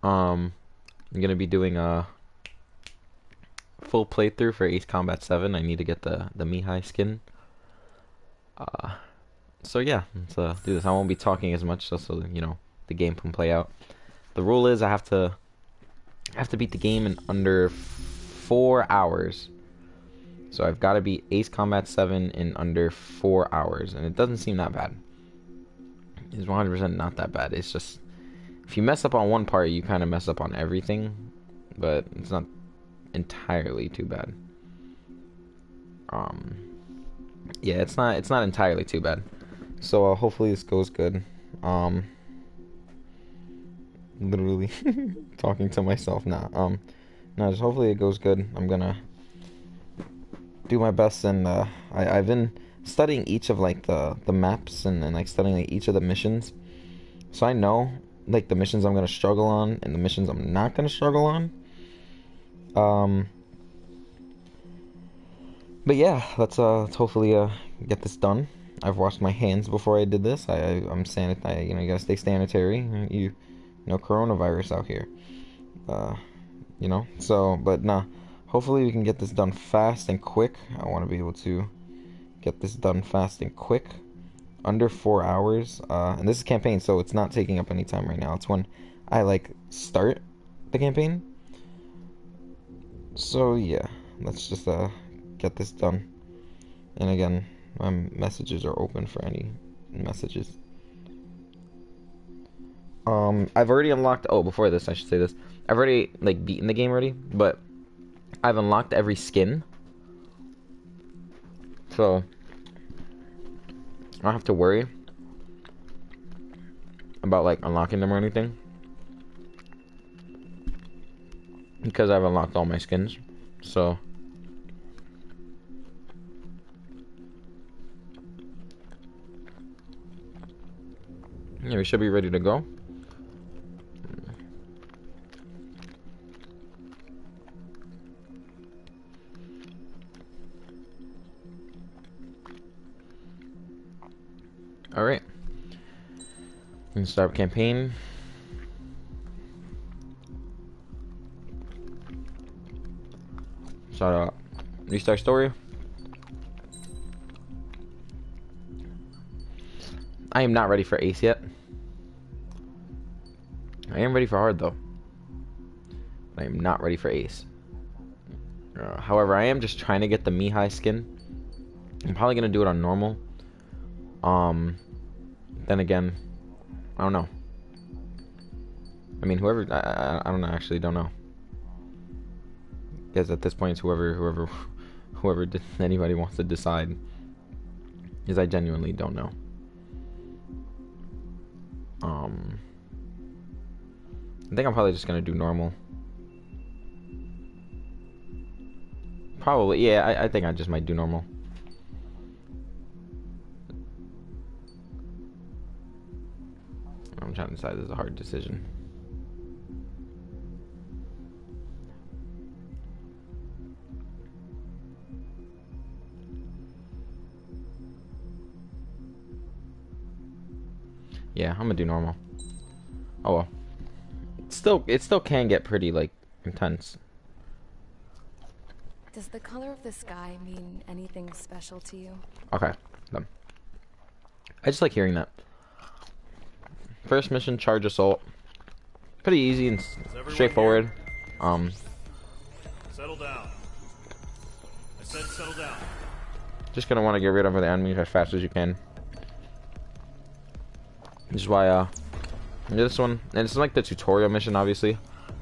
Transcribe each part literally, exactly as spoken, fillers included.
Um, I'm gonna be doing a full playthrough for Ace Combat seven. I need to get the the Mihai skin. Uh, so yeah, let's uh, do this. I won't be talking as much, just so you know the game can play out. The rule is I have to I have to beat the game in under four hours. So I've got to beat Ace Combat seven in under four hours, and it doesn't seem that bad. It's one hundred percent not that bad. It's just if you mess up on one part, you kind of mess up on everything, but it's not entirely too bad. Um, yeah, it's not it's not entirely too bad. So uh, hopefully this goes good. Um, literally talking to myself now. Um, no, just hopefully it goes good. I'm gonna do my best, and uh, I I've been studying each of like the the maps and, and like studying like each of the missions, so I know like the missions I'm gonna struggle on and the missions I'm not gonna struggle on. Um, but yeah, let's uh let's hopefully uh get this done. I've washed my hands before I did this. I, I I'm sanitary. You know, you gotta stay sanitary. You, no coronavirus out here. Uh, you know. So, but nah. Hopefully we can get this done fast and quick. I want to be able to get this done fast and quick, under four hours. Uh, and this is campaign, so it's not taking up any time right now. It's when I like start the campaign. So yeah, let's just uh get this done. And again, my messages are open for any messages. Um, I've already unlocked. Oh, before this, I should say this. I've already like beaten the game already, but I've unlocked every skin, so I don't have to worry about like unlocking them or anything, because I've unlocked all my skins. So yeah, we should be ready to go. All right, we can start campaign. Start uh, restart story. I am not ready for Ace yet. I am ready for hard though. I am not ready for Ace. Uh, however, I am just trying to get the Mihai skin. I'm probably gonna do it on normal. Um, then again, I don't know. I mean, whoever I, I, I don't know. Actually, don't know. Because at this point, it's whoever whoever whoever did, anybody wants to decide. Because I genuinely don't know. Um, I think I'm probably just gonna do normal. Probably, yeah. I, I think I just might do normal. I'm trying to decide. This is a hard decision. Yeah, I'm gonna do normal. Oh well. It's still, it still can get pretty like intense. Does the color of the sky mean anything special to you? Okay, done. I just like hearing that. First mission, charge assault. Pretty easy and straightforward. Um. Settle down. I said settle down. Just gonna want to get rid of the enemies as fast as you can. This is why, uh, this one, and it's like the tutorial mission, obviously,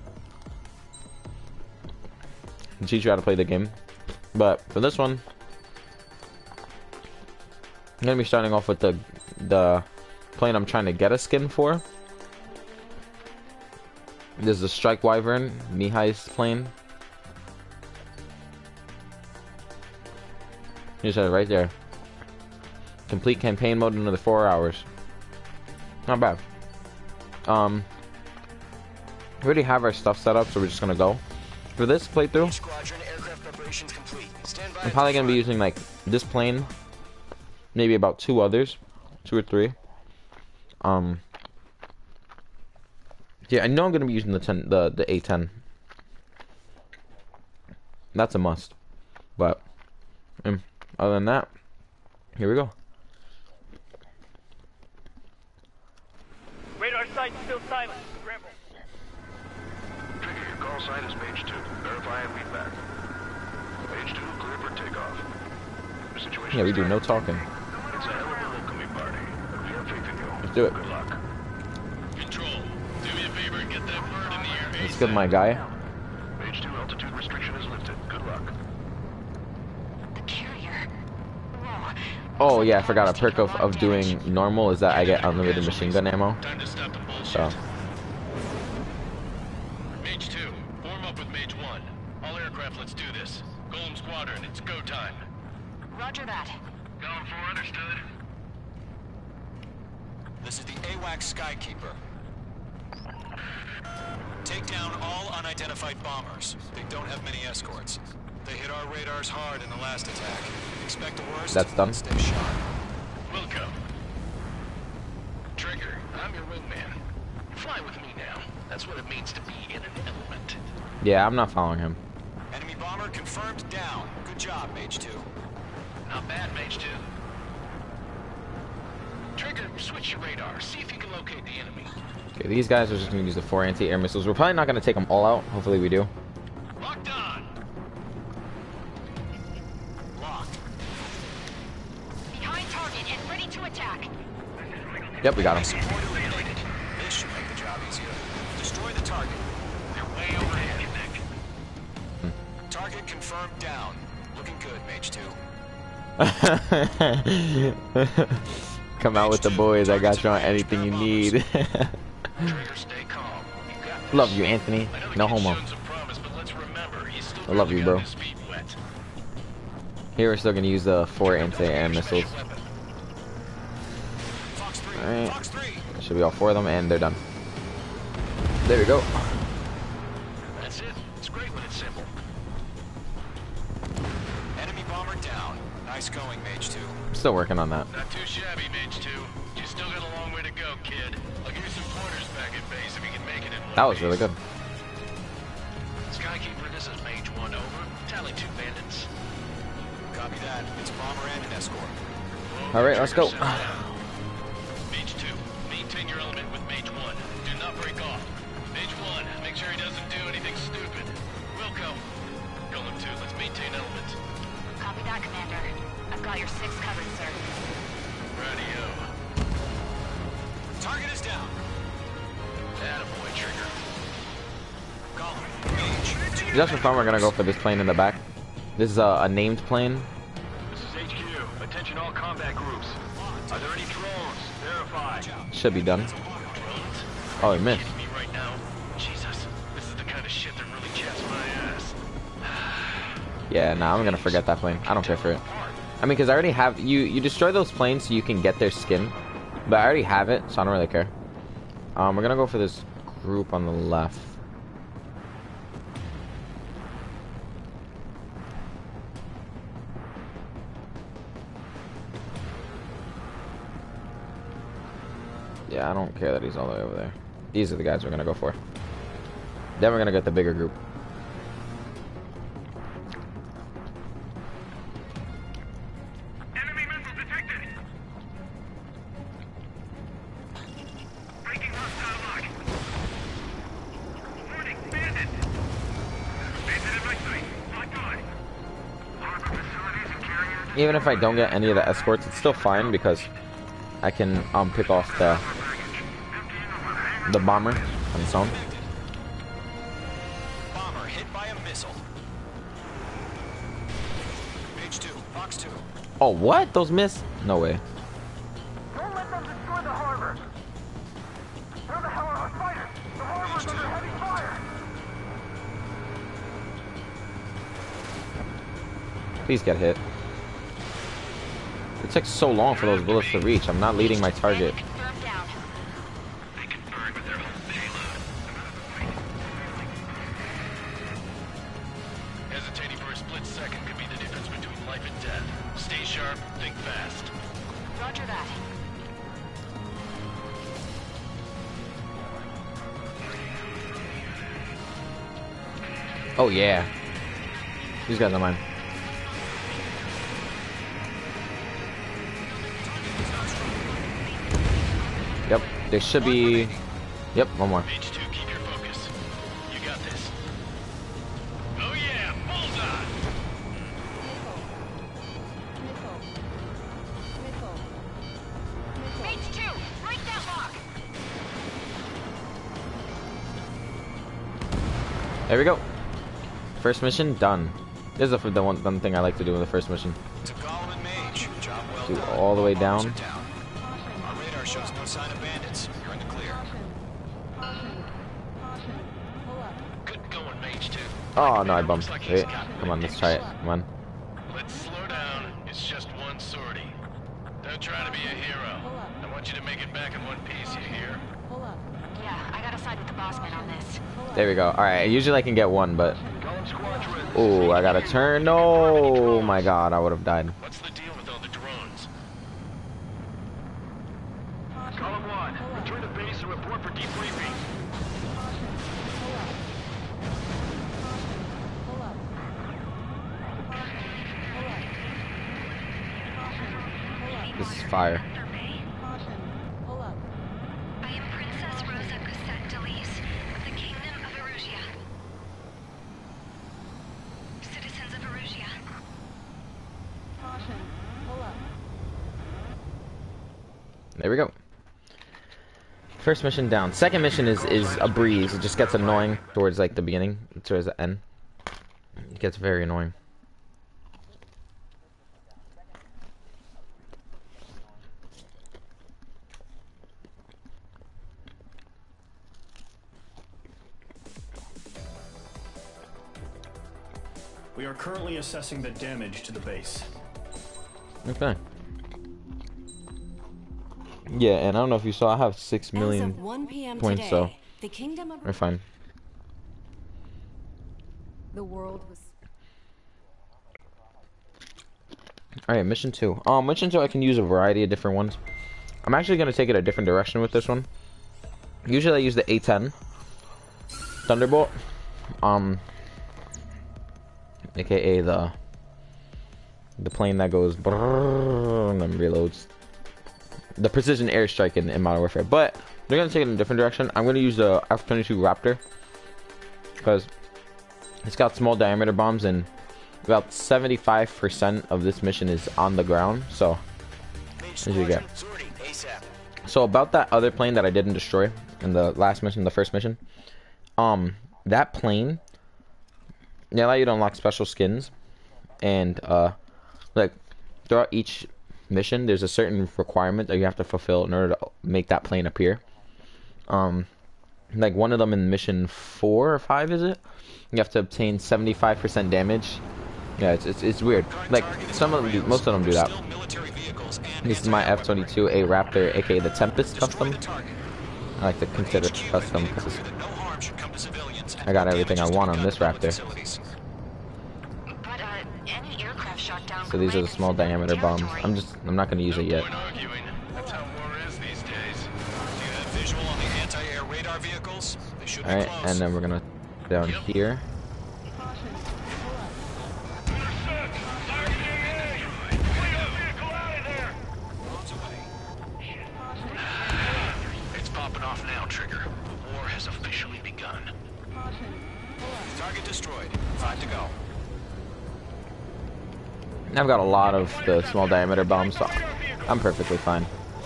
to teach you how to play the game. But for this one, I'm gonna be starting off with the the plane I'm trying to get a skin for. This is the Strike Wyvern, Mihai's plane. You said it right there. Complete campaign mode in another four hours. Not bad. Um, we already have our stuff set up, so we're just gonna go. For this playthrough, I'm probably gonna be using like this plane, maybe about two others, two or three. Um, Yeah, I know I'm gonna be using the ten, the the A ten. That's a must. But um, other than that, here we go. Radar site still silent. Scramble. Trigger, your call sign is Mage two. Verify and read back. Mage two, clear for takeoff. The situation Yeah, we is do no tight. talking. It's a hell of a welcoming party. We have faith in you. Let's do it. Good luck. Control, do me a favor and get that bird in the air. Let's get my guy. Mage two, altitude restriction is lifted. Good luck. The carrier. Whoa. Oh yeah, I forgot a perk of, of doing normal is that I get unlimited machine gun ammo. Time to stop the bullshit. So Mage two, form up with Mage one. All aircraft, let's do this. Golem Squadron, it's go time. Roger that. Going for understood. This is the AWACS Skykeeper. Take down all unidentified bombers. They don't have many escorts. They hit our radars hard in the last attack. Expect the worst. That's done. Stay sharp. Wilco. Trigger, I'm your wingman. Fly with me now. That's what it means to be in an element. yeah, I'm not following him. Enemy bomber confirmed down. Good job, Mage two. Not bad, Mage two. Trigger, switch your radar. See if you can locate the enemy. Okay, these guys are just gonna use the four anti-air missiles. We're probably not gonna take them all out. Hopefully we do. Locked on. Locked. Behind target and ready to attack. Yep, we got him. Support eliminated. This should make the job easier. Destroy the target. They're way overhead, Nick. Target confirmed down. Looking good, Mage two. Come out with the boys. I got you on anything you need. Trigger, stay calm. You got this. Love you, Anthony. I know the No kid's homo. shown some promise, but let's remember, he's still I love you, really bro. got his feet wet. Here we're still gonna use the four anti-air missiles. Special weapon. Fox three. Alright. Fox three. Should be all four of them, and they're done. There we go. That's it. It's great when it's simple. Enemy bomber down. Nice going, Mage two. Still working on that. Not too shabby, Mage two. You still got a long way to go, kid. I'll give you some pointers back at base if you can make it in one That was piece. really good. Skykeeper, this is Mage one, over. Tally two bandits. Copy that. It's a bomber and an escort. Whoa, All right, let's go. Trigger, settle down. Mage two, maintain your element with Mage one. Do not break off. Mage one, make sure he doesn't do anything stupid. Wilco. Golem two, let's maintain element. Copy that, Commander. I've got your six covered, sir. Radio. Target is down. Attaboy, Trigger. Golem. Mage. Two. Just for fun, we're gonna go for this plane in the back. This is a, a named plane. This is H Q. Attention all combat groups. Are there any drones? Verify. Should be done. Drones? Oh, he missed. Kidding me right now? Jesus, this is the kind of shit that really chaps my ass. Yeah, nah, I'm gonna forget that plane. I don't care for it. I mean, because I already have you. You destroy those planes so you can get their skin, but I already have it, so I don't really care. Um, we're gonna go for this group on the left. Yeah, I don't care that he's all the way over there. These are the guys we're gonna go for. Then we're gonna get the bigger group. Enemy missile detected. Breaking hostile lock. Warning, bandit. Bandit in my sight. Locked on. Harbor facilities and carrier. Even if I don't get any of the escorts, it's still fine because I can um pick off the the bomber on its own. Bomber hit by a missile. Mage two. Fox two. Oh, what? Those miss? No way. Don't let them destroy the harbor. Where the hell are our fighters? The harbor's under heavy fire. Please get hit. It took so long for those bullets to reach. I'm not leading my target. Confirmed down. They can burn with their whole payload. Hesitating for a split second could be the difference between life and death. Stay sharp, think fast. Roger that. Oh yeah. These guys are mine. Yep, there should be. Yep, one more. Mage two, keep your focus. You got this. Oh yeah, bullseye! Mage two, break that lock! There we go. First mission done. This is the, the one, one thing I like to do in the first mission. To Golem and Mage, job well Do done. all the way Bombers down. are down. Our radar shows no sign of bandits. You're in the clear. Good going, Mage two. Oh no, I Looks bumped. like he's Wait, got come on, let's try it. Come on. Let's slow down. It's just one sortie. Don't try to be a hero. I want you to make it back in one piece, you hear? Yeah, I gotta side with the boss man on this. There we go. Alright, usually I can get one, but... Oh, I gotta turn. No, oh my god, I would have died. What's the deal with all the drones? Column one, return to base and report for debriefing. This is fire. I am Princess Rosa Cassette Delise of the Kingdom of Erusia. Citizens of Erusia. There we go. First mission down. Second mission is is a breeze. It just gets annoying towards like the beginning, towards the end. It gets very annoying. We are currently assessing the damage to the base. Okay. Yeah, and I don't know if you saw, I have six As million of one P M points, today, so the kingdom of we're fine. the world was Alright, mission two. Um, mission two, I can use a variety of different ones. I'm actually going to take it a different direction with this one. Usually I use the A ten Thunderbolt. Um, aka the the plane that goes brrrr and then reloads. The precision airstrike in, in Modern Warfare. But they're going to take it in a different direction. I'm going to use the F twenty-two Raptor. Because it's got small diameter bombs and about seventy-five percent of this mission is on the ground, so as you get. So about that other plane that I didn't destroy in the last mission, the first mission, um, that plane, they allow you to unlock special skins, and uh, like throughout each mission, there's a certain requirement that you have to fulfill in order to make that plane appear. Um, like one of them in mission four or five, is it? You have to obtain seventy-five percent damage. Yeah, it's, it's it's weird. Like some of them, do, most of them do that. This is my F twenty-two A Raptor, aka the Tempest custom. I like to consider it custom because I got everything I want on this Raptor. But, uh, any aircraft shot down So these are the small diameter bombs. I'm just I'm not gonna use it yet. Point arguing. That's how war is these days. Do you have visual on the anti-air radar vehicles? They should be All right, close. and then we're gonna down here. It's popping off now, Trigger. The war has officially begun. Target destroyed. Five to go. I've got a lot of the small diameter bombs, so I'm perfectly fine.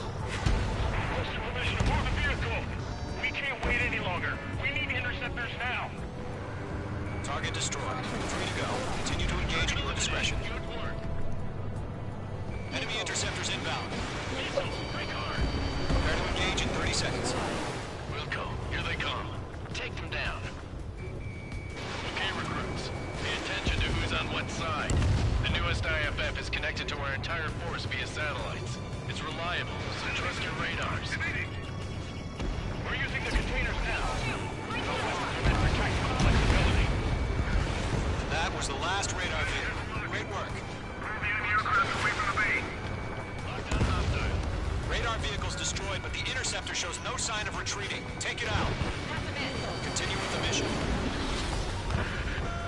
We can't wait any longer. We need interceptors now. Target destroyed. Three to go. Continue to engage at your discretion. Enemy interceptors inbound. Prepare to engage in thirty seconds. Wilco, here they come. Take them down. Okay, recruits. Pay attention to who's on what side. The newest I F F is connected to our entire force via satellites. It's reliable, so trust your radars. We're using the containers now. No weapons prevent our tactical flexibility. That was the last radar vehicle. Great work. Radar vehicle's destroyed, but the interceptor shows no sign of retreating. Take it out. Continue with the mission.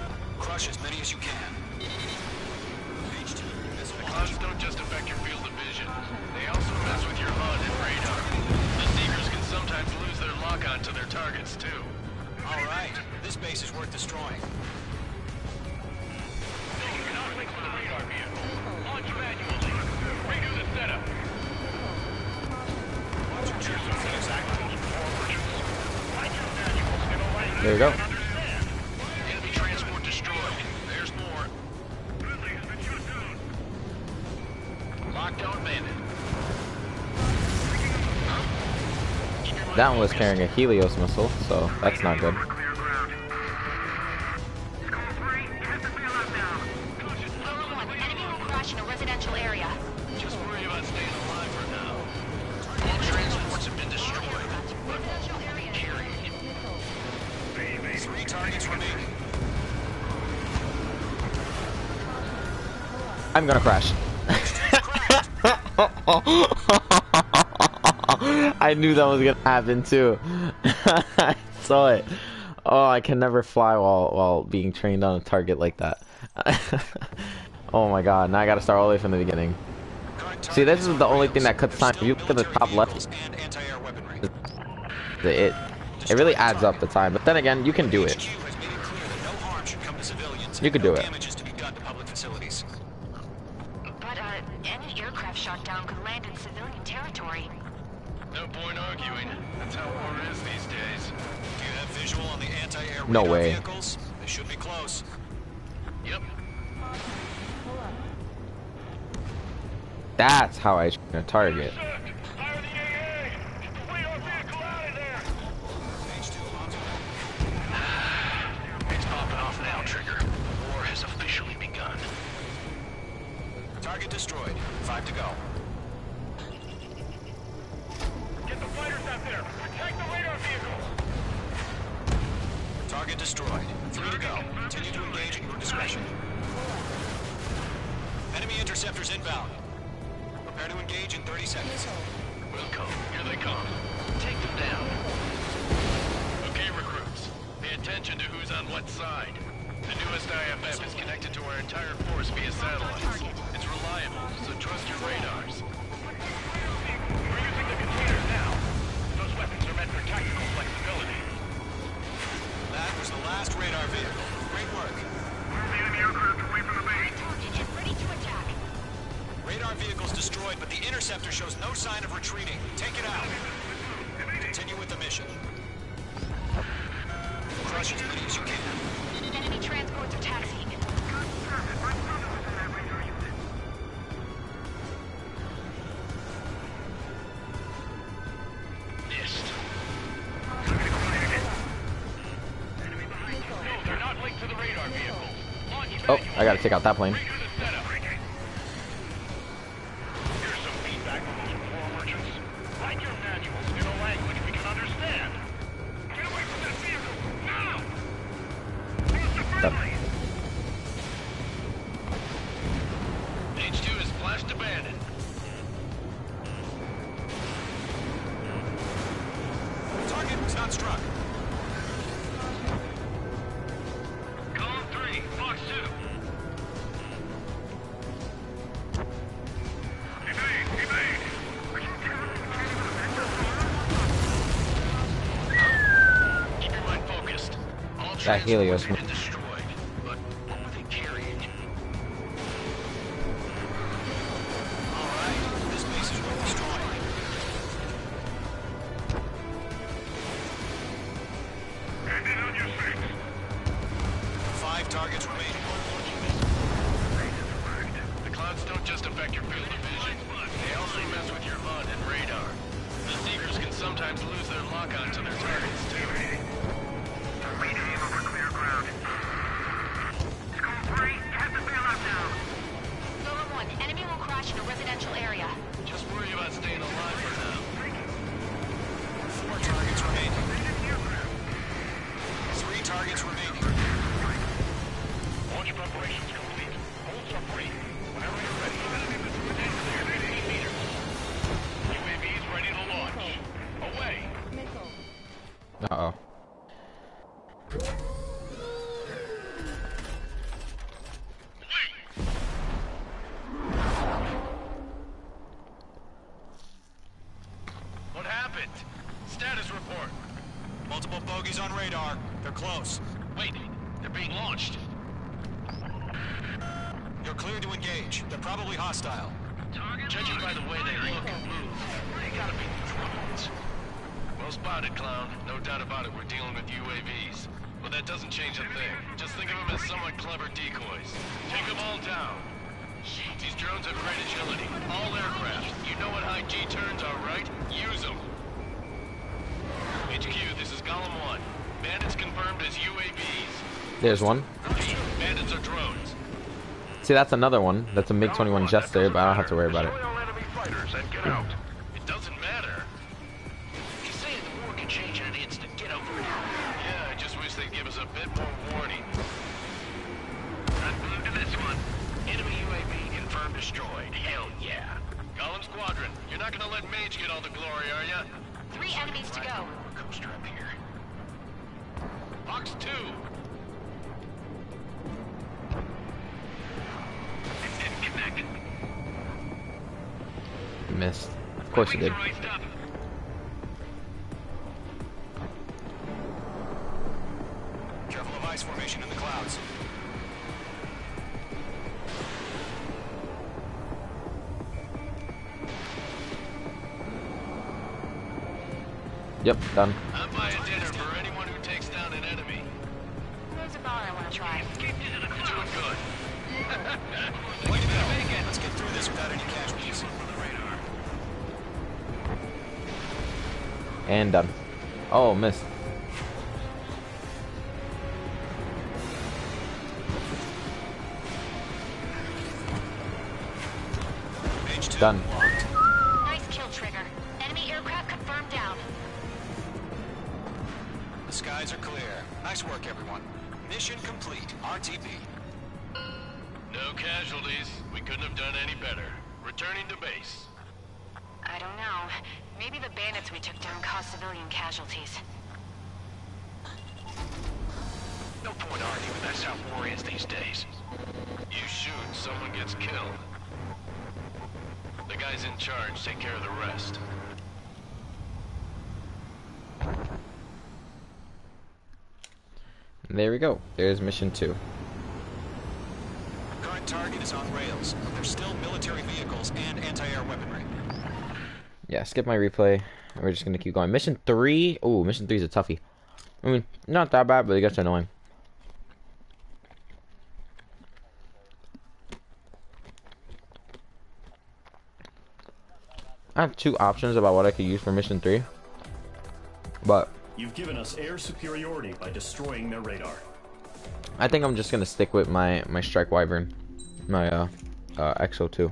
base is worth destroying. You're not linked to the radar vehicle. Launch manually. Redo the setup. Watch your chip for exactly. Find your manuals in a language There you go. you can understand. Enemy transport destroyed. There's more. Friendly has been shot down. Lockdown bandit. Keep your mind That one was focused. carrying a Helios missile, so that's not good. Clear ground. Skull three, get the field up now. Lone one, enemy will crash in a residential area. Just worry about staying alive for now. All transports have been destroyed. Residential area. Carried. Three targets remaining. I'm gonna crash. I knew that was gonna happen too. I saw it. Oh, I can never fly while while being trained on a target like that. Oh my god! Now I gotta start all the way from the beginning. See, this is the only thing that cuts time. If you look at the top left, And anti-air weaponry. it it really adds up the time. But then again, you can do it. H Q has made it clear that no harm should come to civilians. You and could no do it. damage is to be done to public facilities. But, uh, any aircraft shot down could land in civilian territory. No point arguing. That's how war is these days. Do you have visual on the anti-air No radar way. vehicles? They should be close. Yep. That's how I train a target. Fire the A A! Get the radar vehicle out of there! H two on to It's popping off now, Trigger. War has officially begun. target destroyed. Five to go. Get the fighters out there! Protect the radar vehicle! Target destroyed. Three to go. Continue to engage at your discretion. Enemy interceptors inbound. Prepare to engage in thirty seconds. Wilco, here they come. Take them down. Okay, recruits. Pay attention to who's on what side. The newest I F F is connected to our entire force via satellites. It's reliable, so trust your radars. We're using the containers now. Those weapons are meant for tactical flexibility. That was the last radar vehicle. Great work. Move the enemy aircraft away from the base. Target is ready to attack. Radar vehicle's destroyed, but the interceptor shows no sign of retreating. Take it out. Continue with the mission. Crush as many as you can. Enemy transports are taxiing. Missed. No, they're not linked to the radar vehicle. Launch Oh, manually. I gotta take out that plane. Redo the setup. Here's some feedback from those war merchants. Write your manuals in a language we can understand. Get away from that vehicle! Now! Done. H two is flashed abandoned. Target was not struck. Column three, Fox two. Evade! Evade! Keep your mind focused. All That Helios transports have been destroyed, but what were they carrying? All right. This base is worth destroying. Hand it on your face. Five targets remaining. The clouds don't just affect your field of vision. They also mess with your L U D and radar. The Seekers can sometimes lose their lock-on to their targets, too. Rename over clear ground. Skull three, get the field up now. Solo one, enemy will crash in a residential area. Just worry about staying alive for now. Four targets remaining. Three targets remaining. Launch preparations complete. Holds are free. Whenever you're ready. Stand clear fifteen meters. U A Vs ready to launch. Away. Uh oh. What happened? Status report. Multiple bogeys on radar. They're close. Wait, they're being launched. You're clear to engage. They're probably hostile. Judging by the way they look and move, they gotta be drones. Well spotted, clown. No doubt about it, we're dealing with U A Vs. But that doesn't change a thing. Just think of them as somewhat clever decoys. Take them all down. These drones have great agility. All aircraft. You know what high G turns are, right? Use them. H Q, this is Golem one. Bandits confirmed as U A Vs. There's one. Bandits are drones. See, that's another one. That's a MiG twenty-one Jester, but I don't have to worry about it. Destroy all enemy fighters and get out. It doesn't matter. He's saying the war can change in an instant. Get over it. Yeah, I just wish they'd give us a bit more warning. Let's move to this one. Enemy U A V confirmed destroyed. Hell yeah. Golem Squadron, you're not gonna let Mage get all the glory, are ya? Three enemies to go. Roller coaster up here. Fox two. It didn't connect. Missed. Of course he did. Wings are raised up. Careful of ice formation in the clouds. Yep, done. I'm buying dinner for anyone who takes down an enemy. There's a bar I want to try. You're doing good. Way to go. Let's get through this without any casualties. And done. Oh, missed. Mage two Done. locked. Nice kill, Trigger. Enemy aircraft confirmed down. The skies are clear. Nice work, everyone. Mission complete. R T B. No casualties. We couldn't have done any better. Returning to base. I don't know. Maybe the bandits we took down caused civilian casualties. No point arguing. That's how war is these days. You shoot, someone gets killed. The guys in charge take care of the rest. There we go. There's mission two. Current target is on rails. There's still military vehicles and anti-air weaponry. Yeah, skip my replay. We're just gonna keep going. Mission three. Oh, mission three is a toughie. I mean, not that bad, but it gets annoying. I have two options about what I could use for mission three, but You've given us air superiority by destroying their radar. I think I'm just gonna stick with my my Strike Wyvern, my uh, uh X O two.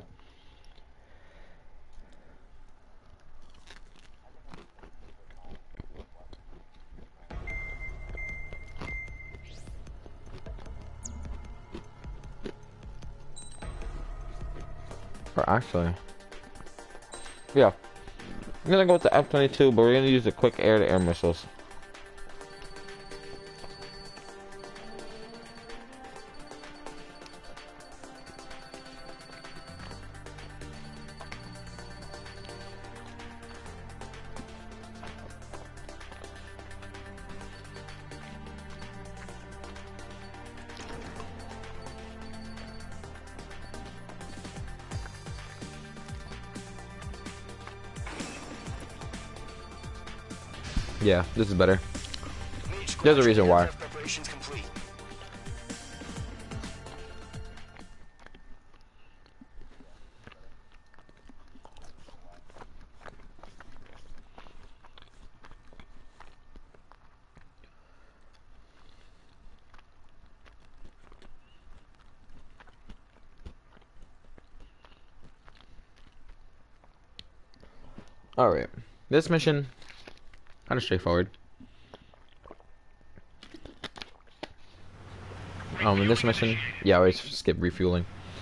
Or actually, yeah, I'm gonna go with the F twenty-two, but we're gonna use the quick air-to-air missiles. Yeah, this is better. There's a reason why. Preparations complete. Alright, this mission, kind of straightforward. Um, in this mission, yeah, I always skip refueling.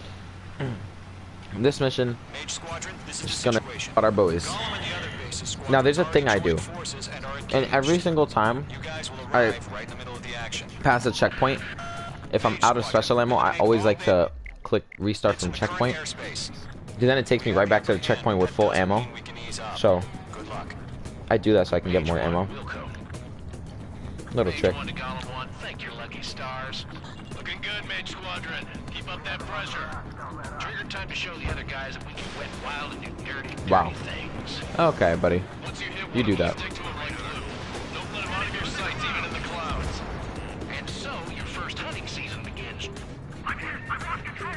In this mission, Mage Squadron, this is just the gonna situation. put our boys. Golem and the other bases squadrons Now, there's a are thing I joining do. forces and are And engaged. every single time You guys will I arrive right in the middle of the action. pass a checkpoint, if I'm out of special ammo, I always like to click restart from checkpoint, Airspace. because then it takes me right back to the checkpoint with full ammo. We can ease up. So Good luck. I do that so I can get more ammo. Wilco. Little Mage trick. one to Golem one. Thank your lucky stars. Looking good, Mage Squadron. Keep up that pressure. Trigger time to show the other guys that we can wet wild and do dirty, dirty Wow. things. Okay, buddy. Once you hit one You do of them, that. stick to it like glue. Don't let them out of your sights, even in the clouds. And so, your first hunting season begins. I'm here. I've lost control.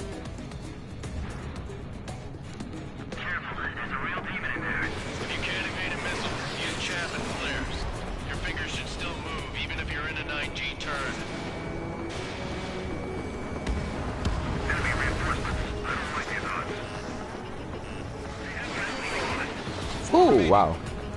Careful. There's a real demon in there. If you can't evade a missile, use chaff and flares. Your fingers should still move, even if you're in a nine G turn. Enemy reinforcements. I don't like these odds. Ooh, wow.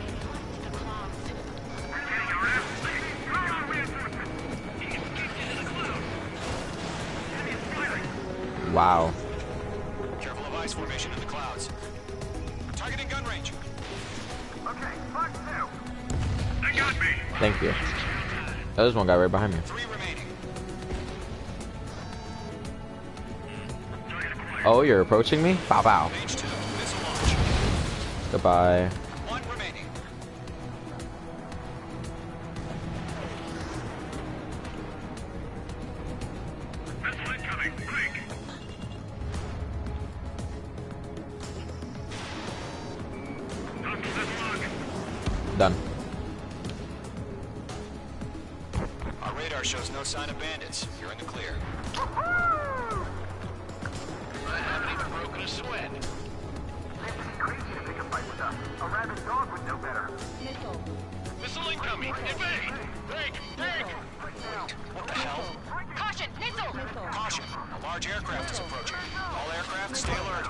Wow. Careful of ice formation in the clouds. Targeting gun range. Okay, Fox two. They got me. Thank you. Oh, there's one guy right behind me. Three remaining. Oh, you're approaching me? Bow bow. Mage two. Missile launch. Goodbye. One remaining. Missile incoming. Break. Time to dislodge. Done. Our radar shows no sign of bandits. You're in the clear. I haven't even broken a sweat. It's crazy to pick a fight with us. A rabid dog would know better. Missile incoming! Evade! Break! Break! What the hell? Caution, missile! Caution. A large aircraft is approaching. All aircraft, stay alert.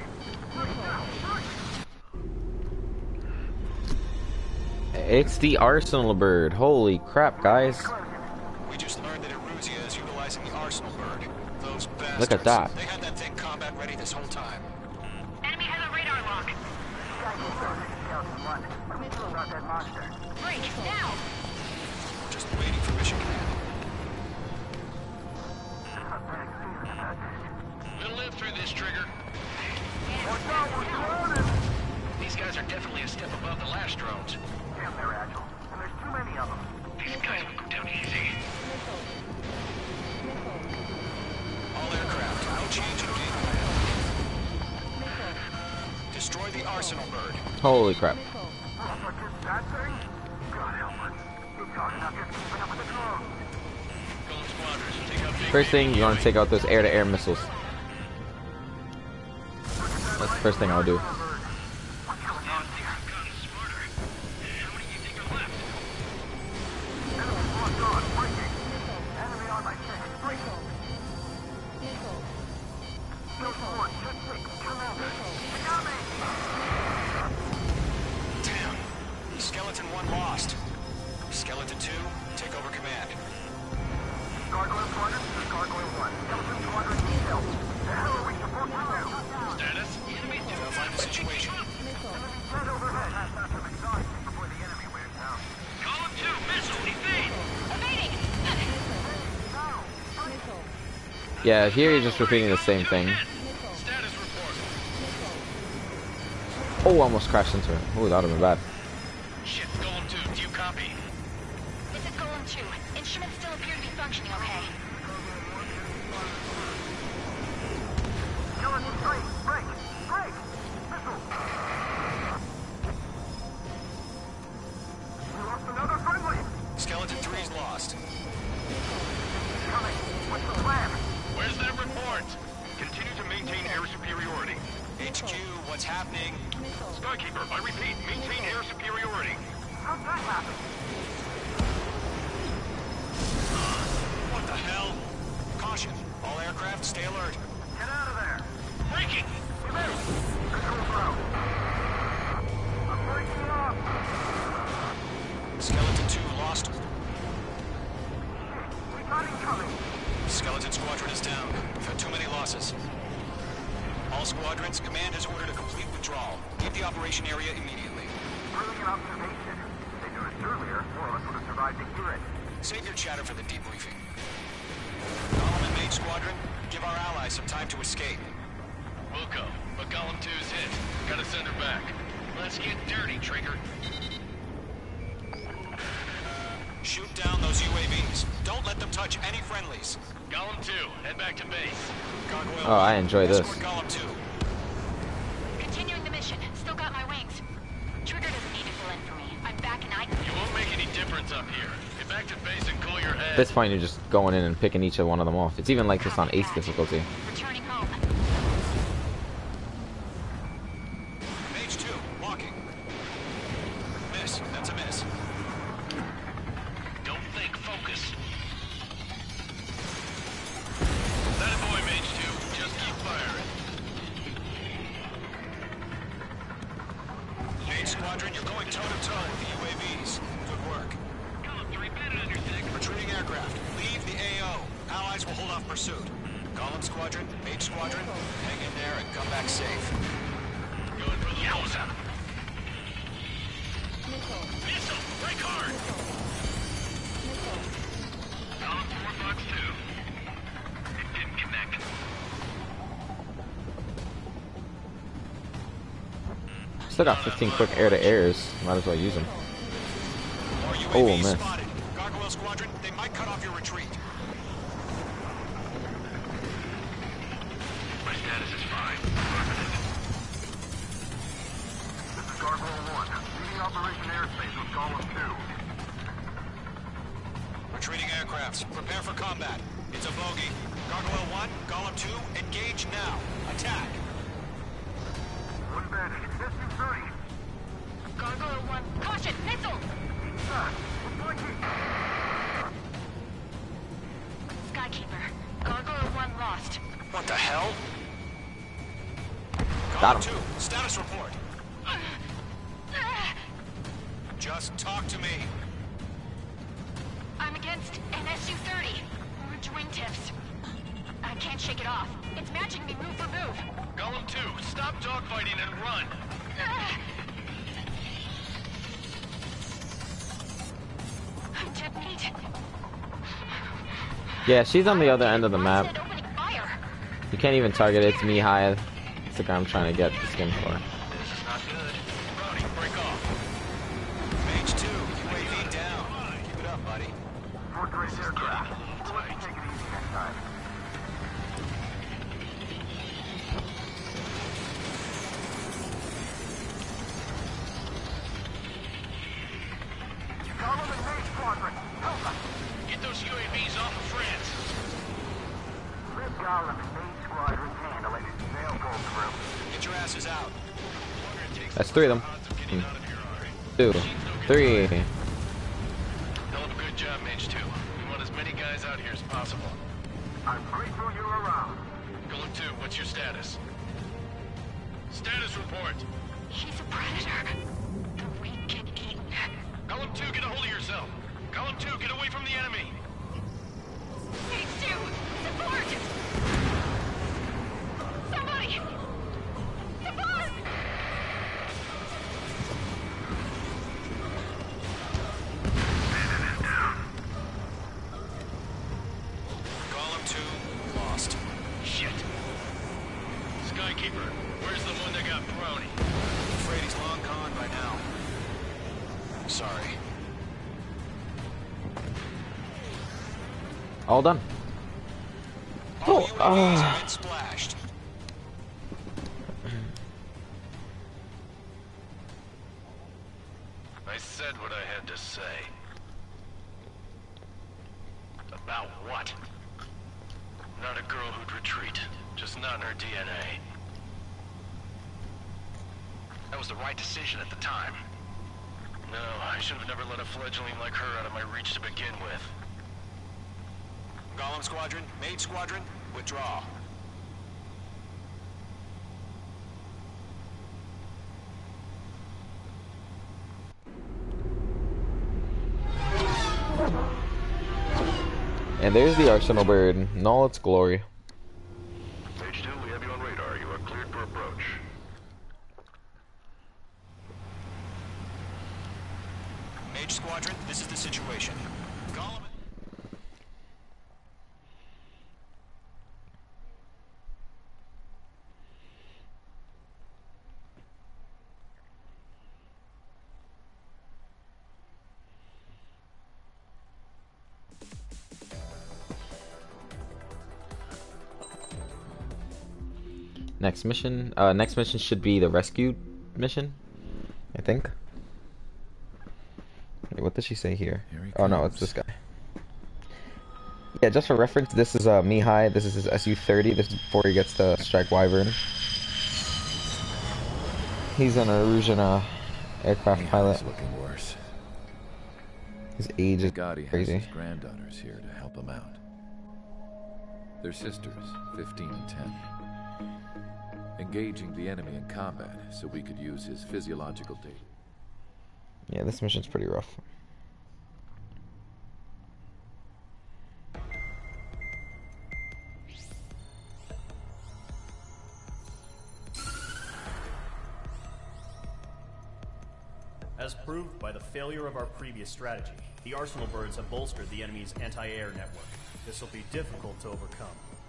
It's the Arsenal bird. Holy crap, guys. We just learned that Eruzia is utilizing the Arsenal bird. Those bastards. Look at that. They had that thing combat ready this whole time. Enemy has a radar lock. Break, now! We're just waiting for mission command. We'll live through this, Trigger. These guys are definitely a step above the last drones. Damn, they're agile. And there's too many of them. These guys will go down easy. All aircraft, no change in game plan. Destroy the Arsenal bird. Holy crap. But just that thing? God help us. It's hard enough just keeping up with the drones. Golem squadrons, take out big First thing, you want to take out those air-to-air missiles. That's the first thing I'll do. Damn. Skeleton one lost. Skeleton two, take over command. Gargoyle Squadron, this is Gargoyle one. Skeleton Squadron, detail. The hell are we supposed to do? Status? Verify the situation. Head overhead. Have some exhaustion before the enemy wears down. Column two, missile, evade! Evading! Yeah, here you're just repeating the same thing. Status report. Oh, almost crashed into it. Oh, that would have been bad. Shit, Golem two, do you copy? This is Golem two. Instruments still appear to be functioning okay. Skeleton three, break, break. Missile. We lost another friendly. Skeleton three's lost. Coming. What's the plan? Where's that report? Continue to maintain air superiority. H Q, what's happening? Skykeeper, I repeat, maintain air superiority. How'd that happen? What the hell? Caution. All aircraft, stay alert. Get out of there. Breaking! Control throw. I'm breaking off. Skeleton two lost. We got incoming. Skeleton squadron is down. We've had too many losses. All squadrons, command has ordered a complete withdrawal. Leave the operation area immediately. Brilliant observation. If they knew it earlier, more of us would have survived to hear it. Save your chatter for the debriefing. Golem and Mage squadron, give our allies some time to escape. Wilco, but Golem two's hit. Gotta send her back. Let's get dirty, Trigger. Shoot down those U A Vs. Don't let them touch any friendlies. Golem two, head back to base. Gargoyle Oh, I one, enjoy this. escort Golem two. Continuing the mission. Still got my wings. Trigger doesn't need to fill in for me. I'm back and I... You won't make any difference up here. Get back to base and cool your head. At this point, you're just going in and picking each of one of them off. It's even like this on Ace difficulty. Returning home. Mage two, walking. Miss. That's a miss. Don't think, focus. That a boy, Mage two. Just keep firing. Mage Squadron, you're going toe-to-toe with the U A Vs. Good work. Golem three, bandit on your six. Retreating aircraft. Leave the A O. Allies will hold off pursuit. Golem Squadron, Mage Squadron, hang in there and come back safe. Going for the Yowza. Missile! Break hard! Golem four, box two. It didn't connect. Still got fifteen quick air-to-airs. Might as well use them. More U A Vs Oh, miss. spotted. Gargoyle Squadron, they might cut off your retreat. My status is fine. This is Gargoyle one. Leading Operation Airspace with Golem two. Retreating aircrafts, prepare for combat. It's a bogey. Gargoyle one, Golem two, engage now. Attack. One bandit. S U thirty. Gargoyle one. Caution! Missile! Skykeeper. Gargoyle one lost. What the hell? Got Golem him. two, status report. Just talk to me. I'm against an S U thirty. Orange wingtips. I can't shake it off. It's matching me move for move. Golem two, stop dogfighting and run. I'm dead meat. Yeah, she's on the other end of the map. Said opening fire. You can't even target it. It's me high. It's the guy I'm trying to get the skin for. This is not good. Brody, break off. Mage two, U A V down. Keep it up, buddy. Fourth grade aircraft. Let's take it easy next time. Golem and Mage Squadron. Help us. Get those U A Vs off of France. Red Golem and Mage Squadron handling it. They'll pull through. Get your asses out. That's three of them. Odds of getting out of here are. Two, three. Hell of a good job, Mage two. We want as many guys out here as possible. I'm grateful you're around. Golem two, what's your status? Status report. He's a predator. The weak get eaten. Golem two, get a hold of yourself. Golem two, get away from the enemy. Mage two! Support! Somebody! Support! Golem two, lost. Shit. Skykeeper, where's the one that got brownie? I'm afraid he's long gone by now. Sorry. All done. All Oh, U A Vs ah. have been splashed. I said what I had to say. About what? Not a girl who'd retreat. Just not in her D N A. That was the right decision at the time. No, I should have never let a fledgling like her out of my reach to begin with. Golem Squadron, Mage Squadron, withdraw. And there's the Arsenal bird in all its glory. Mage two, we have you on radar. You are cleared for approach. Mage Squadron, this is the situation. Golem... Next mission. Uh, next mission should be the rescue mission, I think. Wait, what did she say here? Here he Oh no, comes. it's this guy. Yeah, just for reference, this is uh, Mihai. This is his S U thirty. This is before he gets to strike Wyvern. He's an Erusian uh, aircraft Mihai's pilot. looking worse. His age is Gotti has crazy. his granddaughters here to help him out. They're sisters, fifteen and ten. Engaging the enemy in combat so we could use his physiological data. Yeah, this mission's pretty rough. As proved by the failure of our previous strategy, the Arsenal birds have bolstered the enemy's anti-air network. This will be difficult to overcome.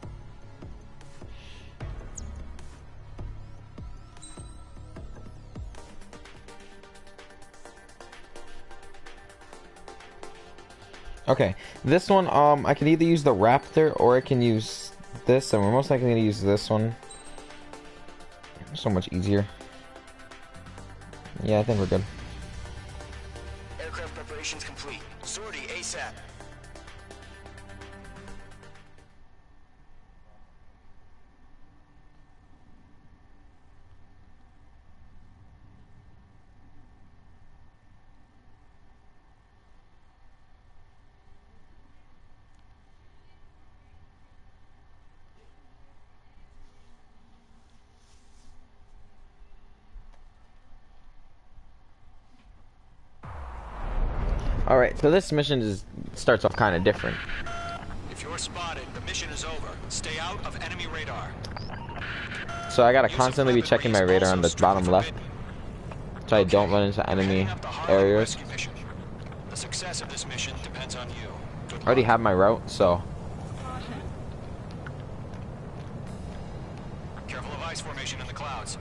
Okay, this one, um, I can either use the Raptor or I can use this, and we're most likely going to use this one. So much easier. Yeah, I think we're good. Aircraft preparations complete. Sortie ASAP. Alright, so this mission is starts off kind of different. If you're spotted, the mission is over. Stay out of enemy radar. So I gotta Use of constantly be weaponry checking my is radar also on the strictly bottom left, forbidden. so I don't run into enemy Cleaning up the Harlem areas. rescue mission. The success of this mission depends on you. Good I already luck. have my route, so Careful of ice formation in the clouds.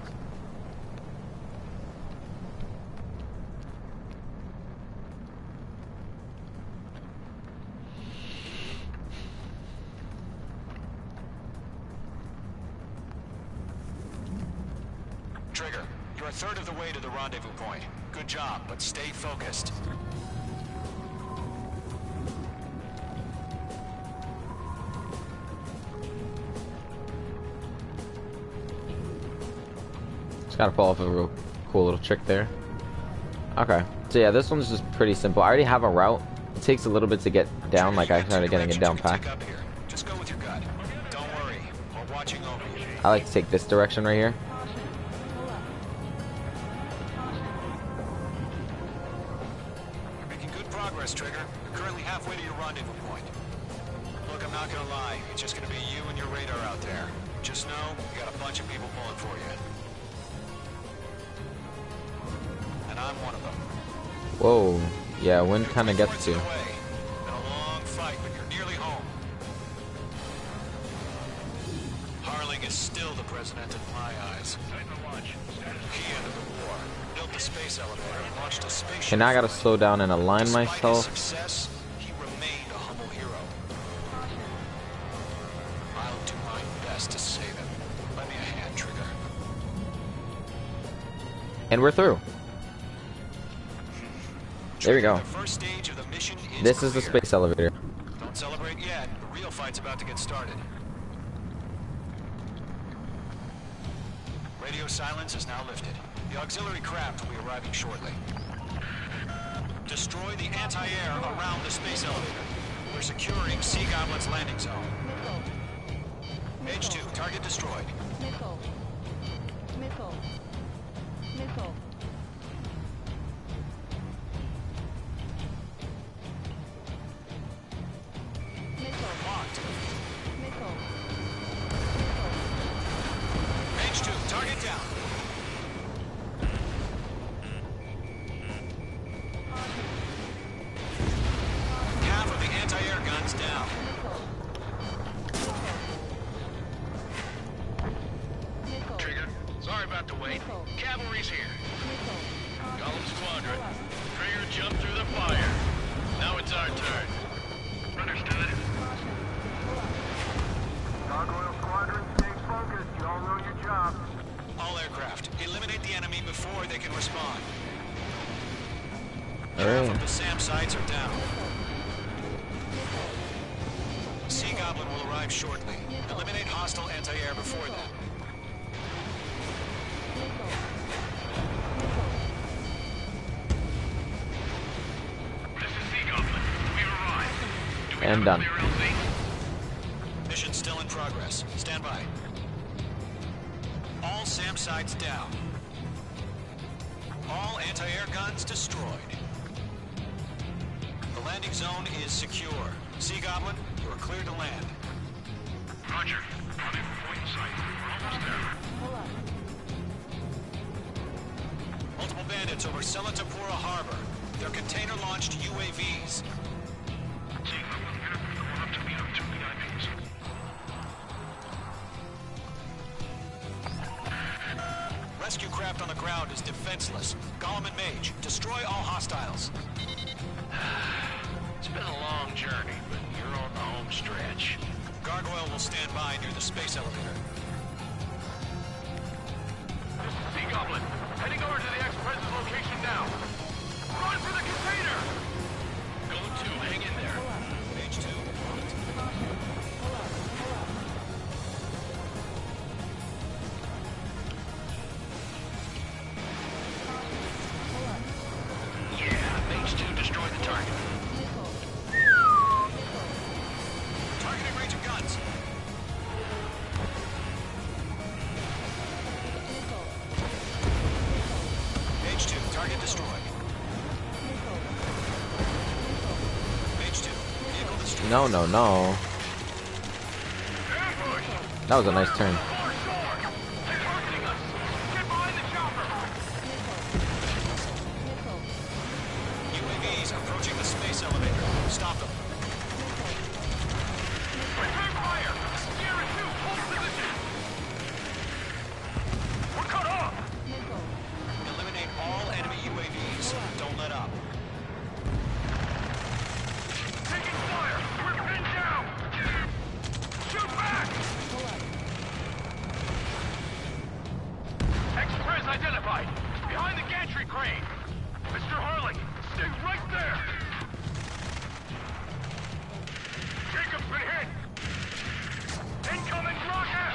Trigger, you're a third of the way to the rendezvous point. Good job, but stay focused. just gotta pull off a real cool little trick there. Okay, so yeah, this one's just pretty simple. I already have a route. It takes a little bit to get down, like I started getting it down packed. Just go with your gut. Don't worry, we're watching over you. I like to take this direction right here. You're making good progress, Trigger. You're currently halfway to your rendezvous point. Look, I'm not gonna lie. It's just gonna be you and your radar out there. Just know, you got a bunch of people pulling for you. And I'm one of them. Whoa, yeah, wind kind of gets to you. Been a long fight, but you're nearly home. Harling is still the president in my eyes. He ended the war, built the space elevator, and launched a spaceship. And now I gotta slow down and align Despite myself. his success, he remained a humble hero. I'll do my best to save him. Lend me a hand, Trigger. And we're through. There we go. The first stage of the mission is This is the clear. space elevator. Don't celebrate yet. The real fight's about to get started. Radio silence is now lifted. The auxiliary craft will be arriving shortly. Destroy the anti-air around the space elevator. We're securing Sea Goblin's landing zone. H two, target destroyed. Missile. Missile. Missile. Missile. Locked. Missile. H two, target down. Half of the anti-air guns down. Missile. Trigger, sorry about the wait. Cavalry's here. sites are down. Sea Goblin will arrive shortly. Eliminate hostile anti-air before that. This is Sea Goblin. We've arrived. Do we And have a done. clear L Z? Mission still in progress. Stand by. All SAM sites down. All anti-air guns destroyed. The landing zone is secure. Sea Goblin, you are cleared to land. Roger. Rendezvous point in sight. We're almost there. Multiple bandits over Selatapura Harbor. They're container-launched U A Vs. Sea Goblin here. Going up to meet up two V I Ps. Rescue craft on the ground is defenseless. Gollum and Mage, destroy all hostiles. It's been a long journey, but you're on the home stretch. Gargoyle will stand by near the space elevator. This is Sea Goblin. Heading over to the ex-president's location now. Run for the container! Go to, hang in there. Mage two. Yeah, Mage two, destroy the target. Targeting range of guns. Mage two, target destroyed. Mage two, vehicle destroyed. No, no, no. That was a nice turn. U A Vs approaching the space elevator. Stop them. Return fire! Sierra two, hold position! We're cut off! Eliminate all enemy U A Vs. Don't let up. Taking fire! We're pinned down! Shoot back! Express identified! Behind the gantry crane! Mister Harley, stay right there! Jacob's been hit! Incoming rocket!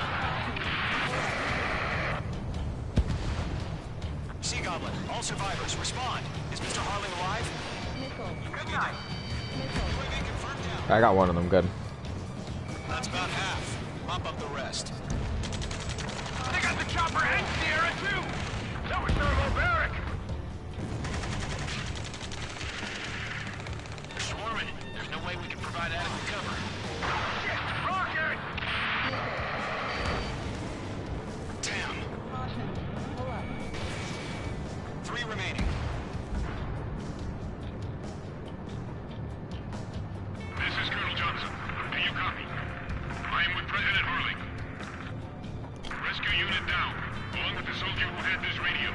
Sea Goblin, all survivors, respond. Is Mister Harley alive? Good night! U A V confirmed down. I got one of them. Good. That's about half. Mop up the rest. They got the chopper and Sierra too! That was thermobaric! They're swarming. There's no way we can provide adequate cover. Shit! Rocket! Damn. Three remaining. This is Colonel Johnson. Do you copy? I am with President Harley. Rescue unit down, along with the soldier who had this radio.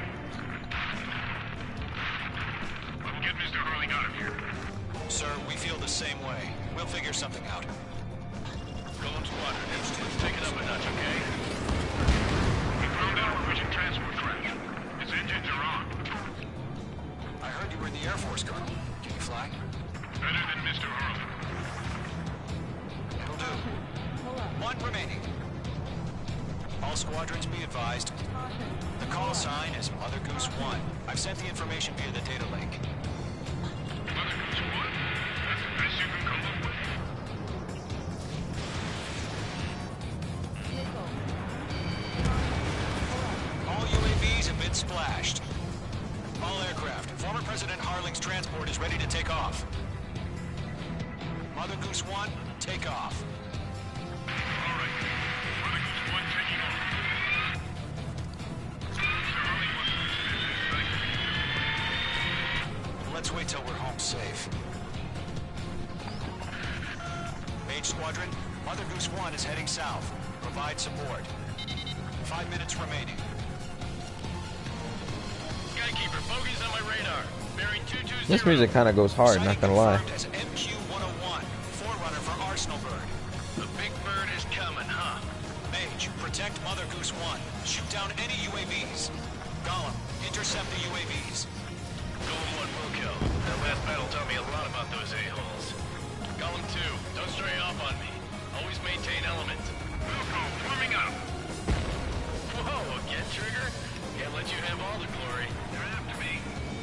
I will get Mister Harley out of here. Sir, we feel the same way. We'll figure something out. Golem Squadron, let's take it up a notch, okay? We found out Norwegian transport crash. Its engines are on. I heard you were in the Air Force, Colonel. Can you fly? Better than Mister Harley. It'll do. One remaining. All squadrons be advised. The call sign is Mother Goose one. I've sent the information via the data link. Mother Goose one? That's the best you can come up with. All U A Vs have been splashed. All aircraft. Former President Harling's transport is ready to take off. Mother Goose one, take off. All right. Mother Goose one taking off. Mister Harley wants to visit Let's wait till we're home safe. Mage Squadron, Mother Goose one is heading south. Provide support. Five minutes remaining. Skykeeper, bogeys on my radar. Bearing two two zero. This music kind of goes hard. Sighting Not gonna lie. confirmed as M Q one oh one, forerunner for Arsenal Bird. The big bird is coming, huh? Mage, protect Mother Goose one. Shoot down any U A Vs. Gollum, intercept the U A Vs. Golem one will kill. That last battle taught me a lot about those a-holes. Golem two, don't stray off on me. Always maintain element. Wilco, warming up. Whoa, again, Trigger? Can't let you have all the glory. They're after me.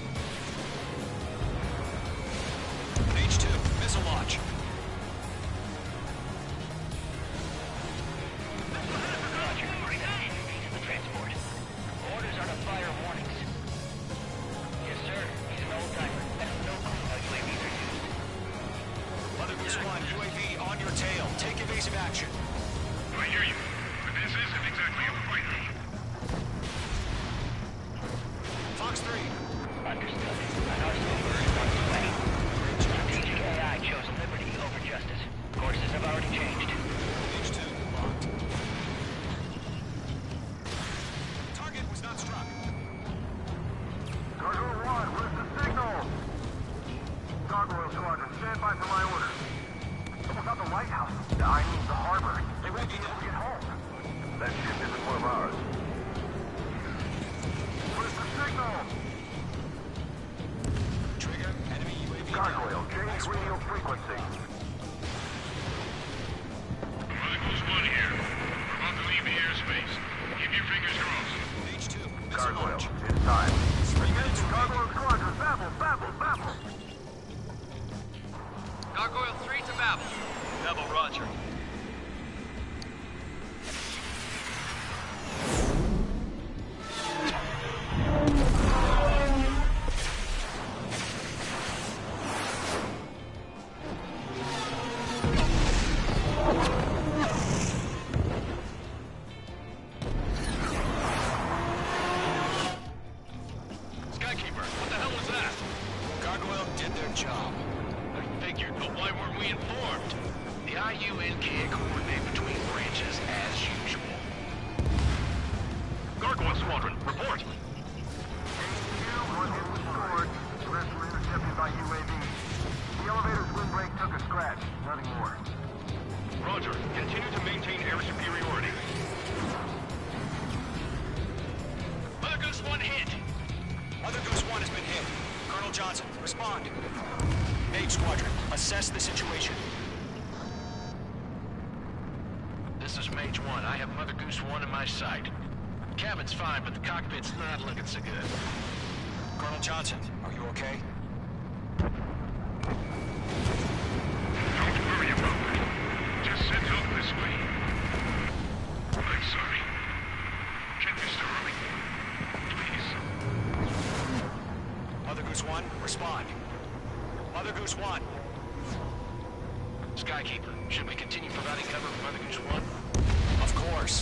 Mage two, missile launch. Transport. Orders are to fire warnings. Yes, sir. He's an old-timer. Has no clue how U A Vs are used. Mother Goose one, U A V on your tail. Take evasive action. I hear you. But this isn't exactly a fight. Fox three. Understood. An arsenal bird is on its way. Strategic A I chose liberty over justice. Courses have already changed. Mage two, locked. Target was not struck. Gargoyle one, where's the signal? Gargoyle Squadron, stand by for my orders. Almost out the lighthouse. I need the harbor. They won't be able to get home. That ship isn't one of ours. Where's the signal? Trigger, enemy U A V. Gargoyle, change radio frequency. Mother Goose one here. We're about to leave the airspace. Keep your fingers crossed. Mage two, missile Gargoyle, launch. it's time. Three minutes Gargoyle remaining. Squadron, babble, babble, babble. Gargoyle three to Babel. Babel, roger. Skykeeper, what the hell was that? Gargoyle did their job. I figured, but why weren't we informed? The I U N can't coordinate between branches as usual. Gargoyle Squadron, report. H Q, one hit was scored. The rest were intercepted by U A Vs. The elevator's windbreak took a scratch. Nothing more. Roger. Continue to maintain air superiority. Mother Goose one hit. Mother Goose one has been hit. Colonel Johnson, respond. Mage Squadron, assess the situation. This is Mage one. I have Mother Goose one in my sight. Cabin's fine, but the cockpit's not looking so good. Colonel Johnson, are you okay? Don't worry about that. Just send help this way. I'm sorry. Check Mister Early. Please. Mother Goose one, respond. Mother Goose one. Skykeeper, should we continue providing cover for Mother Goose one? Of course.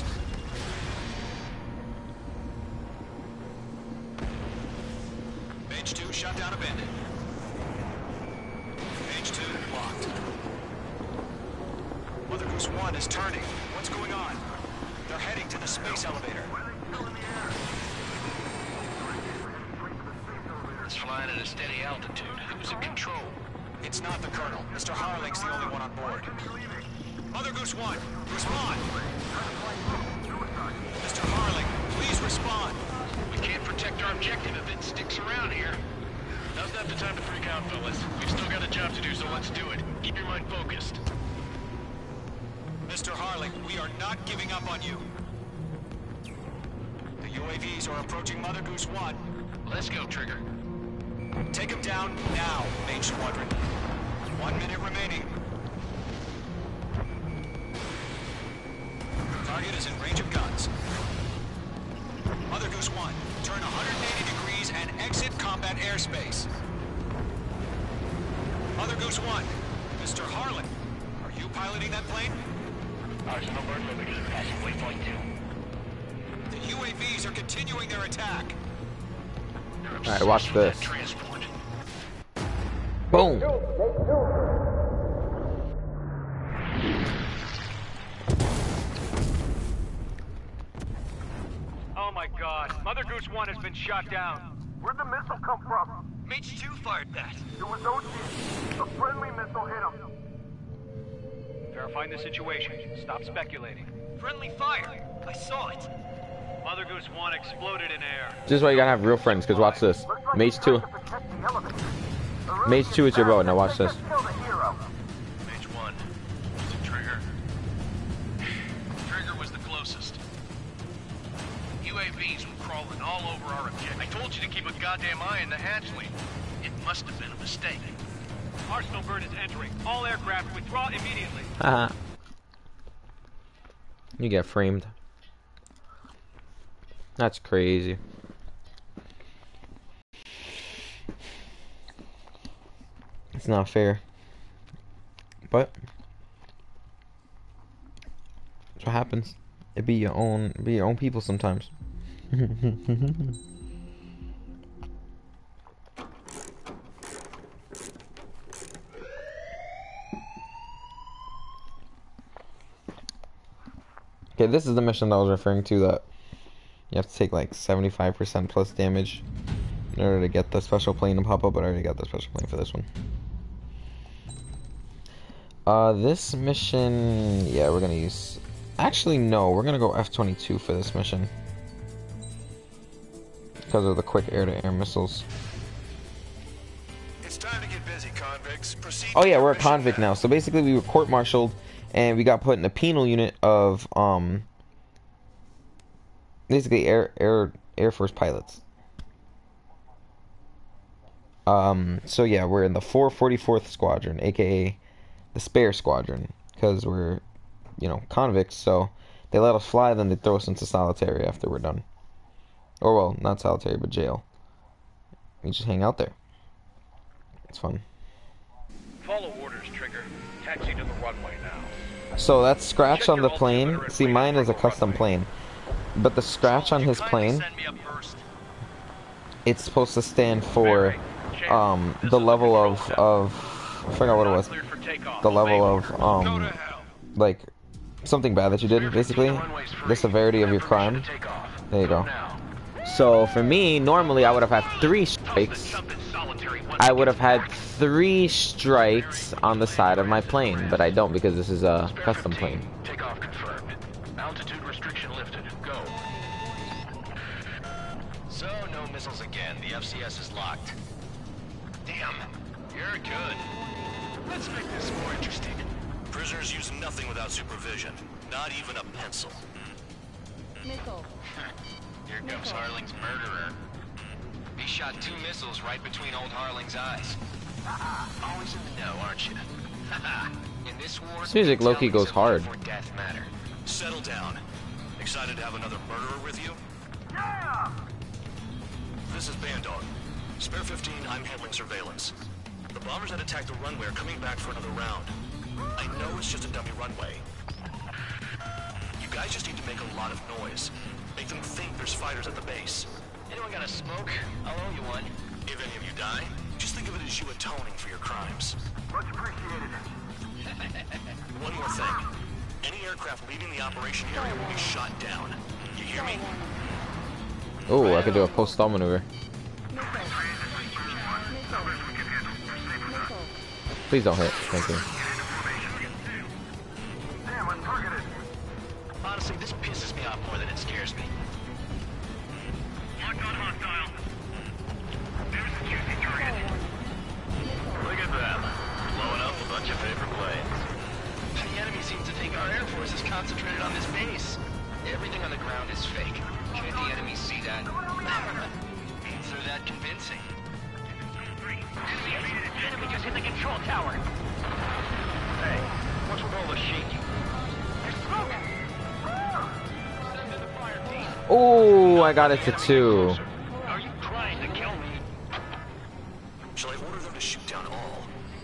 Mage two shot down abandoned. Mage two locked. Mother Goose one is turning. What's going on? They're heading to the space elevator. It's flying at a steady altitude. Who's in control? It's not the Colonel. Mister Harling's the only one on board. Mother Goose one, respond! Mister Harling, please respond! We can't protect our objective if it sticks around here. Now's not the time to freak out, fellas. We've still got a job to do, so let's do it. Keep your mind focused. Mister Harling, we are not giving up on you. The U A Vs are approaching Mother Goose one. Let's go, Trigger. Take him down now, Mage Squadron. One minute remaining. Target is in range of guns. Mother Goose one, turn one hundred eighty degrees and exit combat airspace. Mother Goose one, Mister Harlan, are you piloting that plane? Arsenal Bird Liberty, passing waypoint two. The U A Vs are continuing their attack. Alright, watch this. Boom! Oh my god, Mother Goose one has been shot down. Where'd the missile come from? Mage two fired that. It was O G. A friendly missile hit him. Verifying the situation. Stop speculating. Friendly fire. I saw it. Mother Goose one exploded in air. This is why you gotta have real friends, because watch this. Mage two. elevator. Mage two is your boat. Now watch this. Kill the hero. Mage one. Was it Trigger? Trigger was the closest. U A Vs were crawling all over our objective. I told you to keep a goddamn eye on the hatchway. It must have been a mistake. Arsenal bird is entering. All aircraft withdraw immediately. Haha. You get framed. That's crazy. It's not fair. But that's what happens. It be your own be your own people sometimes. Okay, this is the mission that I was referring to, that you have to take like seventy-five percent plus damage in order to get the special plane to pop up, but I already got the special plane for this one. Uh, this mission, yeah, we're gonna use, actually no, we're gonna go F twenty-two for this mission. Because of the quick air-to-air missiles. It's time to get busy, convicts. Proceed. Oh yeah, we're a convict now, so basically we were court-martialed and we got put in a penal unit of, um, basically air, air, Air Force pilots. Um, so yeah, we're in the four forty-fourth Squadron, aka the Spare Squadron, because we're, you know, convicts, so they let us fly, then they throw us into solitary after we're done. Or, well, not solitary, but jail. We just hang out there. It's fun. Follow orders, Trigger. Taxi to the runway now. So that scratch on the plane, see, mine is a custom plane, but the scratch on his plane, it's supposed to stand for um, the level of, of, I forgot what it was, the level of, um, like, something bad that you did, basically, the severity of your crime. There you go. So for me, normally I would have had three strikes. I would have had three strikes on the side of my plane, but I don't because this is a custom plane. Takeoff confirmed. Altitude restriction lifted. Go. So, no missiles again. The F C S is locked. Damn, you're good. Let's make this more interesting. Prisoners use nothing without supervision. Not even a pencil. Missile. Here comes Harling's murderer. He shot two missiles right between old Harling's eyes. Always in the know, aren't you? In this war, This music low-key goes hard. death matter. Settle down. Excited to have another murderer with you? Yeah! This is Bandog. Spare fifteen, I'm handling surveillance. The bombers that attacked the runway are coming back for another round. I know it's just a dummy runway. You guys just need to make a lot of noise. Make them think there's fighters at the base. Anyone got a smoke? I'll owe you one. If any of you die, just think of it as you atoning for your crimes. Much appreciated. One more thing. Any aircraft leaving the operation area will be shot down. You hear me? Oh, I could do a post-stall maneuver. Please don't hit. Thank you. Damn, I'm targeted. Honestly, this pisses me off more than it scares me. Locked on hostile. There's a juicy target. Look at them. Blowing up a bunch of paper planes. The enemy seems to think our Air Force is concentrated on this base. Everything on the ground is fake. Can't the enemy see that? So that convincing. The enemy just hit the control tower. Hey, what's with all the shaking? There's smoke. Oh, I got it to two. Are you trying to kill me? Shall I order them to shoot down all?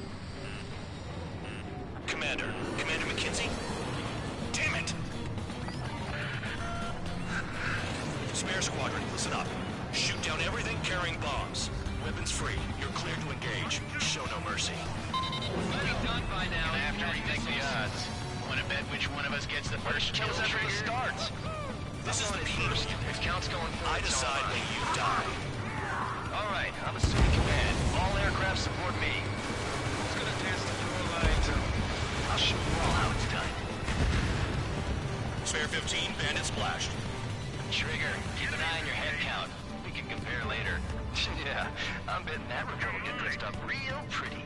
Commander. Commander McKenzie? Damn it! Spare Squadron, listen up. Shoot down everything carrying bombs. Weapons free. You're clear to engage. Show no mercy. We'll be done by now. And after we think the odds, wanna bet which one of us gets the first kill after it starts? This is the first. If count's going forward, I decide when you die. All right, I'm assuming command. All aircraft support me. Who's gonna dance the door lines? I'll show you all how it's done. Spare fifteen, bandit splashed. Trigger, keep an eye on your head count. We we can compare later. Yeah, I'm betting that recruit will get dressed up real pretty.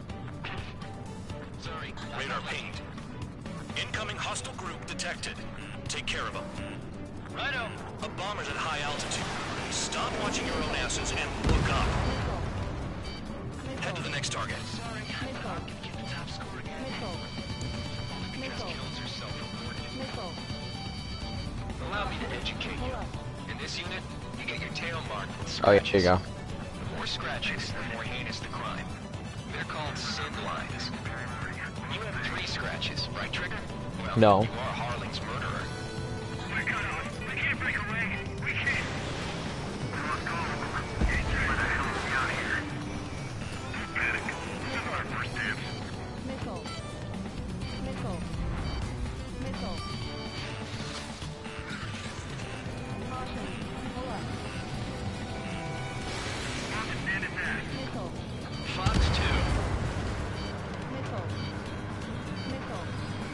Sorry. Radar pinged. Incoming hostile group detected. Take care of them. Righto. A bomber's at high altitude. Stop watching your own asses and look up. Head to the next target. Sorry, I'm gonna get the top score again. Just kills her self-reported. Allow me to educate you. In this unit, you get your tail marked with Oh, yeah, scratches. here you go. The more scratches, the more heinous the crime. They're called sin lines. You have three scratches, right, Trigger? Well, No. you are Harling's murderer. We're cut off. We can't break away. We can't. Let's go. Get the hell out of here. Panic. This is our first dibs. Missile. Missile. Missile. Caution. Pull up. Stand at that. Missile. Fox two. Missile. Missile.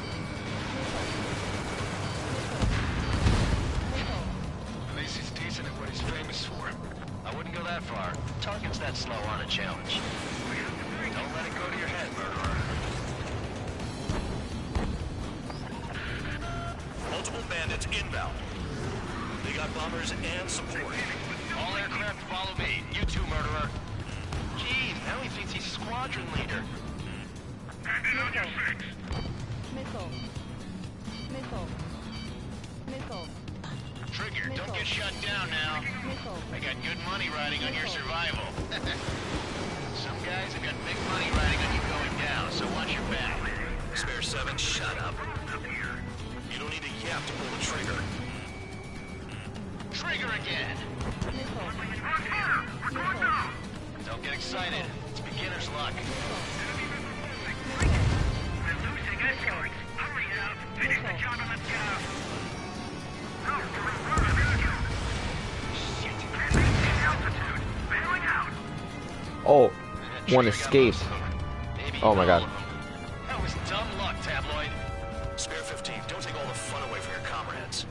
Missile. At least he's decent at what he's famous for. I wouldn't go that far. Target's that slow on a challenge. Don't let it go to your head, murderer. Multiple bandits inbound. They got bombers and support. All aircraft follow me. You too, murderer. Jeez, now he thinks he's squadron leader. Missile. Missile. Missile. Missile. Trigger, don't get shut down now. Missile. I got good money riding on your survival. Some guys have got big money riding on you going down, so watch your back. Spare seven, shut up. You don't need a yap to pull the trigger. Trigger again. Missile. Don't get excited. It's beginner's luck. We're losing escorts. Hurry up. Finish the job and let's go. No, shit. Altitude. Bailing out. Oh, one escaped. Oh my god. That was dumb luck, Tabloid. Spare fifteen, don't take all the fun away from your comrades.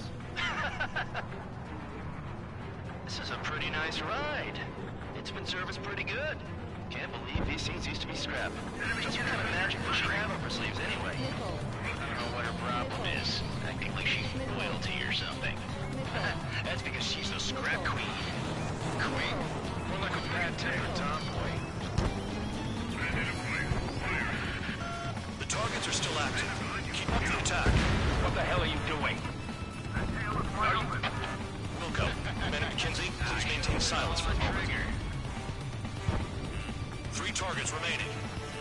This is a pretty nice ride. It's been serviced pretty good. Can't believe these scenes used to be scrapped. Just what kind of magic does she have up her sleeves anyway? I don't know what her problem is. Acting like she's royalty or something. That's because she's the scrap queen. Queen? More like a bad tempered tomboy. The targets are still active. Keep up the attack. What the hell are you doing? Wilco, men at McKinsey, please maintain silence for a moment. Trigger. Three targets remaining.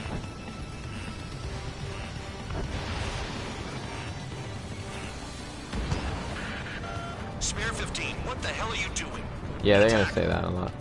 Spare fifteen, what the hell are you doing? Yeah, they're gonna say that a lot.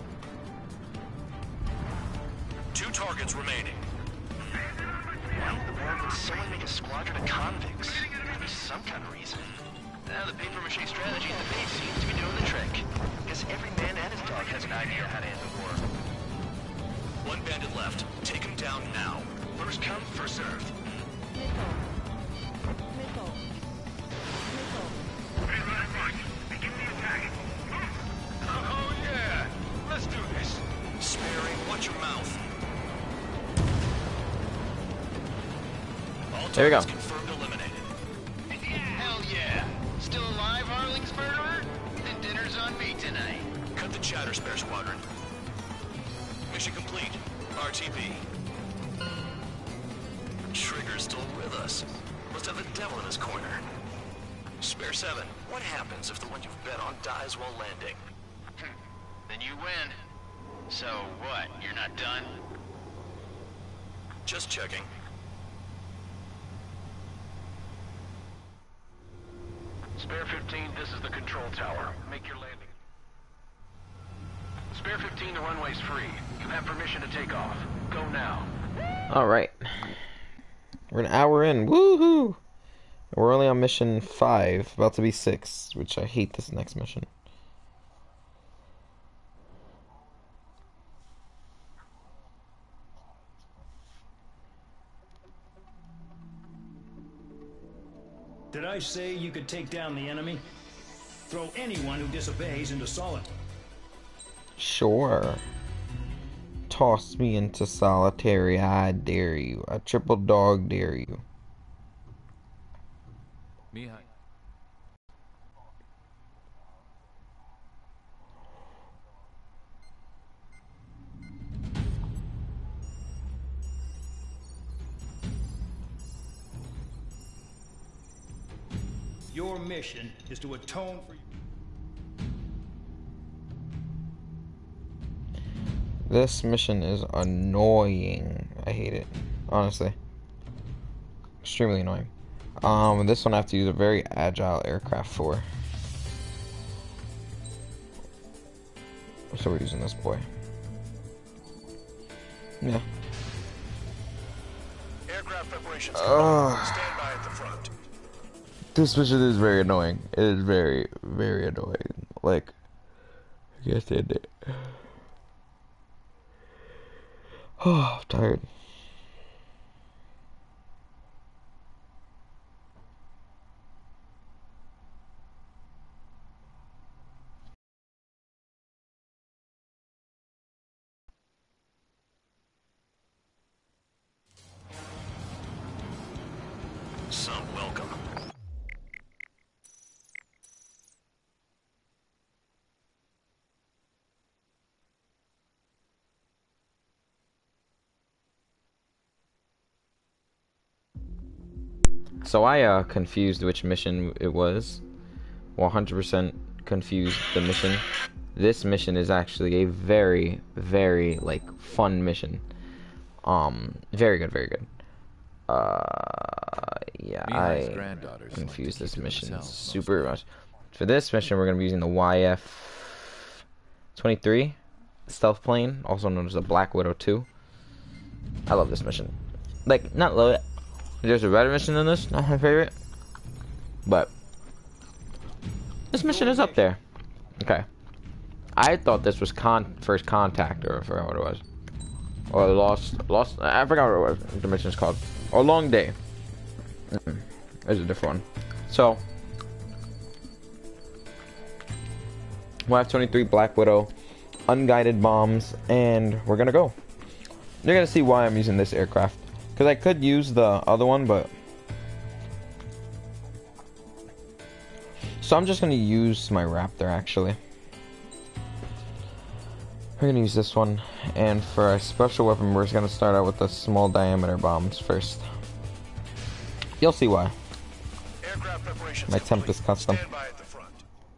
Two targets remaining. Why in the world would someone make a squadron of convicts? There'd be some kind of reason. Now the paper-mache strategy at the base seems to be doing the trick. Guess every man and his dog has an idea how to end the war. One bandit left. Take him down now. First come, first served. Missile. Missile. Missile. Begin the attack. Oh yeah! Let's do this. Sparing, watch your mouth. All There we go. targets confirmed eliminated. Hell yeah! Still alive, Harling's murderer? Then dinner's on me tonight. Cut the chatter, Spare Squadron. Mission complete. R T P. Trigger's still with us. Must have the devil in his corner. Spare seven, what happens if the one you've bet on dies while landing? Then you win. So what, you're not done? Just checking. Spare fifteen, this is the control tower. Make your landing. Spare fifteen, the runway's free. You have permission to take off. Go now. Alright. We're an hour in. Woohoo! We're only on mission five, about to be six, which I hate this next mission. Did I say you could take down the enemy? Throw anyone who disobeys into solid. Sure. Toss me into solitary, I dare you. I triple dog dare you. Mihai. Your mission is to atone for... This mission is annoying. I hate it. Honestly. Extremely annoying. Um, this one I have to use a very agile aircraft for. So we're using this boy. Yeah. Aircraft preparations. Ugh. Stand by at the front. This mission is very annoying. It is very, very annoying. Like, I can't stand it. Oh, I'm tired. Some welcome. So I uh, confused which mission it was. one hundred percent confused the mission. This mission is actually a very, very like fun mission. Um, very good, very good. Uh, yeah, Mihai's I granddaughters confused like to this keep to mission themselves super much. For this mission, we're gonna be using the Y F twenty-three stealth plane, also known as the Black Widow two. I love this mission. Like, not love it. There's a better mission than this, not my favorite. But this mission is up there. Okay. I thought this was con first contact, or I forgot what it was. Or lost lost I forgot what it was. The mission is called. Or Long Day. Mm-mm. There's a different one. So Y F twenty-three Black Widow, unguided bombs, and we're gonna go. You're gonna see why I'm using this aircraft. Because I could use the other one, but... So I'm just going to use my Raptor, actually. We're going to use this one. And for a special weapon, we're just going to start out with the small diameter bombs first. You'll see why. Aircraft preparations My temp is custom. Stand by at the front.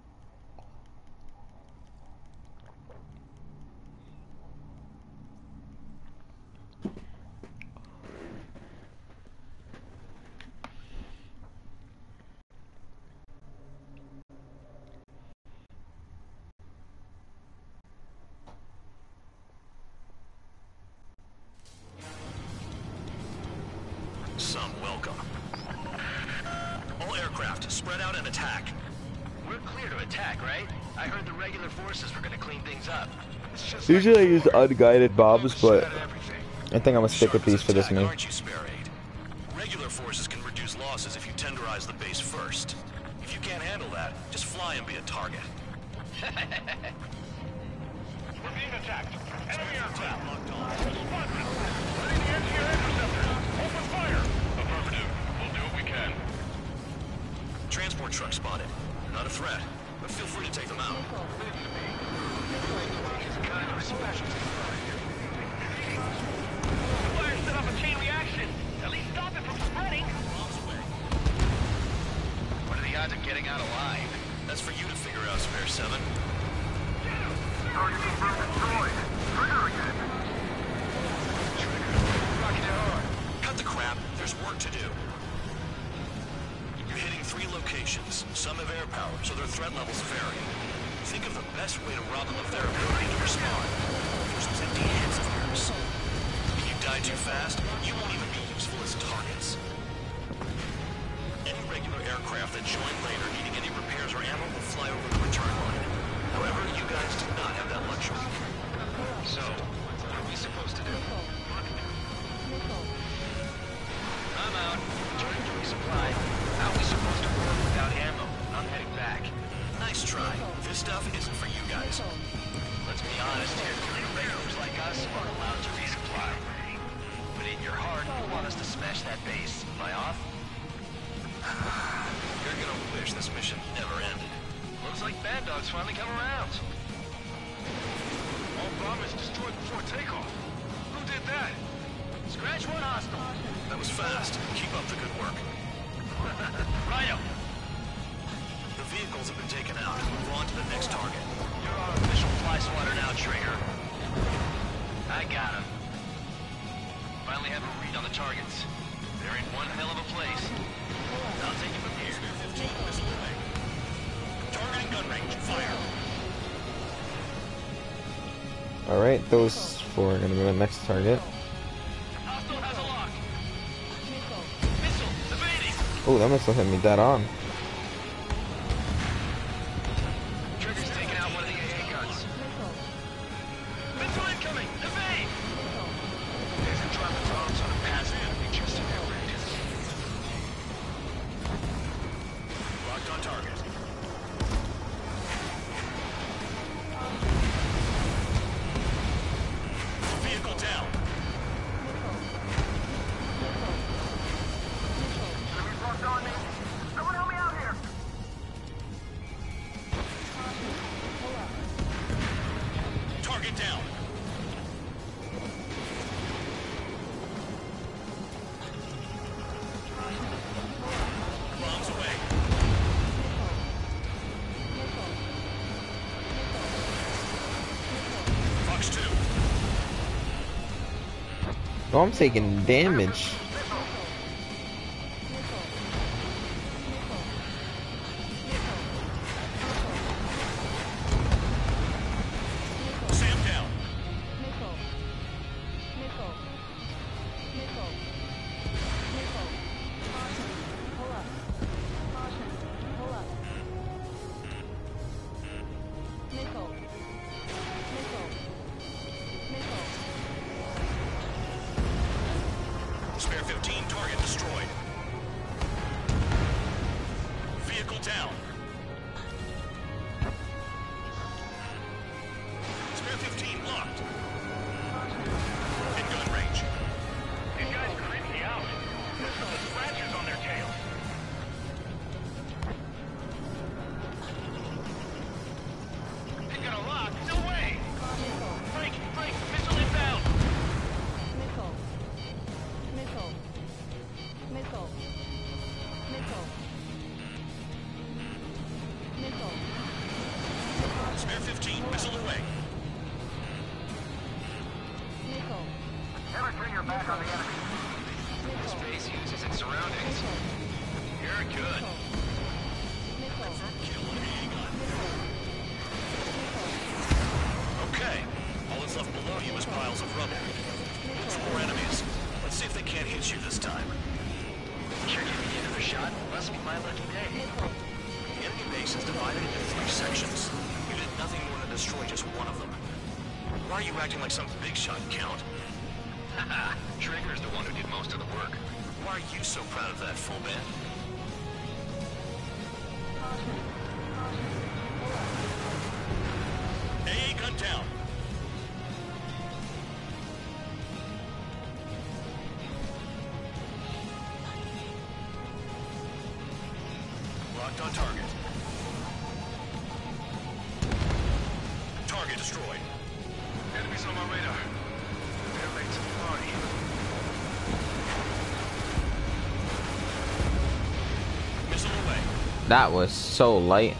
Some welcome. All aircraft, spread out and attack. We're clear to attack, right? I heard the regular forces were gonna clean things up. It's just Usually I like use before. unguided bombs, Shit but out of everything. I think I'm going to stick with these for this Attack, move. aren't you, Spare Aid? Regular forces can reduce losses if you tenderize the base first. If you can't handle that, just fly and be a target. We're being attacked. Enemy aircraft locked on. Squadron, ready the anti-air interceptors. Open fire. Affirmative. We'll do what we can. Transport truck spotted. Not a threat, but feel free to take them out. Fire set off a chain reaction. At least stop it from spreading. What are the odds of getting out alive? That's for you to figure out, Spare Seven. Target confirmed destroyed. Trigger again. Rocking it hard. Cut the crap. There's work to do. You're hitting three locations. Some have air power, so their threat levels vary. Think of the best way to rob them of their ability to respond. Use those empty hands of yours. If you die too fast, you won't even be useful as targets. Any regular aircraft that join later needing any repairs or ammo will fly over the return line. However, you guys do not have that luxury. So, what are we supposed to do? I'm out. Turning to resupply. How are we supposed to work without ammo? I'm heading back. Nice try. This stuff isn't for you guys. Let's be honest. wish this mission never ended. Looks like Bad Dog's finally come around. All bombers destroyed before takeoff. Who did that? Scratch one hostile. That was fast. Keep up the good work. Rhino! The vehicles have been taken out. Move on to the next target. You're our official fly swatter now, Trigger. I got him. Finally have a read on the targets. They're in one hell of a place. I'll take it from here. fifteen, missile away. Targeting gun range. Fire. Alright, those four are gonna be the next target. Hostile has a lock. Missile, evading. Oh, that missile hit me dead on. Trigger's taking out one of the A A guns. Missile incoming. Evade. There's a drop of bombs on a passive enemy just in that radius. Locked on target. Vehicle down. Enemies locked on me. Someone help me out here. Target down. Bombs away. Fox two. Oh, I'm taking damage. Sam down. Missile. Missile. Missile. Missile. Caution. Pull up. Caution. Pull up. Missile. Missile. Missile. Spare fifteen, target destroyed. Vehicle down. Spare fifteen locked. In gun range. These guys creep me out. There's some scratches on their tails. They got a lock. No way. Missile. Break, break, missile inbound. Missile. Missile. Missile. Missile. Missile. Spare fifteen, missile away. Missile. Never turn your back on the enemy. Missile. Space uses its surroundings. Missile. You're good. Missile. Kill an A A gun. Missile. Okay. All that's left below you is piles of rubble. Four enemies. Let's see if they can't hit you this time. Sure give me another shot. Must be my lucky day. Missile. The enemy base is divided into three sections. You did nothing more than destroy just one of them. Why are you acting like some big shot, Count? Haha, Trigger's the one who did most of the work. Why are you so proud of that, full band? A A gun down. Locked on target. Target destroyed. Enemies on my radar. They're late to the party. Missile away. That was so light.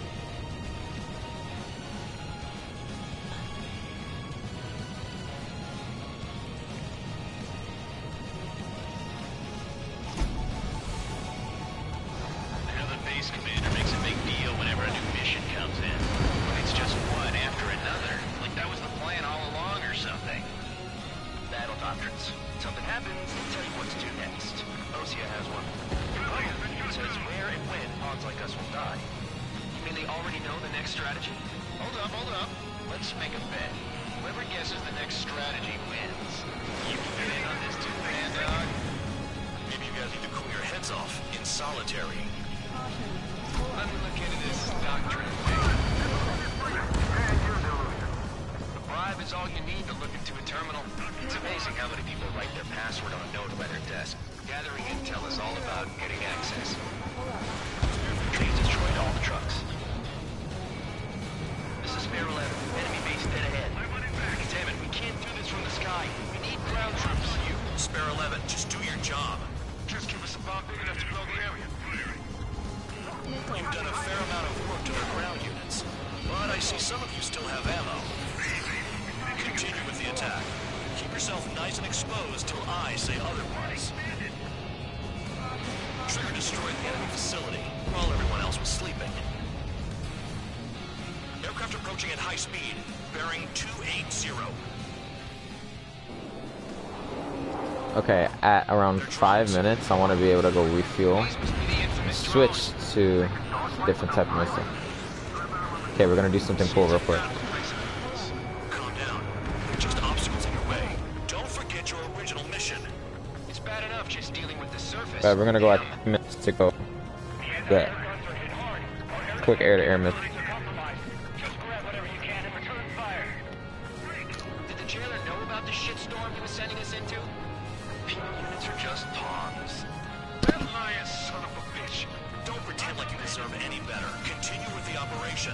I know the base commander makes a big deal whenever a new mission comes in. But it's just one after another. Like that was the plan all along or something. Battle doctrines. Something happens, they tell you what to do next. Osia has one. It says where and when pawns like us will die. You mean they already know the next strategy? Hold up, hold up. Let's make a bet. Whoever guesses the next strategy wins. You can get in on this too, man, dog. Maybe you guys need to cool your heads off in solitary. Let me look into this doctrine thing. The bribe is all you need to look into a terminal. It's amazing how many people write their password on a note by their desk. Gathering intel is all about getting access. Trees destroyed You've done a fair amount of work to their ground units, but I see some of you still have ammo. Continue with the attack. Keep yourself nice and exposed till I say otherwise. Trigger destroyed the enemy facility while everyone else was sleeping. Aircraft approaching at high speed, bearing two eighty. Okay, at around five minutes, I want to be able to go refuel. Switch to different type of missile. Okay, we're gonna do something cool real quick. Calm down. Just obstacles in your way. Don't forget your original mission. It's bad enough just dealing with the surface. Alright, we're gonna go at ten minutes to go. Good. Quick air-to-air missile. Just grab whatever you can and return fire. Did the jailer know about the shitstorm he was sending us into? P units are just pawns. That lion son of a bitch. Don't pretend like you deserve any better. Continue with the operation.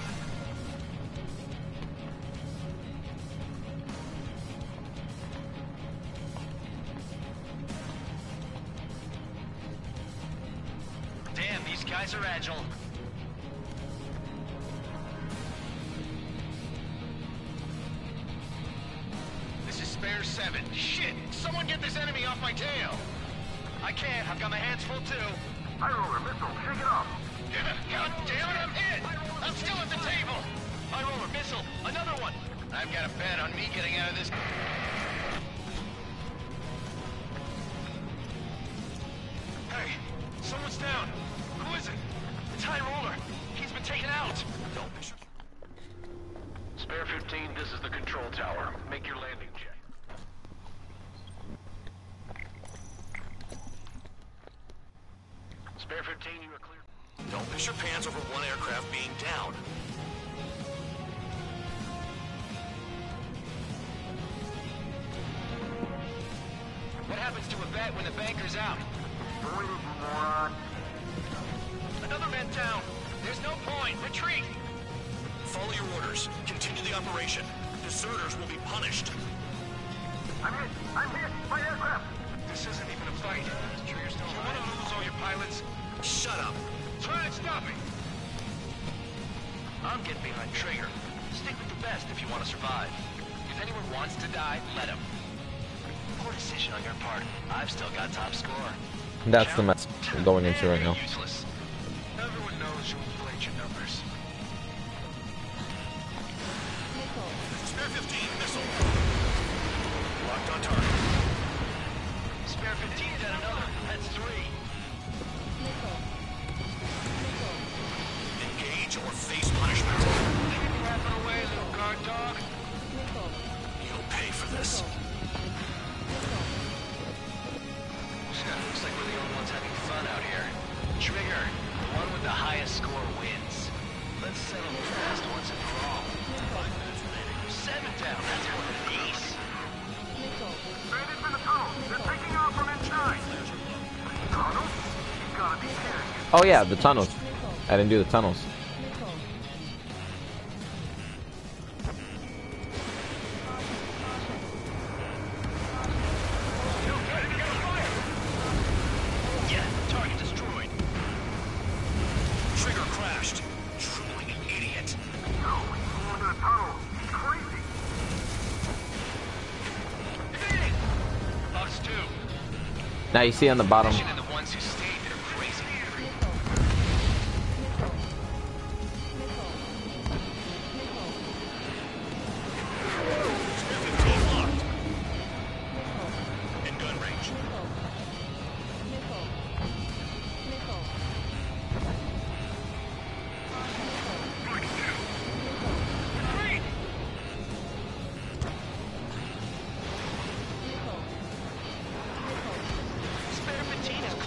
Damn, these guys are agile. This is Spare seven. Shit! Someone get this enemy off my tail! I can't. I've got my hands full too. High roller, missile, shake it off. God damn it, I'm hit! I'm still at the table! High roller, missile. Another one. I've got a bet on me getting out of this. Hey, someone's down. Who is it? It's High Roller. He's been taken out. Don't be sure. Spare fifteen, this is the control tower. Make your landing check. Spare fifteen, you are clear. Don't piss your pants over one aircraft being down. What happens to a bet when the banker's out? Waiting, you moron. Another man down. There's no point. Retreat. Follow your orders. Continue the operation. Deserters will be punished. I'm hit! I'm hit! My aircraft! This isn't even a fight. Sure you're still alive? You want to lose all your pilots? Shut up. Try and stop me. I'm getting behind Trigger. Stick with the best if you want to survive. If anyone wants to die, let him. Poor decision on your part. I've still got top score. That's the mess I'm going into right now. Useless. Everyone knows you inflate your numbers. Spare fifteen missile. Locked on target. Spare fifteen got another. That's three. Engage or face punishment. Crapping away, little guard dog. You'll pay for this. Looks like we're the only ones having fun out here. Trigger, the one with the highest score wins. Let's settle fast once and for all. Five minutes remaining. Seven down. That's more than an ace. Bandits in the tunnel. They're taking off from inside. Tunnel? You gotta be kidding me. Oh yeah, the tunnels. I didn't do the tunnels. Yeah, target destroyed. Trigger crashed. Truly an idiot. No, he's going into the tunnel. He's crazy. Us too. Now you see on the bottom. And the ones who stayed, they're crazy. Spare fifteen locked. In gun range. Spare fifteen is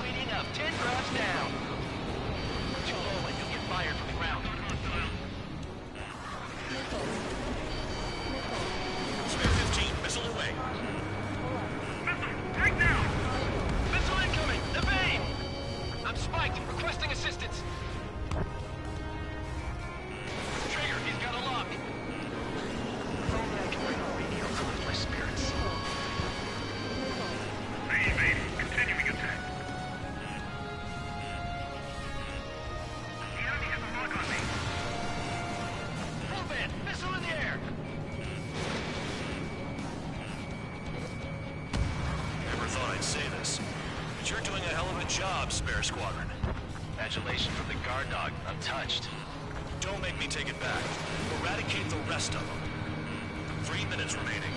Squadron. Adulation from the guard dog, untouched. Don't make me take it back. Eradicate the rest of them. Three minutes remaining.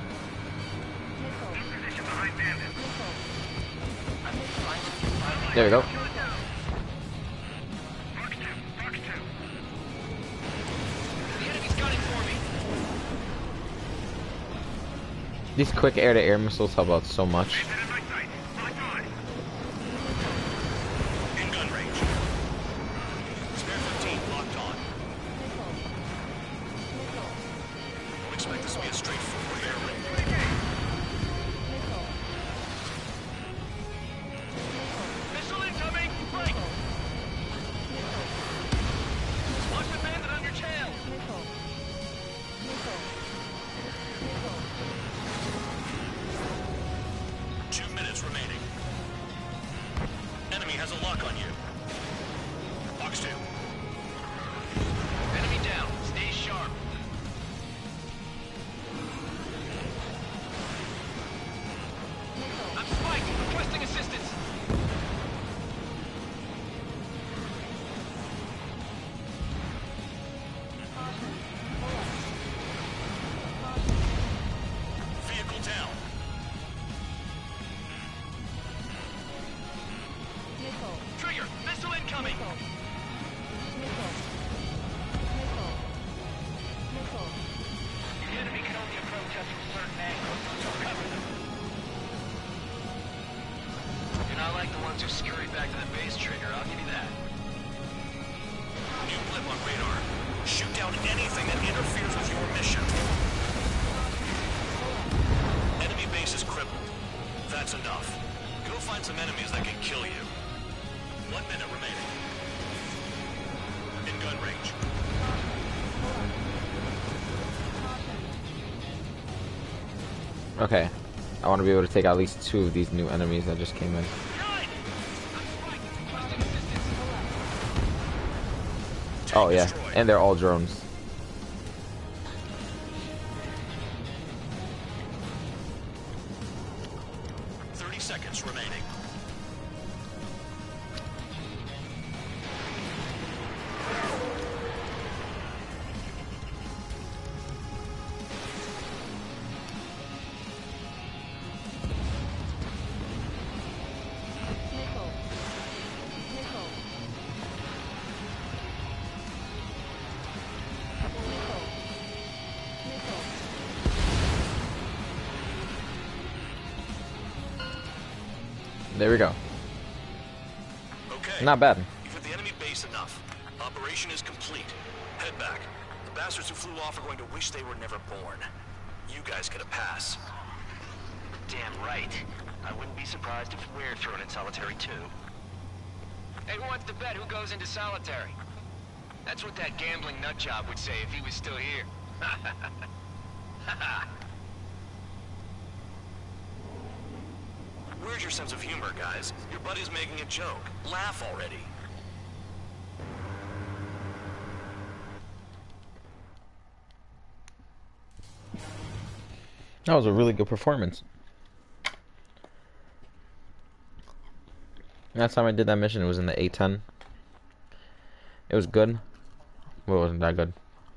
There we go. The enemy's gunning for me. These quick air-to-air missiles help out so much. In gun range. Spare fifteen locked on. Don't expect this to be a straightforward air raid. Missile incoming! Break! Watch the bandit on your tail! Two minutes remaining. Enemy has a lock on you. Box two. Enemy down. Stay sharp. I'm spiked! Requesting assistance! Vehicle down. Trigger! Missile incoming! The enemy can only approach us from certain angles, so cover them. You're not like the ones who scurried back to the base, Trigger. I'll give you that. New blip on radar. Shoot down anything that interferes with your mission. Enemy base is crippled. That's enough. Go find some enemies that can kill you. One minute remaining. In gun range. Okay. I want to be able to take at least two of these new enemies that just came in. Oh yeah, and they're all drones. Thirty seconds remaining. There we go. Okay. Not bad. You've hit the enemy base enough. Operation is complete. Head back. The bastards who flew off are going to wish they were never born. You guys get a pass. Damn right. I wouldn't be surprised if we're thrown in solitary too. Hey, who wants to bet who goes into solitary? That's what that gambling nutjob would say if he was still here. Where's your sense of humor, guys? Your buddy's making a joke. Laugh already. That was a really good performance. Last time I did that mission, it was in the A ten. It was good, but it wasn't that good.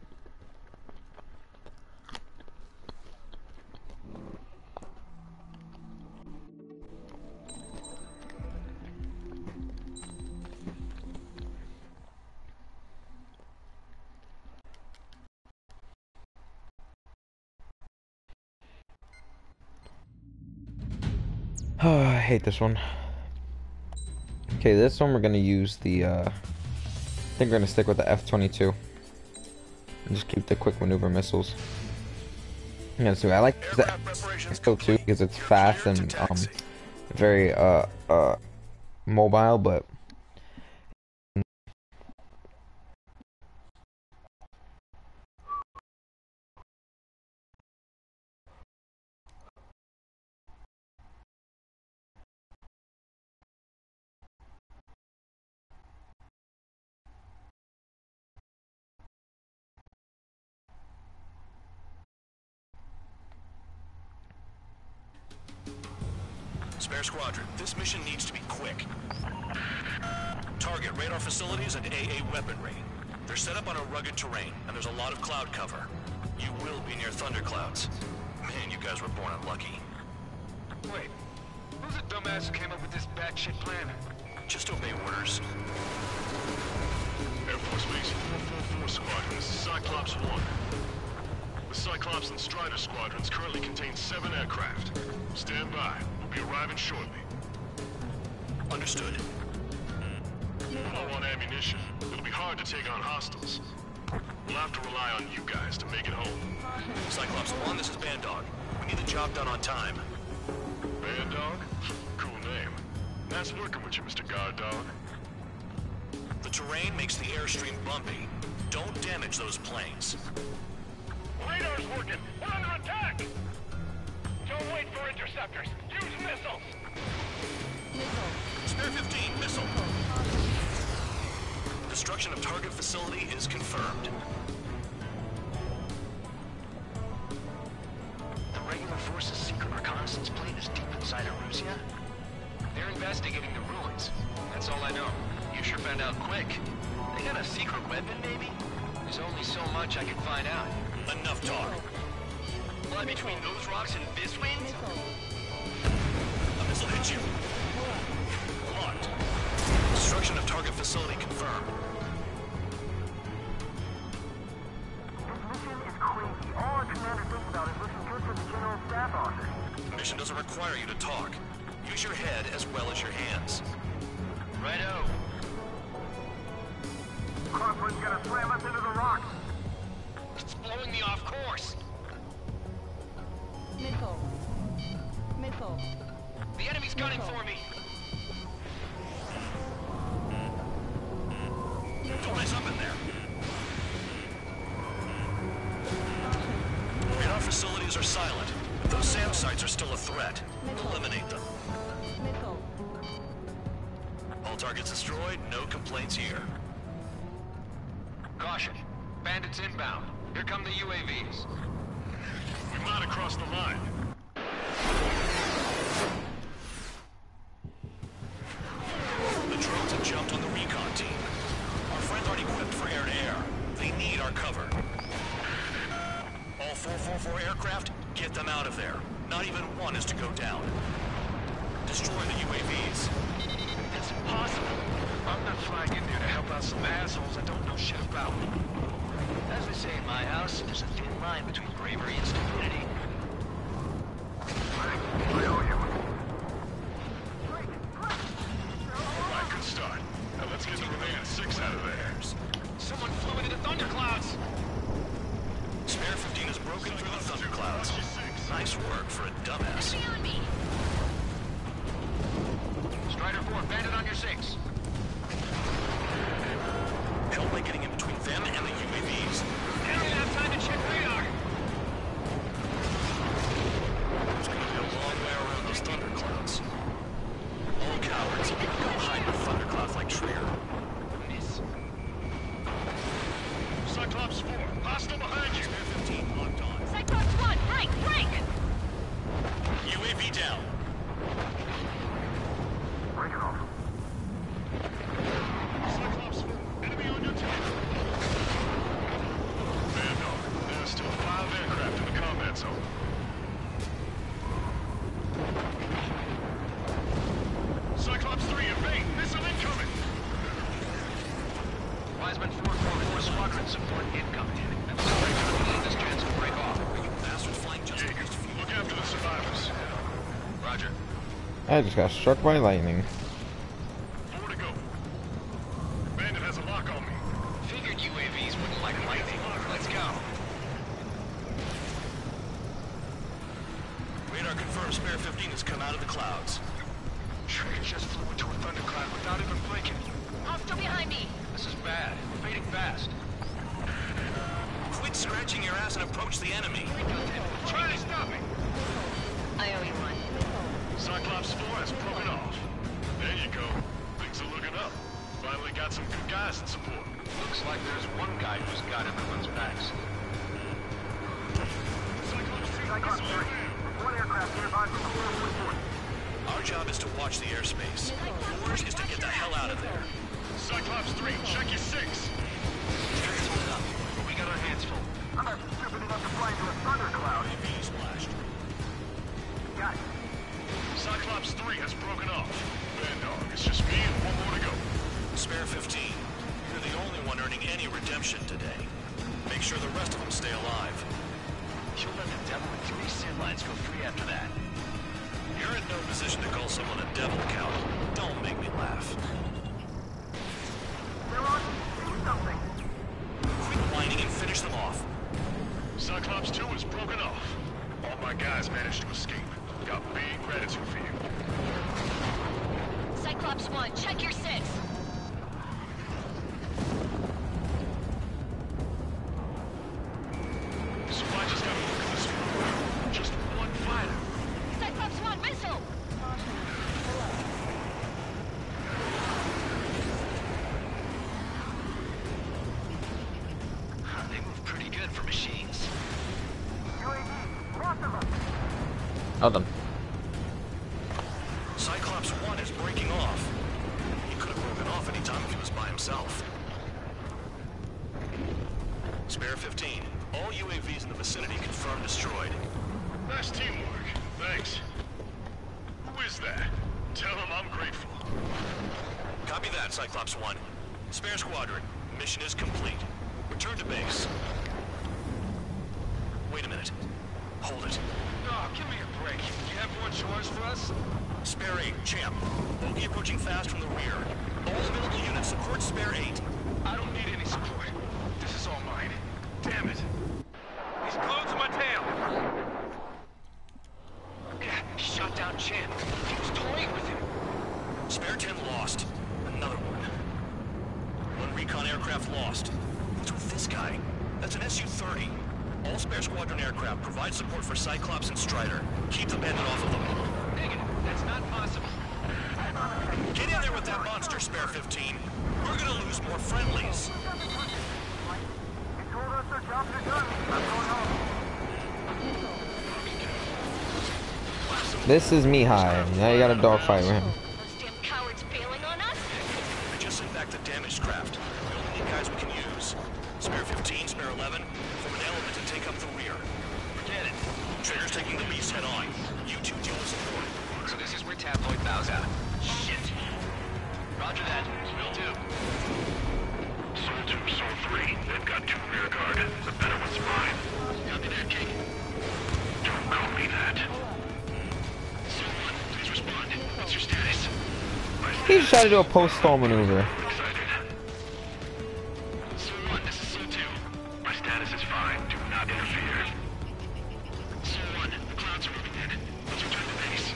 Oh, I hate this one. Okay, this one we're gonna use the, uh, I think we're gonna stick with the F twenty-two. And just keep the quick maneuver missiles. Yeah, so I like the F twenty-two because it's fast and, um, very, uh, uh, mobile, but Spare Squadron, this mission needs to be quick. Target radar facilities and A A weaponry. They're set up on a rugged terrain, and there's a lot of cloud cover. You will be near thunderclouds. Man, you guys were born unlucky. Wait, who's the dumbass who came up with this batshit plan? Just obey orders. Air Force Base four four four Squadron, this is Cyclops one. The Cyclops and Strider squadrons currently contain seven aircraft. Stand by. We'll be arriving shortly. Understood. Low on ammunition. It'll be hard to take on hostiles. We'll have to rely on you guys to make it home. Cyclops one, this is Bandog. We need the job done on time. Bandog? Cool name. Nice working with you, Mister Guard Dog. The terrain makes the airstream bumpy. Don't damage those planes. Radar's working! We're under attack! Don't wait for interceptors! Use missiles! Spare fifteen, missile. Destruction of target facility is confirmed. The regular force's secret reconnaissance plane is deep inside Erusea? They're investigating the ruins. That's all I know. You sure found out quick. They got a secret weapon, maybe? There's only so much I can find out. Enough talk. Fly between those rocks and this wind? A missile hit you. Locked. Destruction of target facility confirmed. This mission is crazy. All our commander thinks about is looking good for the General Staff Office. Mission doesn't require you to talk. Use your head as well as your hands. Righto. Crosswind's gonna slam us into the rocks. It's blowing me off course. Missile. Missile. The enemy's gunning for me. Don't mess up in there. Radar facilities are silent, but those SAM sites are still a threat. Eliminate them. Missile. All targets destroyed, no complaints here. Caution. Bandits inbound. Here come the U A Vs. We might have crossed the line. The drones have jumped on the recon team. Our friends aren't equipped for air-to-air. They need our cover. All four four four aircraft, get them out of there. Not even one is to go down. Destroy the U A Vs. It's impossible. I'm not flying in there to help out some assholes I don't know shit about. As they say in my house, there's a thin line between bravery and stupidity. I owe you. Alright, good start. Now let's get the remaining six out of there. Someone flew into the thunderclouds. Spare fifteen has broken through the thunderclouds. Nice work for a dumbass. Enemy on me. Strider four, bandit on your six. Help by getting in between them and the U A Vs. I don't even have time to check radar. It's gonna be a long way around those thunderclouds. All cowards, go hide in thunderclouds like Trigger. Miss. Cyclops four, hostile behind you. Spare fifteen locked on. Cyclops one, break, break! U A V down. Break it off. Cyclops four, enemy on your tail. Bandog, there are still five aircraft in the combat zone. Cyclops three, evade! Missile incoming! Wiseman four four four squadron support incoming. I'm sorry, John. This chance will break off. You bastards flying just Jaeger, look after the survivors. Roger. I just got struck by lightning. Four to go. Bandit has a lock on me. Figured U A Vs wouldn't like lightning. Let's go. Radar confirms Spare fifteen has come out of the clouds. Trigger just flew into a thundercloud without even blinking. Hostile behind me. This is bad. We're fading fast. Quit scratching your ass and approach the enemy. Try to stop me. I owe you one. Cyclops four has broken off. There you go. Things are looking up. Finally got some good guys in support. Looks like there's one guy who's got everyone's backs. Cyclops two, Cyclops three. One aircraft nearby from the four forty-four. Our job is to watch the airspace. Yours is to get the hell out of there. Cyclops three, check your six. Trigger's holding up, but we got our hands full. I'm not stupid enough to fly into a thundercloud. U A V splashed. Got it. Cyclops three has broken off. Bad dog, it's just me and one more to go. Spare fifteen, you're the only one earning any redemption today. Make sure the rest of them stay alive. You'll let the devil and three sin lines go free after that. You're in no position to call someone a devil, Count. Don't make me laugh. They're on. Do something. Quit whining and finish them off. Cyclops two is broken off. All my guys managed to escape. Got big gratitude for you. Cyclops one, check your six. So I just gotta look at this one. Just one fighter. Cyclops one, missile. They move pretty good for machines. U A V, lots of them. Hold on. Cyclops one is breaking off. He could have broken off any time if he was by himself. Spare fifteen. All U A Vs in the vicinity confirmed destroyed. Nice teamwork. Thanks. Who is that? Tell him I'm grateful. Copy that, Cyclops one. Spare squadron. Mission is complete. Return to base. Wait a minute. Hold it. Oh, give me a break. You have more chores for us? Spare eight, champ. Bogey approaching fast from the rear. All available units support Spare eight. I don't need any support. This is all mine. Damn it. He's glued to my tail. Yeah, he shot down Champ. He was toying with him. Spare ten lost. Another one. One recon aircraft lost. What's with this guy? That's an S U thirty. All Spare Squadron aircraft provide support for Cyclops and Strider. Keep the bandit off of them. Negative. That's not possible. Get in there with that monster, Spare fifteen. We're gonna lose more friendlies. They told us their jobs are done. I'm going home. This is Mihai. Now you got a dogfight with him. Those damn cowards bailing on us? We just sent back the damaged craft. We only need guys we can use. Spare fifteen, Spare eleven, form an element and take up the rear. Forget it. Trigger's taking the beast head on. You two deal with support. So this is where Tabloid bows out. Shit. Roger that. Will do. Soul two, Soul three. They've got two rear guard. The better one's mine. Copy that, King. Don't call me that. Soul one, please respond. What's your status? My He just tried to do a post-stall maneuver. excited. Soul one, this is Soul two. My status is fine. Do not interfere. Soul one, the clouds are moving in. Let's return to base.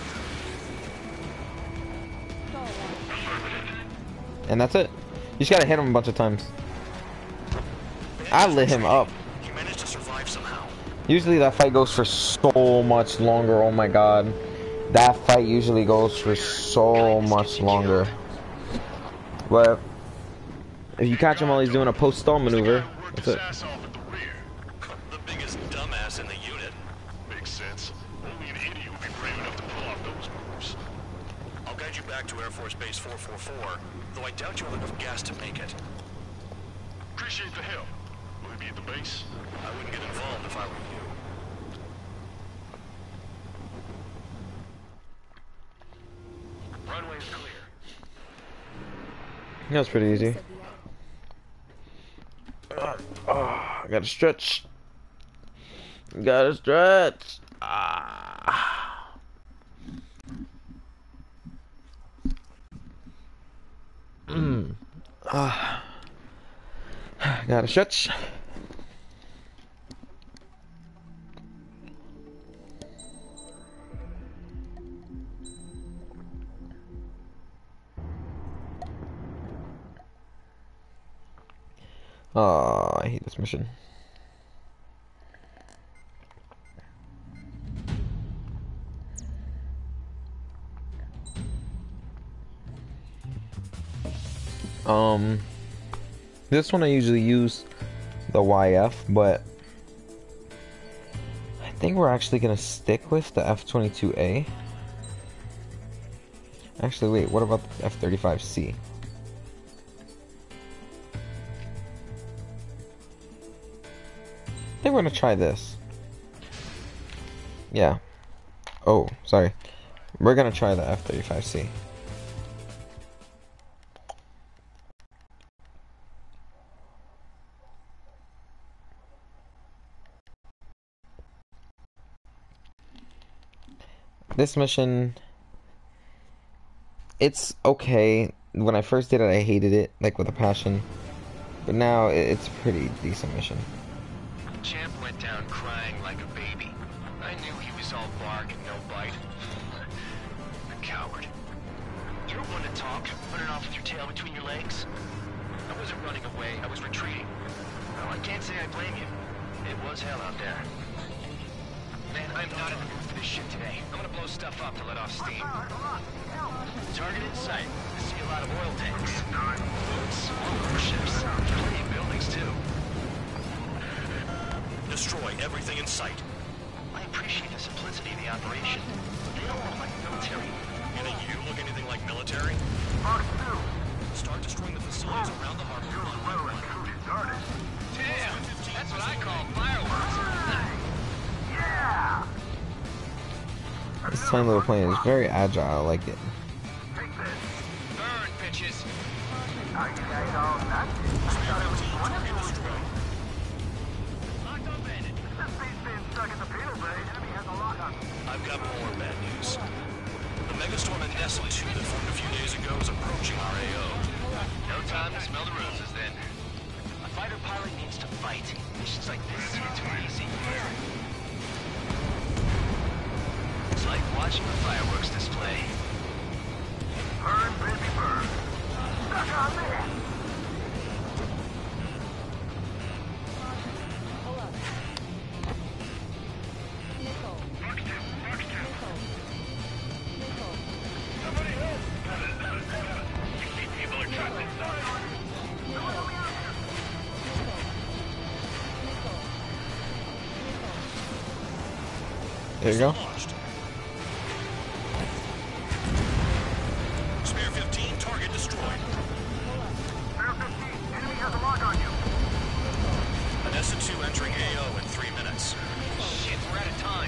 Affirmative. And that's it. You just gotta hit him a bunch of times. I lit him up. He managed to survive somehow. Usually that fight goes for so much longer. Oh my god. That fight usually goes for so much longer. But if you catch him while he's doing a post-stall maneuver, that's it. Ass off at the rear. The biggest dumbass in the unit. Makes sense. Only an idiot would be brave enough to pull off those moves. I'll guide you back to Air Force Base four four four, though I doubt you have enough gas to make it. Appreciate the help. Will he be at the base? I wouldn't get involved if I were you. Runway is clear. That was pretty easy. Uh, oh, I gotta stretch. Gotta stretch. Ah. Mm. Ah. Gotta stretch. Oh, I hate this mission. Um, this one I usually use the Y F, but I think we're actually gonna stick with the F twenty-two A. Actually, wait, what about the F thirty-five C? I think we're gonna try this. Yeah. Oh, sorry. We're gonna try the F thirty-five C. This mission, it's okay. When I first did it, I hated it, like with a passion. But now, it's a pretty decent mission. Champ went down crying like a baby. I knew he was all bark and no bite. A coward. You're one to talk, running off with your tail between your legs. I wasn't running away, I was retreating. Well, I can't say I blame you. It was hell out there. Man, I'm not in the mood for this shit today. I'm gonna blow stuff up to let off steam. Target in sight. I see a lot of oil tanks. Boats, warships, plenty of buildings too. Destroy everything in sight. I appreciate the simplicity of the operation. They don't look like military. You think you look anything like military? Start destroying the facilities around the harbor. Damn! That's what I call fireworks. Yeah! This tiny little plane is very agile, I like it. Burn, bitches! I've got more bad news. The megastorm in Nessa two that formed a few days ago is approaching our A O. No time to smell the roses then. A fighter pilot needs to fight. Missions like this are too easy. It's like watching a fireworks display. Burn, baby, burn. Stuck on me. There you go. Spare fifteen, target destroyed. Spare fifteen, enemy has a lock on you. Nessa two entering A O in three minutes. Shit, we're out of time.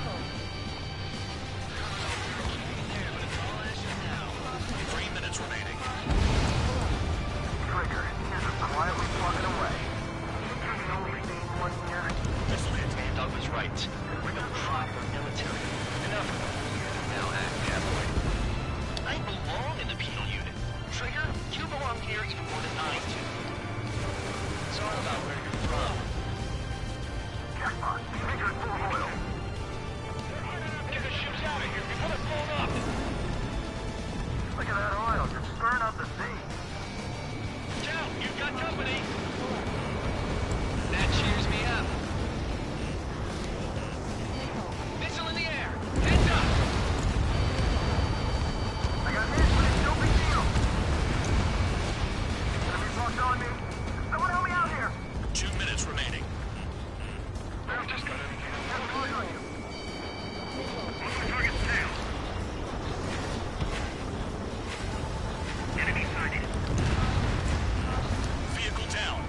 Three minutes remaining. Trigger, here's a quietly plugging away. Can you only see one here? Missile hit. Doug was right. We're no proper military. Enough of them. Now act cowboy. I belong in the penal unit. Trigger, you belong here even more than I do. It's all about where you're from. Jackpot, Trigger full oil. Get the ships out of here before they're blown up. Look at that oil, just stirring up the sea. Joe, you've got company. That cheers me up. Missile in the air. Heads up. I got hit, but it's no big deal. Enemy's locked on me. Someone help me out here. Two minutes remaining. There's just got enemy. Have a lock on you. Target's down. Enemy sighted. Vehicle down.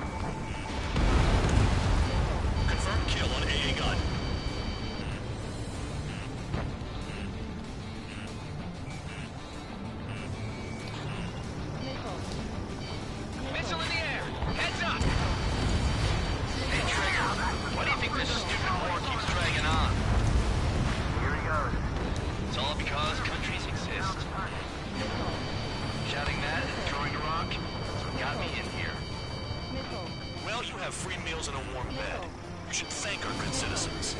Confirmed kill on A A gun. Missile in the air. Heads up. Hey, Trigger. Why do you think this stupid war keeps dragging on? Here he goes. It's all because countries exist. Shouting that and throwing a rock is what got me in here. Well, you have free meals and a warm bed. You should thank our good citizens.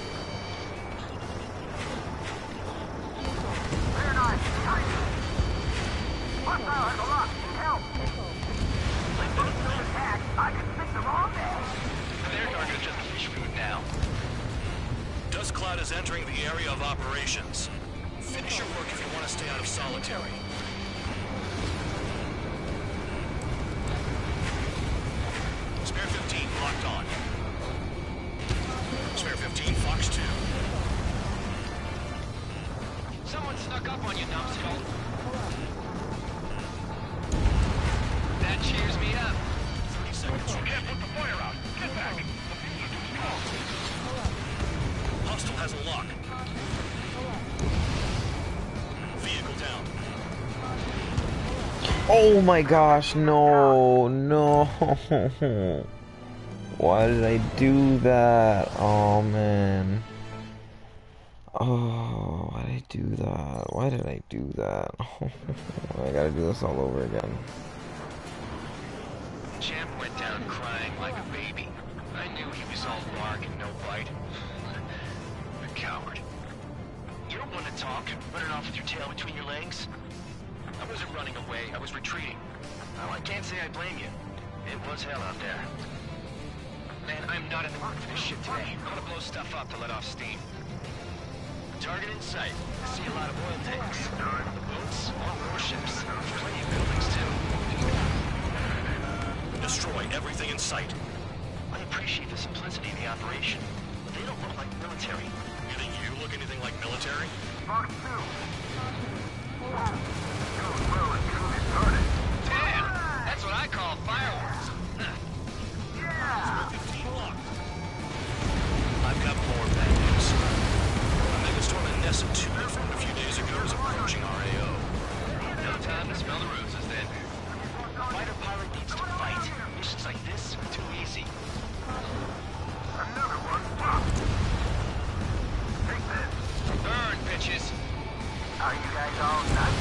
Very nice. Hostile has a lock. Help. With those two attacks, I can sink them all day. Their target is just fish food now. Dust Cloud is entering the area of operations. Finish your work if you want to stay out of solitary. Spare fifteen locked on. Spare fifteen, Fox two. Someone snuck up on you, numbskull. Oh my gosh, no, no. Why did I do that? Oh man. Oh, why did I do that? Why did I do that? I gotta do this all over again. Champ went down crying like a baby. I knew he was all bark and no bite. A coward. You don't want to talk, running off with your tail between your legs? I wasn't running away, I was retreating. Now, I can't say I blame you. It was hell out there. Man, I'm not in the mood for this shit today. I'm gonna blow stuff up to let off steam. Target in sight. I see a lot of oil tanks. Boats, all warships. Plenty of buildings, too. Destroy everything in sight. I appreciate the simplicity of the operation, but they don't look like military. You think you look anything like military? Fox two. Damn! That's what I call fireworks. Yeah! I've got more bad news. A megastorm in Nessa two from a few days ago is approaching our A O. No time to smell the roses, then. A fighter pilot needs to fight. Missions like this are too easy. Another one. Take this. Burn, bitches! Are you guys all nuts?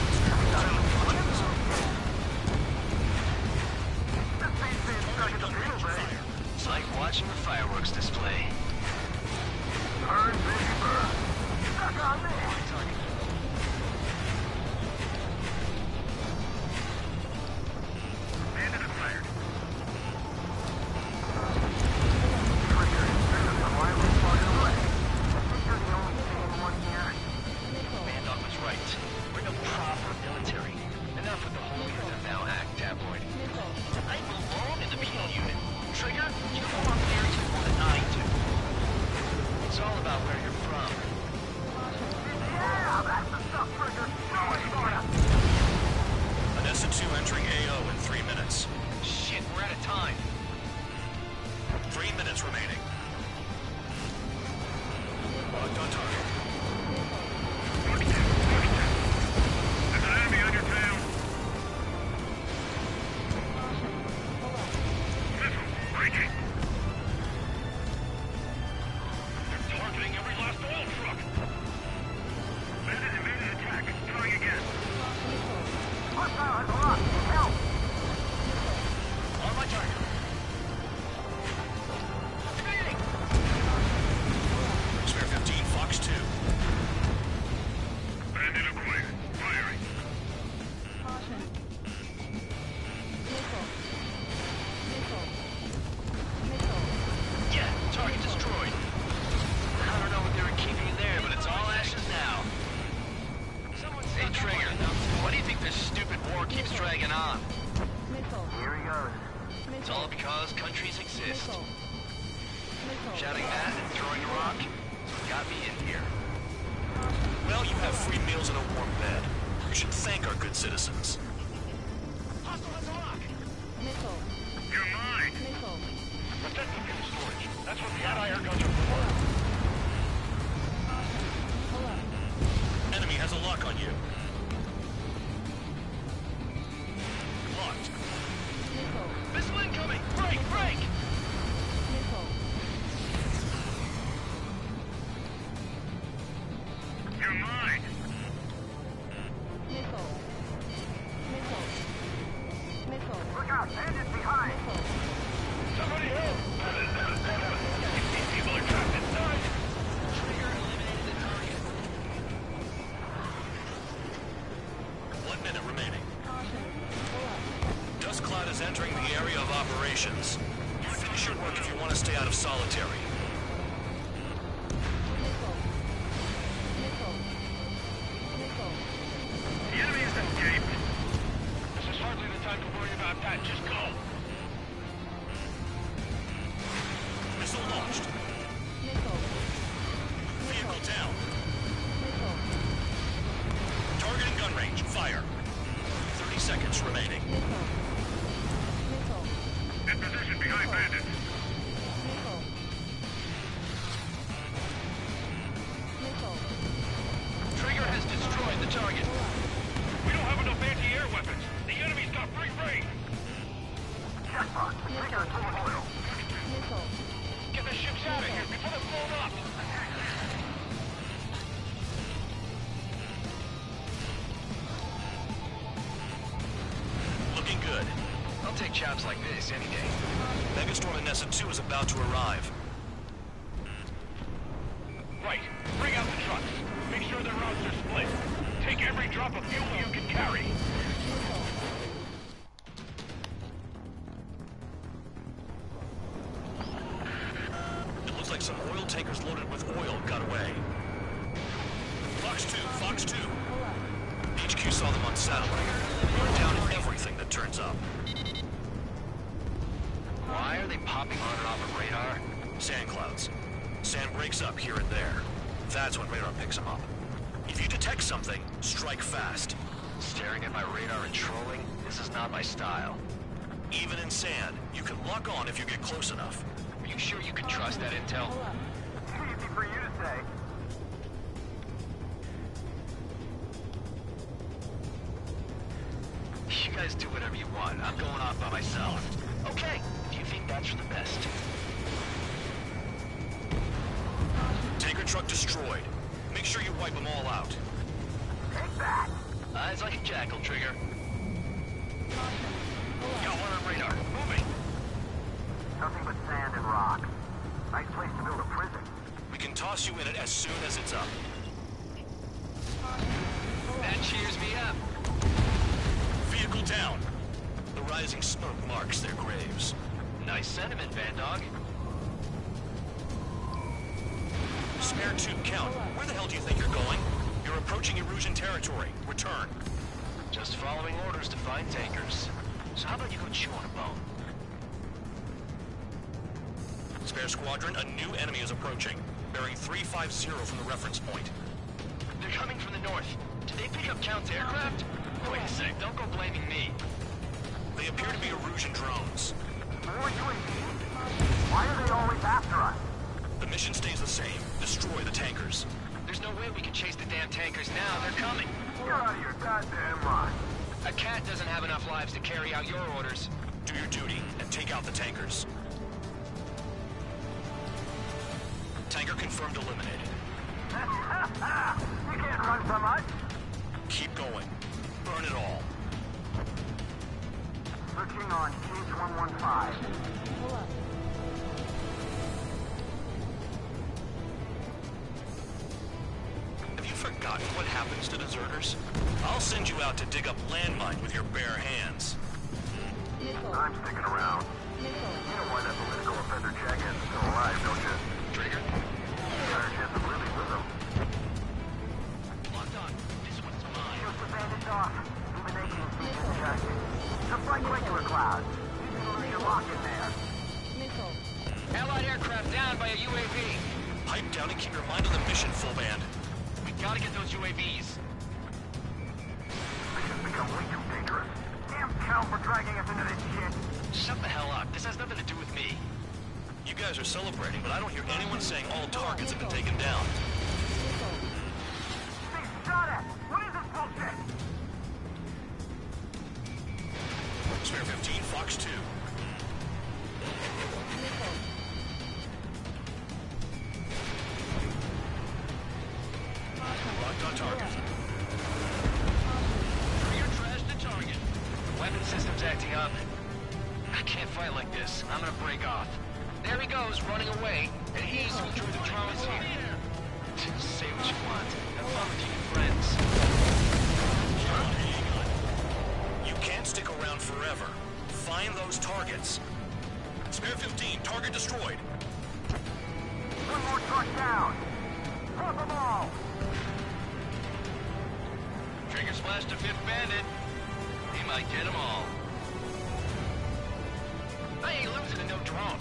This thing's been stuck in the field, eh? It's like watching a fireworks display. Burn, baby, burn. Stuck on me. Bandit is fired. Trigger, there's a wireless farther away. I think you're the only sane one here. Bandog was right. We're no proper military. Enough with the holier than thou act, tabloid. I belong in the penal unit. Trigger, you go up there to more than I do. It's all about where you're from. Yeah, that's the stuff, Trigger. Throw it, Florida. Anessa two entering A O in three minutes. Shit, we're out of time. Three minutes remaining. Locked on target. There's an enemy on your tail. Missile, breaking. They're targeting every last oil truck. Bandit evaded attack. Trying again. Hostile has a lock. Help! On my target. Evading! Spare fifteen, Fox two. Bandit acquired. Firing. Yeah, target destroyed. I don't know what they were keeping in there, but it's all ashes now. Hey, Trigger, why do you think this stupid war keeps dragging on? Here he goes. It's all because countries exist. Shouting that and throwing a rock is what got me in here. Well, you have free meals and a warm bed. You should thank our good citizens. Hostile has a lock! You're mine. Protect the fuel storage. That's what the anti-air guns are for. Enemy has a lock on you. Locked. Missile incoming! Break! Break! You're mine. Look out, bandits behind. Somebody help! People are trapped inside! Trigger eliminated the target. One minute remaining. Dust Cloud is entering the area of operations. Finish your work if you want to stay out of solitary. The enemy has escaped. This is hardly the time to worry about that. Just go! Missile launched. Vehicle down. Targeting gun range. Fire. thirty seconds remaining. In position behind bandits. gunner's full of oil. Missile. Get the ships out of here before they're blown up! Looking good. I'll take jobs like this any day. Megastorm and Nessa two is about to arrive. Right. Bring out the trucks. Make sure their routes are split. Take every drop of fuel you can carry. It looks like some oil tankers loaded with oil got away. Fox two, Fox two. H Q saw them on satellite. Burn down everything that turns up. Why are they popping on and off of radar? Sand clouds. Sand breaks up here and there. That's when radar picks them up. If you detect something, strike fast. Staring at my radar and trolling? This is not my style. Even in sand, you can lock on if you get close enough. Are you sure you can trust that intel? Easy for you to say. You guys do whatever you want. I'm going off by myself. Okay, if you think that's for the best. Tanker truck destroyed. Make sure you wipe them all out. Take that. Eyes like a jackal, Trigger. Got one on radar. Moving. Nothing but sand and rock. Nice place to build a prison. We can toss you in it as soon as it's up. That cheers me up. Vehicle down. The rising smoke marks their graves. Nice sentiment, Vandog. Spare two, Count. Where the hell do you think you're going? You're approaching Erusian territory. Return. Just following orders to find tankers. So how about you go chew on a bone? Spare squadron, a new enemy is approaching. Bearing three five zero from the reference point. They're coming from the north. Did they pick up Count's aircraft? Wait a sec, don't go blaming me. They appear to be Erusian drones. More U A Vs? Why are they always after us? The mission stays the same. Destroy the tankers. There's no way we can chase the damn tankers now. They're coming. You're out of your goddamn mind. A cat doesn't have enough lives to carry out your orders. Do your duty and take out the tankers. Tanker confirmed eliminated. You can't run from us. Keep going. Burn it all. Searching on H one one five. Have you forgotten what happens to deserters? I'll send you out to dig up landmine with your bare hands. I'm sticking around. You know why that political offender jackas's still alive, don't you? Trigger? Better chance of living with him. Locked on. This one's mine. Shields are bandaged off. Illumination seems adjusted. Just like regular clouds. You can lose your lock in there. Missile. Allied aircraft down by a U A V. Pipe down and keep your mind on the mission, full band. We gotta get those U A Vs. Mission's become way too dangerous. Damn Count for dragging us into this shit. Shut the hell up. This has nothing to do with me. You guys are celebrating, but I don't hear anyone saying all targets have been taken down. Being shot at. What is this bullshit? Spare fifteen, Fox two. Locked on target. Trigger trash the target. Weapon system's acting up. I can't fight like this. I'm gonna break off. There he goes, running away, and he's who drew the drones here. Say what you want. Have fun with you friends. You can't stick around forever. Find those targets. Spare fifteen, target destroyed. One more truck down. Drop them all. Trigger splashed a fifth bandit. He might get them all. I ain't losing to no drone.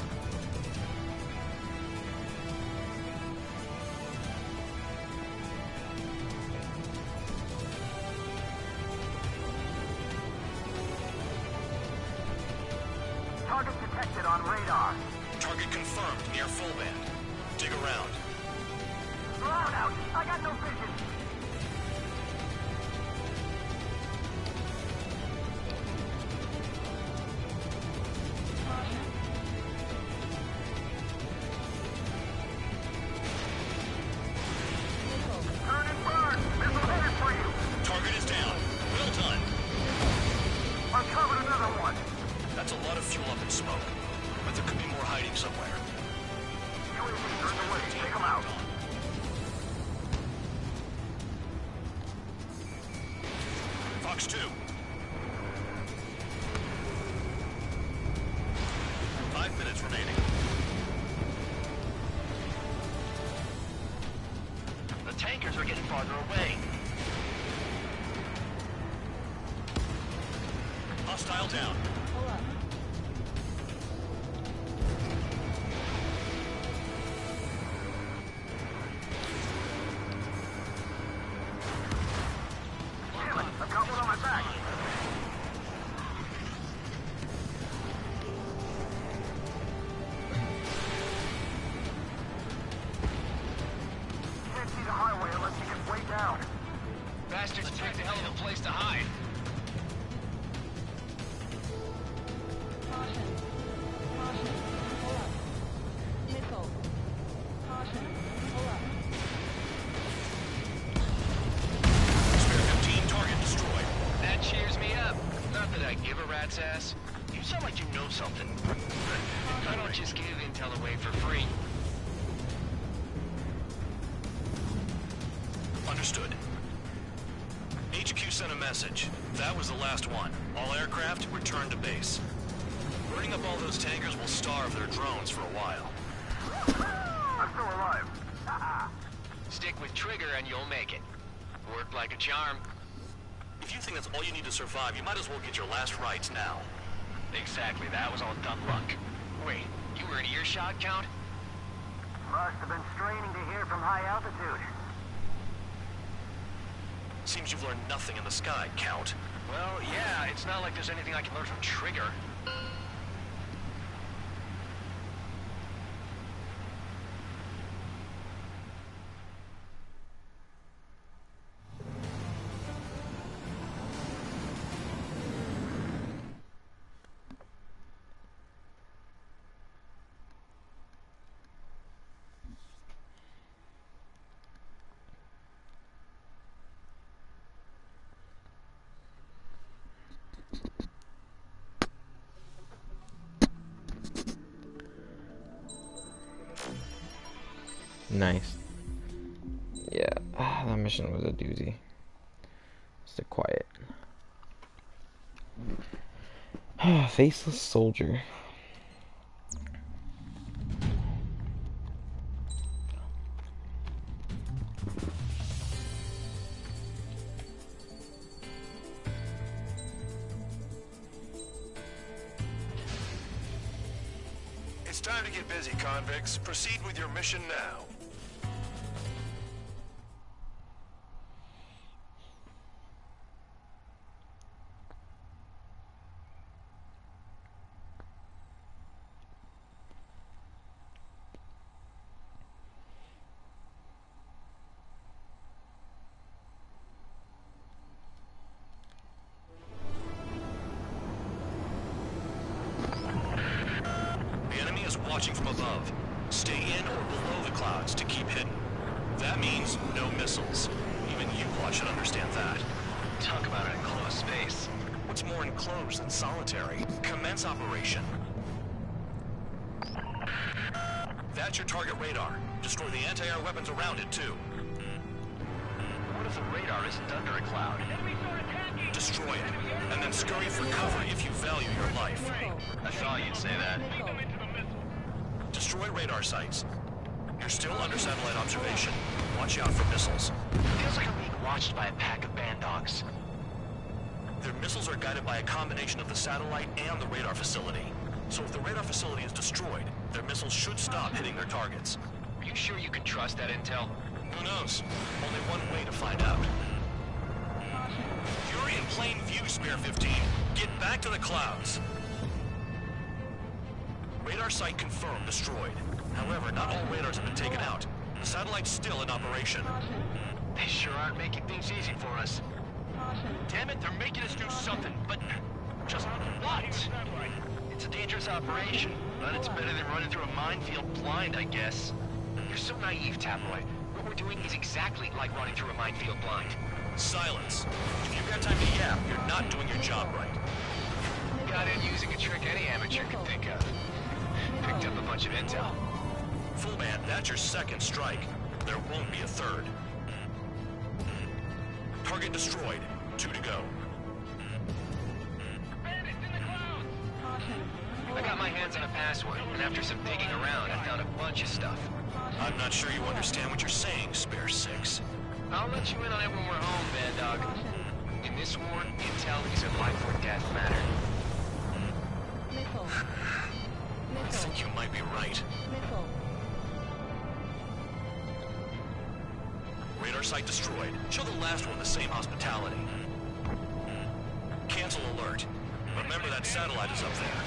Target detected on radar. Target confirmed near full band. Dig around. Loud out. I got no vision. somewhere. U A Vs are in the way. Take them out. Fox two. Five minutes remaining. The tankers are getting farther away. Hostile down. Pull up. Damn it, I've got one on my back. Can't see the highway unless you get way down. Bastards picked a hell of a place to hide. Caution. Caution. Pull up. Missile. Caution. Pull up. Spare fifteen target destroyed. That cheers me up. Not that I give a rat's ass. You sound like you know something. I don't just give intel away for free. Understood. H Q sent a message. That was the last one. All aircraft return to base. Burning up all those tankers will starve their drones for a while. I'm still alive. Stick with Trigger and you'll make it. Work like a charm. If you think that's all you need to survive, you might as well get your last rites now. Exactly, that was all dumb luck. Wait, you were in earshot, Count? Must have been straining to hear from high altitude. Seems you've learned nothing in the sky, Count. Well, yeah, it's not like there's anything I can learn from Trigger. Nice. Yeah, that mission was a doozy. Stay quiet. Faceless soldier. It's time to get busy, convicts. Proceed with your mission now. Watching from above. Stay in or below the clouds to keep hidden. That means no missiles. Even you lot should understand that. Talk about an enclosed space. What's more enclosed than solitary? Commence operation. That's your target radar. Destroy the anti-air weapons around it, too. What if the radar isn't under a cloud? Destroy it, and then scurry for cover if you value your life. I thought you'd say that. Destroy radar sites. You're still under satellite observation. Watch out for missiles. Feels like I'm being watched by a pack of band dogs. Their missiles are guided by a combination of the satellite and the radar facility. So if the radar facility is destroyed, their missiles should stop hitting their targets. Are you sure you can trust that intel? Who knows? Only one way to find out. You're in plain view, Spare fifteen. Get back to the clouds. Radar site confirmed destroyed. However, not all radars have been taken out. The satellite's still in operation. They sure aren't making things easy for us. Damn it, they're making us do something, but just what? It's a dangerous operation, but it's better than running through a minefield blind, I guess. You're so naive, Tabloid. What we're doing is exactly like running through a minefield blind. Silence. If you've got time to yap, you're not doing your job right. Got in using a trick any amateur could think of. Picked up a bunch bunch of intel. Full band, that's your second strike. There won't be a third. Target destroyed. Two to go. I got my hands on a password, and after some digging around, I found a bunch of stuff. I'm not sure you understand what you're saying, Spare Six. I'll let you in on it when we're home, Bad Dog. In this war, intel is a life or death matter. Missile. I think you might be right. Missile. Radar site destroyed. Show the last one the same hospitality. Cancel alert. Remember that satellite is up there.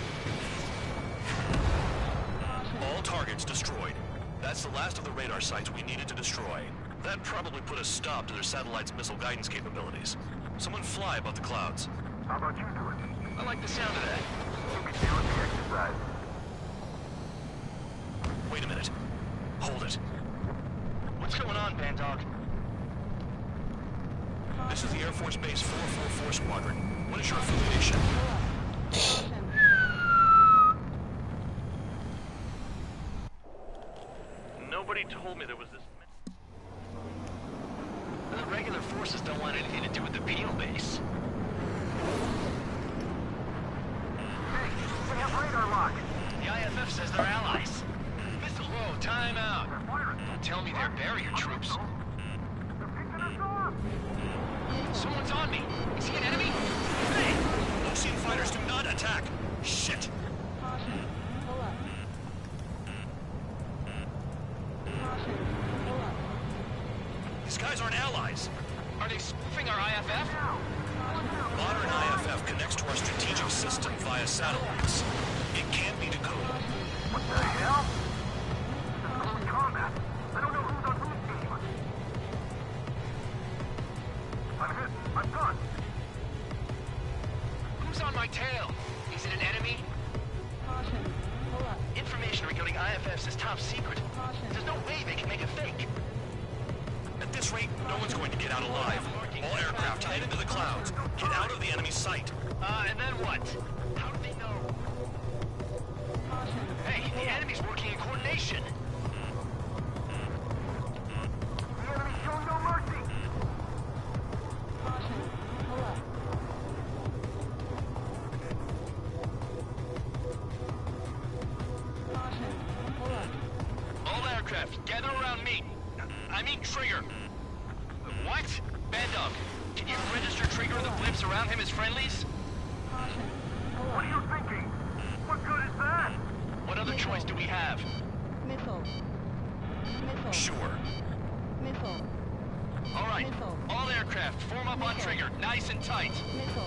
All targets destroyed. That's the last of the radar sites we needed to destroy. That probably put a stop to their satellite's missile guidance capabilities. Someone fly above the clouds. How about you do it? I like the sound of that. You can deal with the exercise. Wait a minute. Hold it. What's going on, Bad Dog? This is the Air Force Base four forty-four Squadron. What is your affiliation? Nobody told me there was this... The regular forces don't want anything to do with the Peel base. Hey, we have radar lock. The I F F says they're allies. Missile, whoa, time out. Don't tell me they're barrier troops. They're picking us off. Someone's on me. Is he an enemy? Hey! Ocean fighters do not attack. Shit. Caution. Pull up. Caution. Pull up. These guys aren't allies. Are they spoofing our I F F? Modern I F F connects to our strategic system via satellites. It can't be decoded. What the hell? This is close combat. I don't know who's on whose team. I'm hit. I'm done. Who's on my tail? Is it an enemy? Caution. Pull up. Information regarding I F Fs is top secret. There's no way they can make it fake. At this rate, no one's going to get out alive. All aircraft head into the clouds. Get out of the enemy sight. Uh, and then what? How do they know? Hey, the enemy's working in coordination. The enemy's showing no mercy. Caution. Pull up. Caution. Pull up. All aircraft, gather around me. I mean Trigger. What? Bad Dog, can you register Trigger and the blips around him as friendlies? Caution. Pull What up. are you thinking? What good is that? What other choice do we have? Missile. Missile. Sure. Missile. All right, Missile. all aircraft, form up on Missile. Trigger, nice and tight. Missile.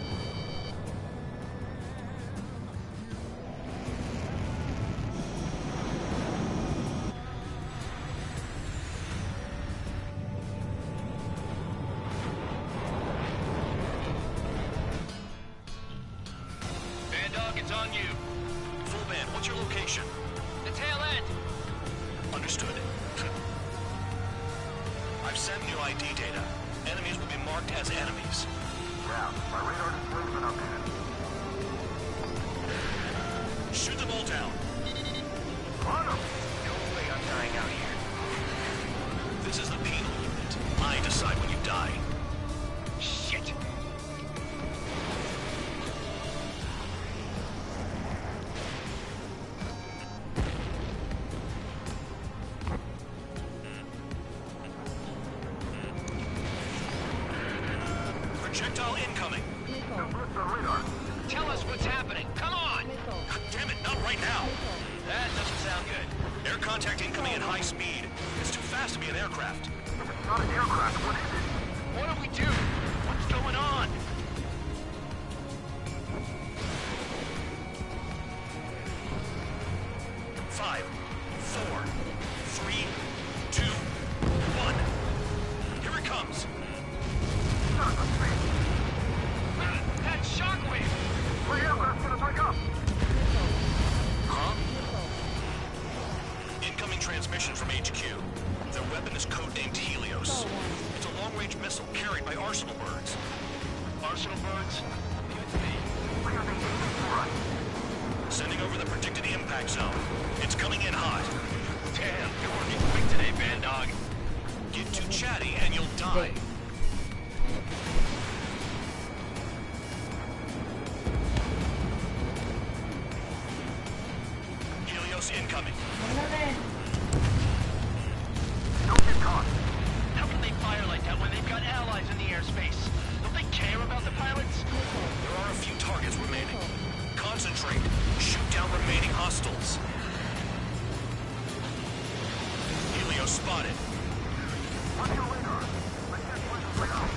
Bad Dog, it's on you. Full band, what's your location? The tail end. Understood. I've sent new I D data. Enemies will be marked as enemies. Yeah, my radar display's been updated. Shoot them all down. On them. No way I'm dying out here. This is the penal unit. I decide when you die. Shit. Projectile incoming. Missile. Blips on radar. Tell us what's happening. Come on. Missile. Damn it, not right now. That doesn't sound good. Air contact incoming at high speed. It's too fast to be an aircraft. If it's not an aircraft, what is it? What do we do? What's going on? Five, four, three, two, one. Here it comes. Son of a bitch. That shockwave! My aircraft's gonna break up. Huh? Incoming transmission from H Q. Their weapon is codenamed Helios. It's a long-range missile carried by Arsenal birds. Arsenal birds? Good me. Where are they aiming for us? Sending over the predicted impact zone. It's Daddy, and you'll die. Helios incoming. Don't get caught. How can they fire like that when they've got allies in the airspace? Don't they care about the pilots? There are a few targets remaining. Concentrate. Shoot down remaining hostiles. Helios spotted. What's your radar? Let's get places way out.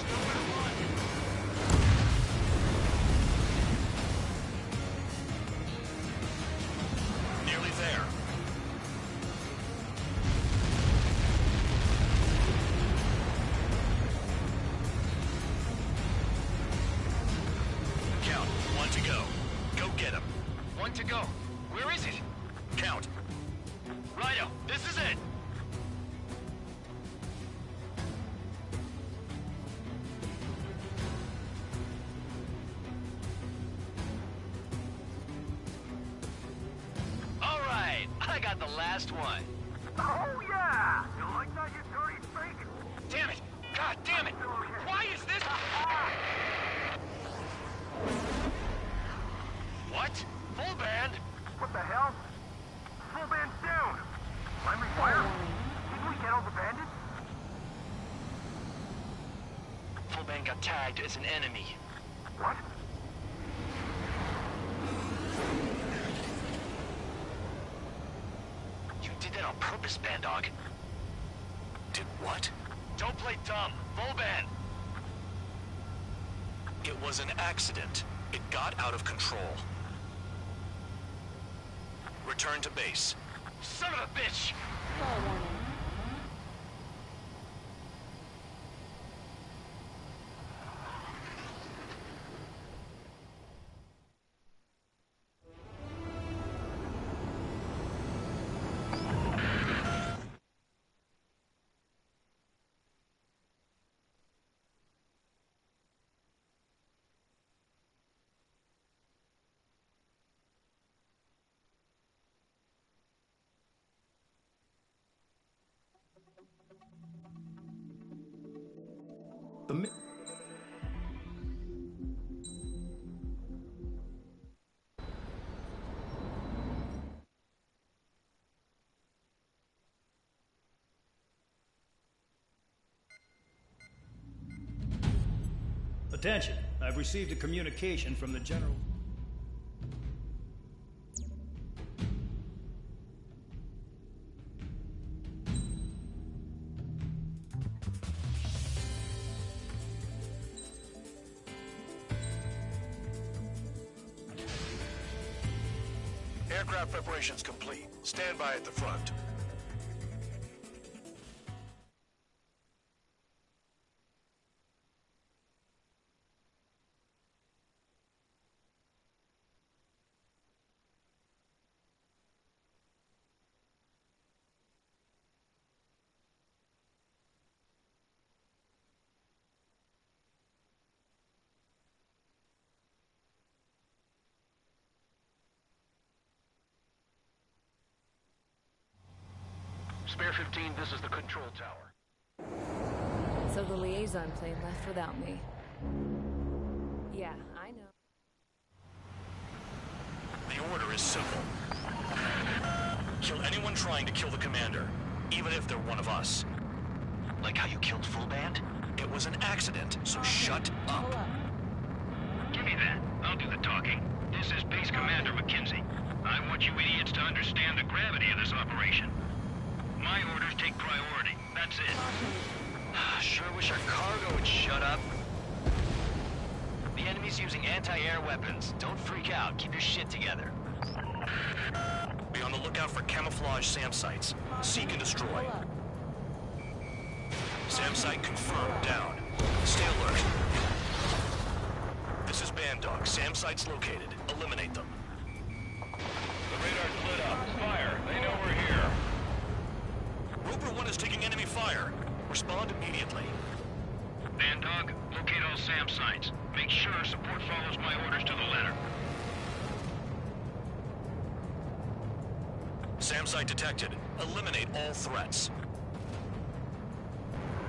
Nearly there. Count. One to go. Go get him. One to go. Where is it? Count. Rhino, this is it. All right, I got the last one. Oh, yeah! You like that, you dirty fake? Damn it! God damn it! Why is this? What? Full band? What the hell? Full band's down! Friendly fire? Didn't we get all the bandits? Full band got tagged as an enemy. What? You did that on purpose, Bandog. Did what? Don't play dumb. Full band. It was an accident. It got out of control. Return to base. Son of a bitch! The mi- Attention, I've received a communication from the General. Aircraft preparations complete. Stand by at the front. Spare fifteen, this is the control tower. So the liaison plane left without me. Yeah, I know. The order is simple. Kill anyone trying to kill the commander, even if they're one of us. Like how you killed Full Band? It was an accident, so shut up. Give me that. I'll do the talking. This is Base Commander McKenzie. I want you idiots to understand the gravity of this operation. My orders take priority. That's it. Sure wish our cargo would shut up. The enemy's using anti-air weapons. Don't freak out. Keep your shit together. Be on the lookout for camouflage SAM sites. Seek and destroy. SAM site confirmed. Down. Stay alert. This is Bandog. SAM sites located. Eliminate them. The radar's lit up. Fire. They know we're here. Roper one is taking enemy fire. Respond immediately. Bandog, locate all SAM sites. Make sure support follows my orders to the letter. SAM site detected. Eliminate all threats.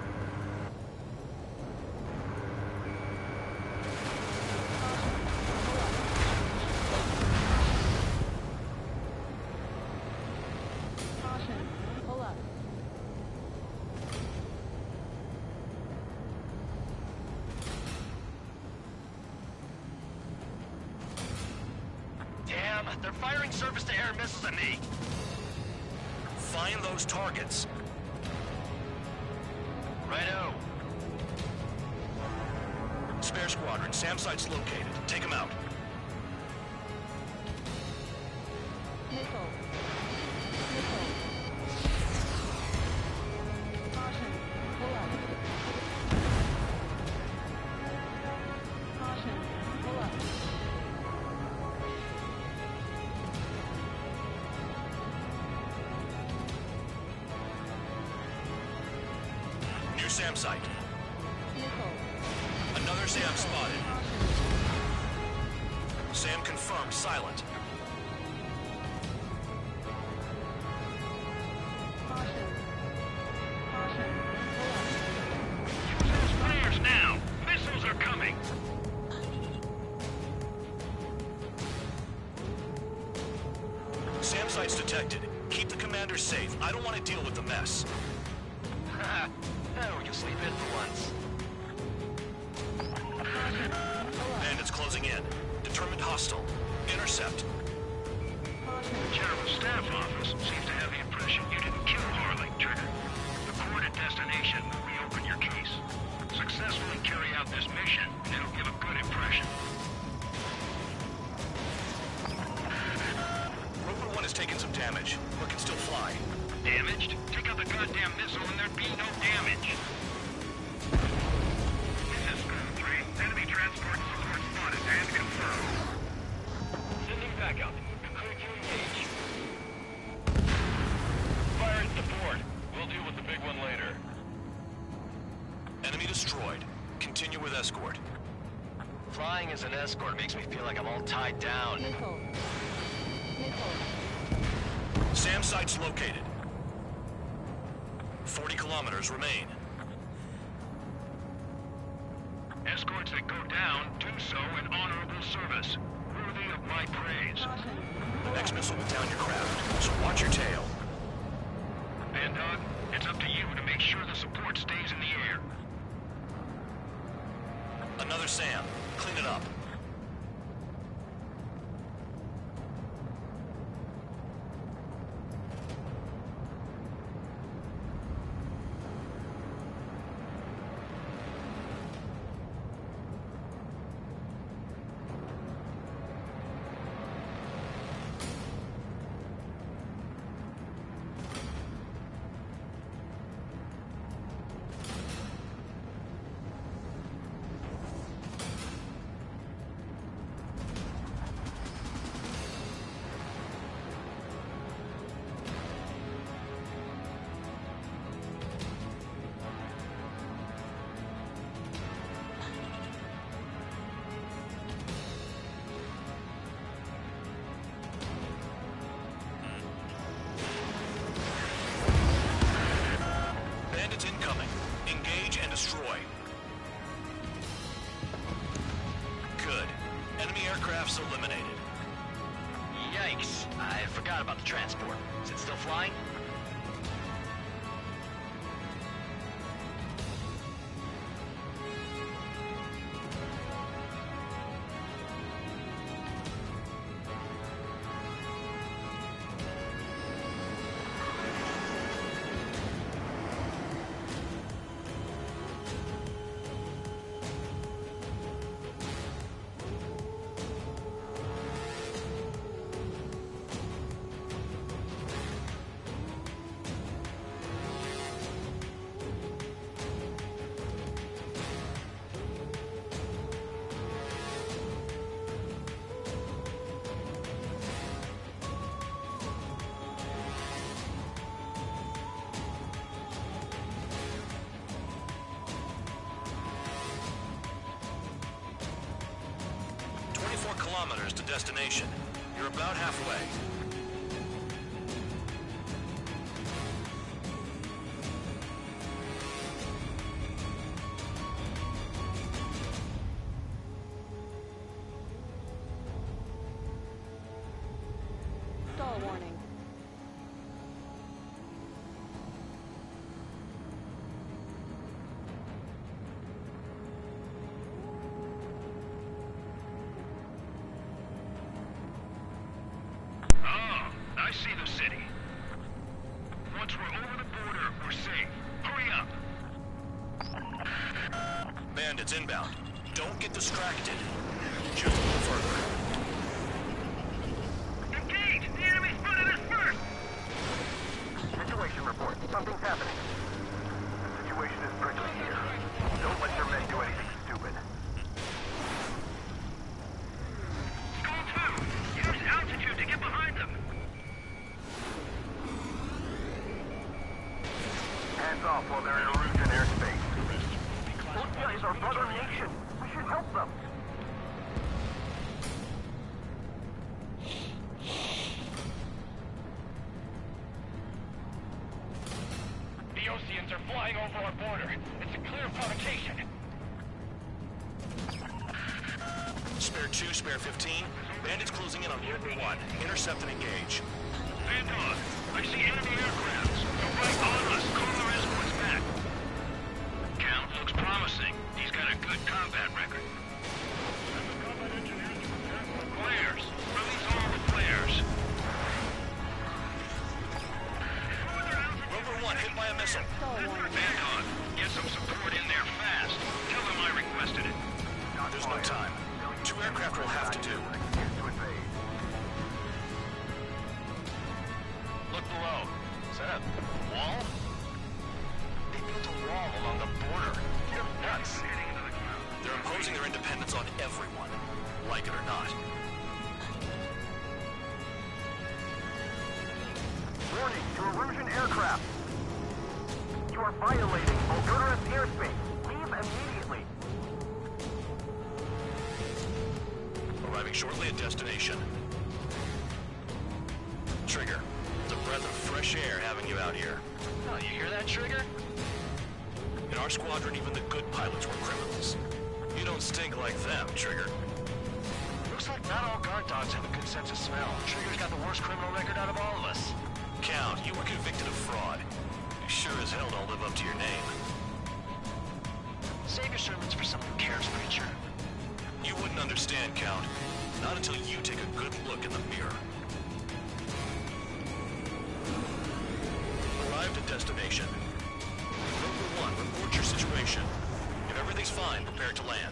They're firing surface-to-air missiles at me. Find those targets. Righto. Spare squadron, SAM site's located. Take them out. Missile. Missile. Caution. Pull up. Caution. Pull up. New SAM site. Missile. Another SAM spotted. SAM confirmed silent. Caution. Caution. Pull up. Use those flares now. Missiles are coming. SAM site's detected. Keep the commander safe. I don't want to deal with the mess. Haha. Now we can sleep in for once. Bandits closing in. Determined hostile. Intercept. The General Staff Office seems to have the impression you didn't kill Harley, Trigger. The coordinate destination will reopen your case. Successfully carry out this mission, and it'll give a good impression. Rover one has taken some damage, but can still fly. Damaged? Take out the goddamn missile and there'd be no damage. This is Screw three. Enemy transport support spotted and confirmed. Sending backup. Clear to engage. Fire at the port. We'll deal with the big one later. Enemy destroyed. Continue with escort. Flying as an escort makes me feel like I'm all tied down. Missile. Missile. SAM site's located. Forty kilometers remain. Escorts that go down do so in honorable service, worthy of my praise. The next missile will down your craft, so watch your tail. Bandog, it's up to you to make sure the support stays in the air. Another SAM. Clean it up. Bandits incoming. Engage and destroy. Good. Enemy aircraft's eliminated. Yikes. I forgot about the transport. Is it still flying? twenty-four kilometers to destination. You're about halfway. Stall warning. Bandits inbound. Don't get distracted. Just a little further. Engage! The enemy spotted us first! Situation report. Something's happening. The situation is prickly here. Don't let your men do anything stupid. Skull two! Use altitude to get behind them! Hands off while they're in Erusian airspace. Ultia is our brother nation. We should help them. The Oseans are flying over our border. It's a clear provocation. Spare two, spare fifteen. Bandits closing in on Rover one. Intercept and engage. Vanguard, I see enemy aircraft. They're right on us. Call our escorts back. Count looks promising. He's got a good combat record. Flares. Release all the flares. Rover one hit by a missile. Vanguard, get some support in there fast. Tell them I requested it. There's no time. Two aircraft will have to do. Look below. Is that a wall? They built a wall along the border. You're nuts. They're imposing their independence on everyone, like it or not. Warning to Erusian aircraft. You are violating Bulgaria's airspace. Leave immediately. Arriving shortly at destination. Trigger, it's a breath of fresh air having you out here. Oh, you hear that, Trigger? In our squadron, even the good pilots were criminals. You don't stink like them, Trigger. Looks like not all guard dogs have a good sense of smell. Trigger's got the worst criminal record out of all of us. Count, you were convicted of fraud. You sure as hell don't live up to your name. Save your sermons for someone who cares, preacher. You wouldn't understand, Count. Not until you take a good look in the mirror. Arrived at destination. Rover one, report your situation. If everything's fine, prepare to land.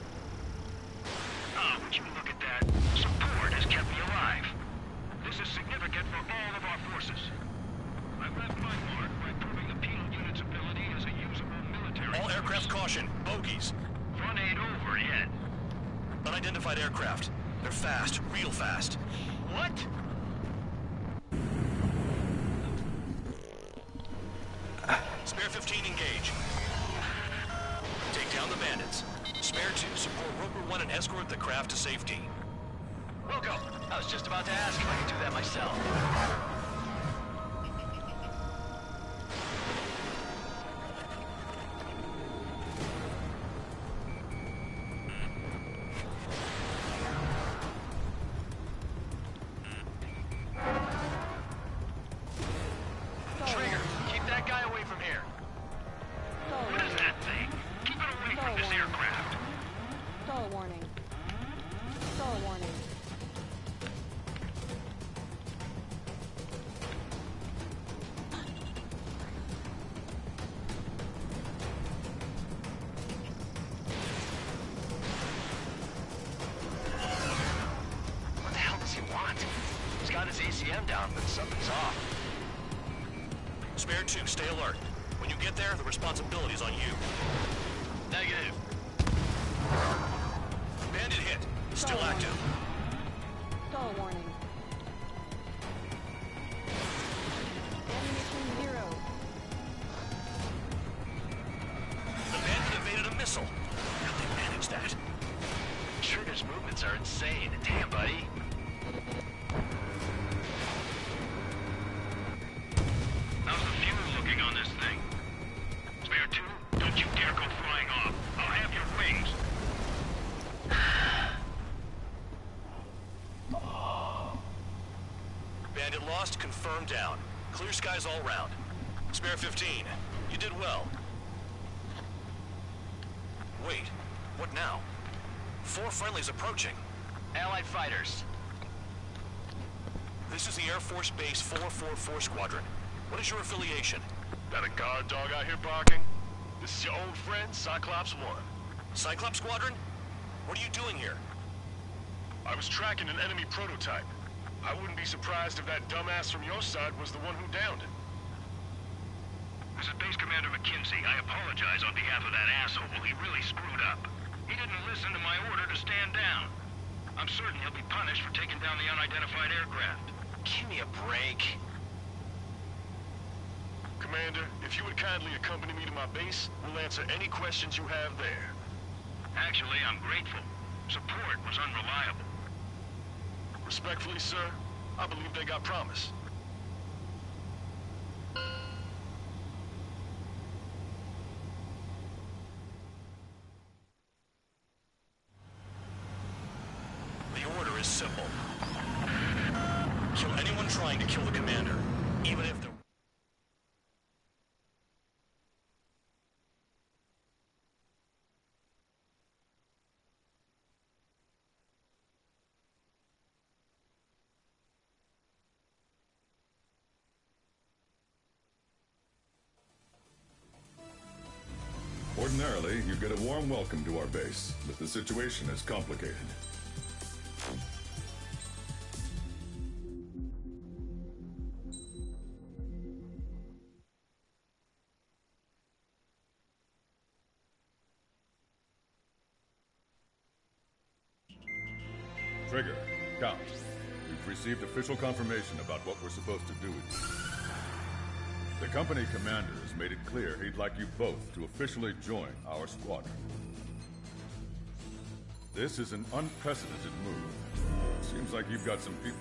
Ah, would you look at that? Support has kept me alive. This is significant for all of our forces. I left my mark by proving the penal unit's ability as a usable military All aircraft caution. Bogies. Fun ain't over yet. Unidentified aircraft. They're fast. Real fast. What? Spare fifteen, engage. Take down the bandits. Spare two, support Rover one and escort the craft to safety. Wilco, I was just about to ask if I could do that myself. Trigger, keep that guy away from here. What is that thing? Keep it away from this aircraft. Stall warning. Stall warning. What the hell does he want? He's got his A C M down, but something's off. Spare two, stay alert. When you get there, the responsibility is on you. Negative. Bandit hit. Still Stall active. warning. Stall warning. Ammunition zero. The bandit evaded a missile. How'd they manage that? Trigger's movements are insane. Damn, buddy. How's the fuel looking on this thing? Spare two, don't you dare go flying off. I'll have your wings. Bandit lost, confirmed down. Clear skies all round. Spare fifteen. You did well. Wait, what now? Four friendlies approaching. Allied fighters. This is the Air Force Base four four four Squadron. What is your affiliation? Got a guard dog out here barking? This is your old friend, Cyclops one. Cyclops Squadron? What are you doing here? I was tracking an enemy prototype. I wouldn't be surprised if that dumbass from your side was the one who downed it. This is Base Commander McKenzie. I apologize on behalf of that asshole. He really screwed up. He didn't listen to my order to stand down. I'm certain he'll be punished for taking down the unidentified aircraft. Give me a break. Commander, if you would kindly accompany me to my base, we'll answer any questions you have there. Actually, I'm grateful. Support was unreliable. Respectfully, sir, I believe they got promise. The order is simple. Kill anyone trying to kill the commander, even if they're... Ordinarily, you get a warm welcome to our base, but the situation is complicated. Trigger, Count, we've received official confirmation about what we're supposed to do with you. The company commander has made it clear he'd like you both to officially join our squadron. This is an unprecedented move. Seems like you've got some people.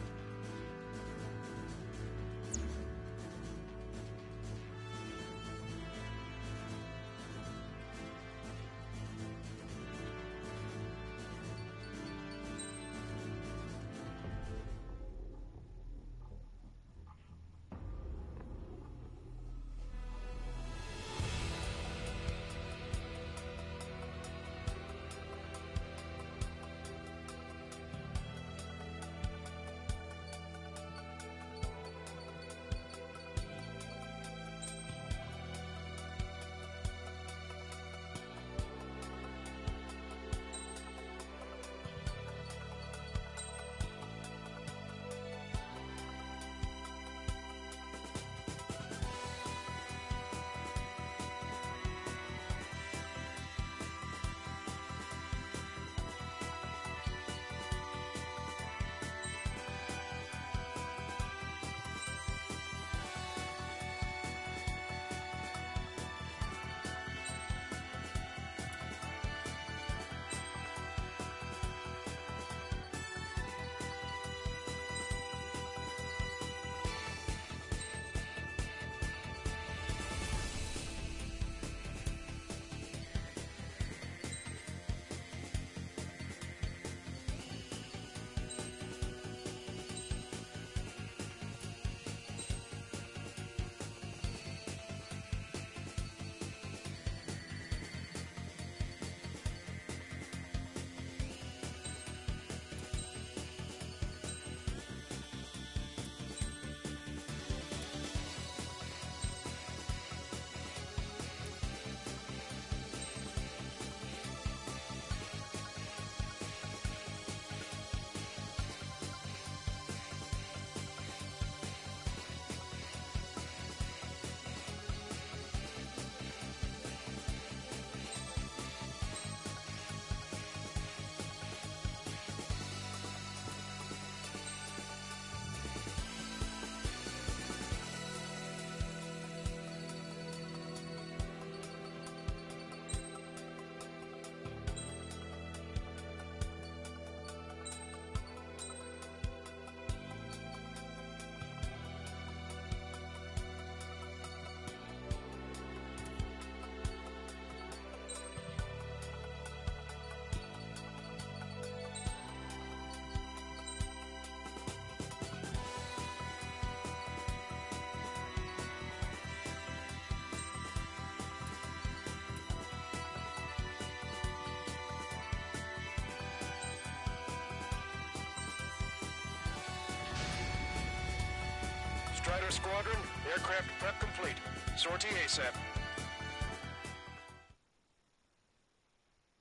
Strider Squadron, aircraft prep complete. Sortie ASAP.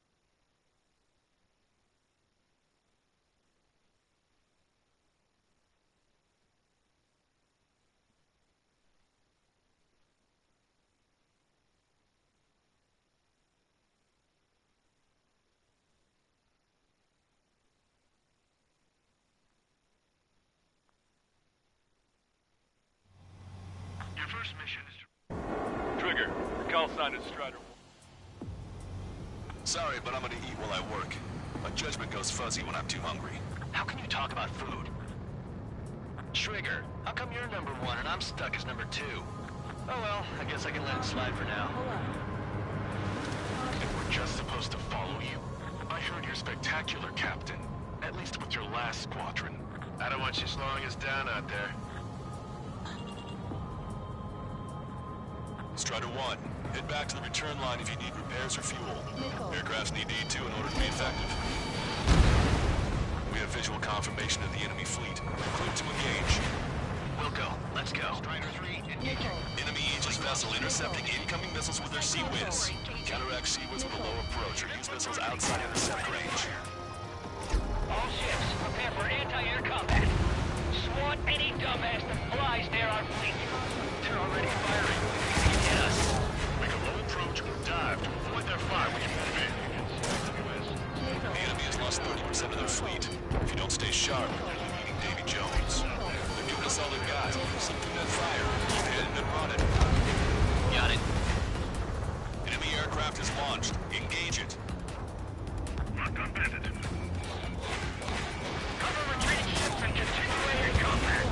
first mission is to... Trigger, your call sign is Strider. Sorry, but I'm gonna eat while I work. My judgment goes fuzzy when I'm too hungry. How can you talk about food? Trigger, how come you're number one and I'm stuck as number two? Oh well, I guess I can let it slide for now. And we're just supposed to follow you? I heard you're spectacular, Captain. At least with your last squadron. I don't want you slowing us down out there. Strider one, head back to the return line if you need repairs or fuel. Aircrafts need E two in order to be effective. We have visual confirmation of the enemy fleet. Clear to engage. Wilco, let's go. Strider three, engage. Enemy Aegis vessel intercepting incoming missiles with their Sea-Wiz. Counteract Sea-Wiz with a low approach or use missiles outside intercept range. All ships, prepare for anti-air combat. Swat any dumbass that flies near our fleet. They're already firing. They can hit us. We can low approach or dive to avoid their fire. We can move in. The enemy has lost thirty percent of their fleet. If you don't stay sharp, you're leading Davy Jones. They're giving us all they've got. Slip through that fire. Keep heading and running. Got it. Enemy aircraft is launched. Engage it. Locked on bandit. Cover retreating ships and continue air combat.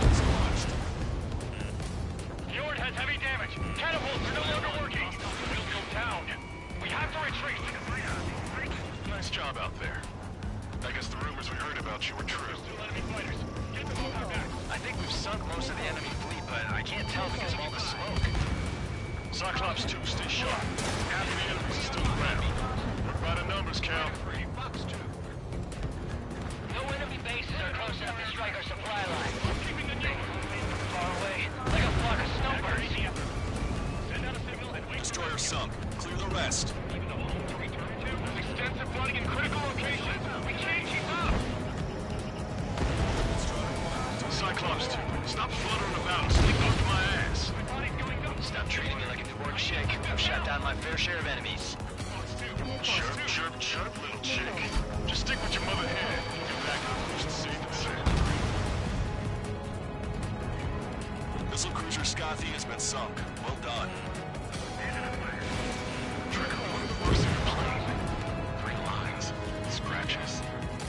Fjord has heavy damage. Catapults are no longer working. We'll go down. We have to retreat. Nice job out there. I guess the rumors we heard about you were true. I think we've sunk most of the enemy fleet, but I can't tell because of all the smoke. Cyclops two, stay sharp. Half of the enemies are still around. Work by the numbers, Cal. No enemy bases are close enough to strike our supply line. Keeping the new far away, like a flock of snowbirds. Send out a signal and wait. Destroyer sunk. Clear the rest. Extensive flooding in critical locations. We can't keep up. Cyclops two, stop fluttering about and sneak off my ass. Stop treating me like a New York chick. I've shot down my fair share of enemies. Chirp, chirp, chirp, little chick. Just stick with your mother head. Get back to the first safe and sound. Missile cruiser Scothy has been sunk. Well done. Trigger, one of the worst in the plane. Three lines. Scratches.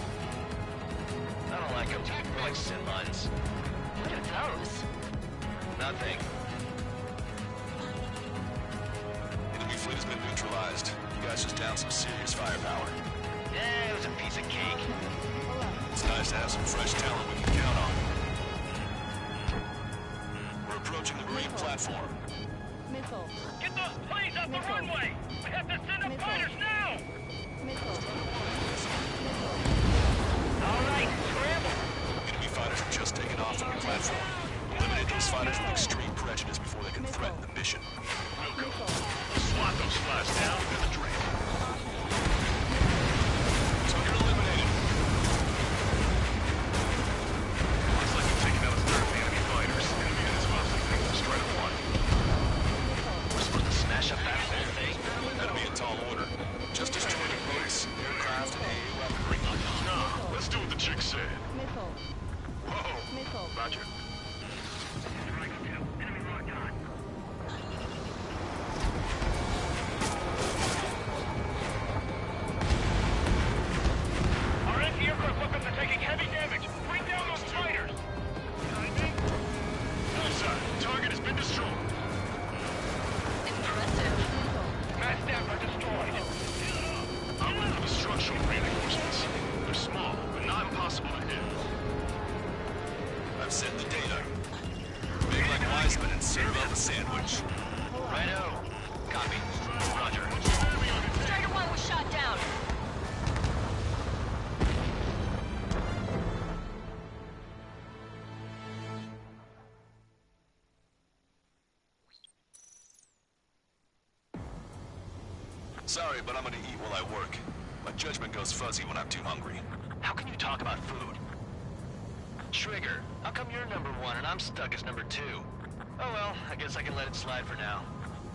I don't like them. They're like sin lines. What are those? Nothing. Enemy fleet has been neutralized. You guys just downed some serious firepower. Yeah, it was a piece of cake. It's nice to have some fresh talent we can count on. We're approaching the marine platform. Missile. Get those planes off the Missile. runway! We have to send up Missile. fighters now! Missile. All right, scramble! Enemy fighters have just taken off from your platform. Eliminate those fighters with extreme prejudice before they can threaten the mission. Wilco, swat those flies down and penetrate. Target eliminated. Looks like we've taken out a third of the enemy fighters. Enemy is mostly things to Strider one. We're supposed to smash up that whole thing? That'll be a tall order. Just destroy the base, aircraft, and A A weaponry. Nah, let's do what the chick said. Missile. Whoa. Missile. Roger. Enemy locked on. Our anti-aircraft weapons are taking heavy damage. Bring down those fighters! No, sir. Target has been destroyed. Impressive. Mass staff are destroyed. I'm looking for the structural reinforcements. They're small, but not impossible to hit. I've sent the data. Make like Wiseman and serve up a sandwich. Righto. Copy. Roger. Strider one was shot down. Sorry, but I'm gonna eat while I work. My judgment goes fuzzy when I'm too hungry. How can you talk about food? Trigger, how come you're number one and I'm stuck as number two? Oh well, I guess I can let it slide for now.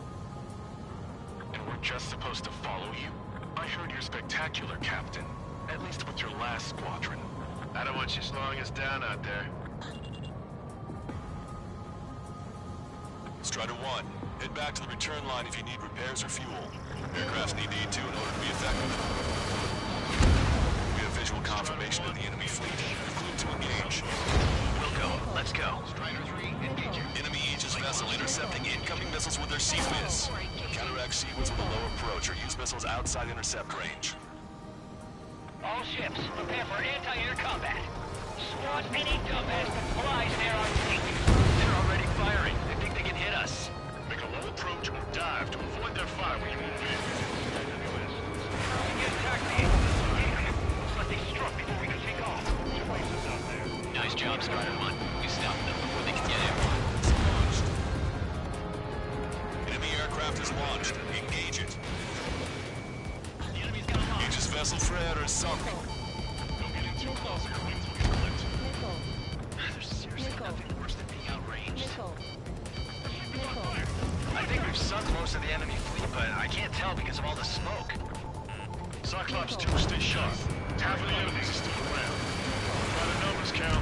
And we're just supposed to follow you? I heard you're spectacular, Captain. At least with your last squadron. I don't want you slowing us down out there. Strider one, head back to the return line if you need repairs or fuel. Aircrafts need E two in order to be effective. We have visual confirmation of the enemy fleet. Clear to engage. We'll go. Let's go. Strider three, engaging. Enemy Aegis vessel intercepting incoming missiles with their C F I S. Counteract seawards with a low approach or use missiles outside intercept range. All ships, prepare for anti-air combat. Squat any dumbass that flies near our fleet. They're already firing. They think they can hit us. Make a low approach or dive to avoid their fire when you move in. Get attacked, looks like they struck before we could take off. Nice job, Strider one. We stopped them before they could get in. Enemy aircraft is launched. Engage it. The enemy's got a launch. Aegis vessel Freya is sunk. Don't get in too close or your wings will get clipped. There's seriously nothing worse than being outranged. Nickel. I think we've sunk most of the enemy fleet, but I can't tell because of all the smoke. Cyclops two, stay sharp. Half of the enemies is still around. By the numbers count.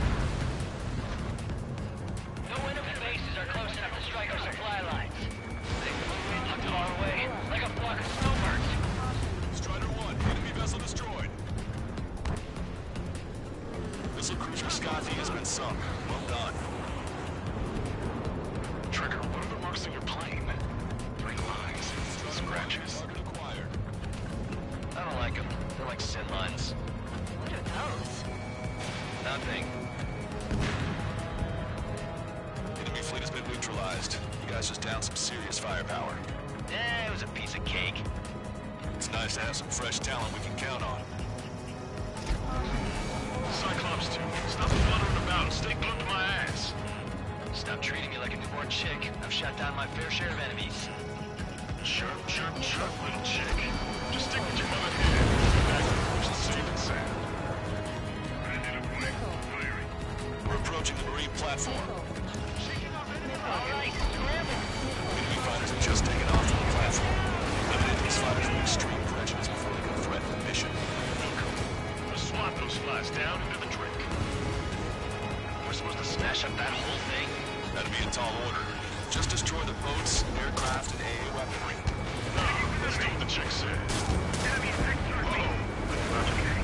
No enemy bases are close enough to strike our supply lines. They flew in too far away, like a flock of snowbirds. Strider one, enemy vessel destroyed. Missile cruiser Scotty has been sunk. Well done. Trigger, what are the marks on your plane? Three lines. Scratches. Target acquired. I don't like them. They're like sin lines. What are those? Nothing. Enemy fleet has been neutralized. You guys just downed some serious firepower. Eh, it was a piece of cake. It's nice to have some fresh talent we can count on. Cyclops two, stop fluttering about. Stay glued to my ass. Stop treating me like a newborn chick. I've shot down my fair share of enemies. Chirp, chirp, chirp, little chick. Just stick with your mother head. Get back to the coast safe and sound. We're approaching the marine platform. All right, scramble. Enemy fighters have just taken off from the platform. Eliminate these fighters with extreme prejudice before they can threaten the mission. Just swat those flies down into the drink. We're supposed to smash up that whole thing? That'd be a tall order. Just destroy the boats, aircraft, and A A weaponry. Let's do what the chick said. Whoa! Okay.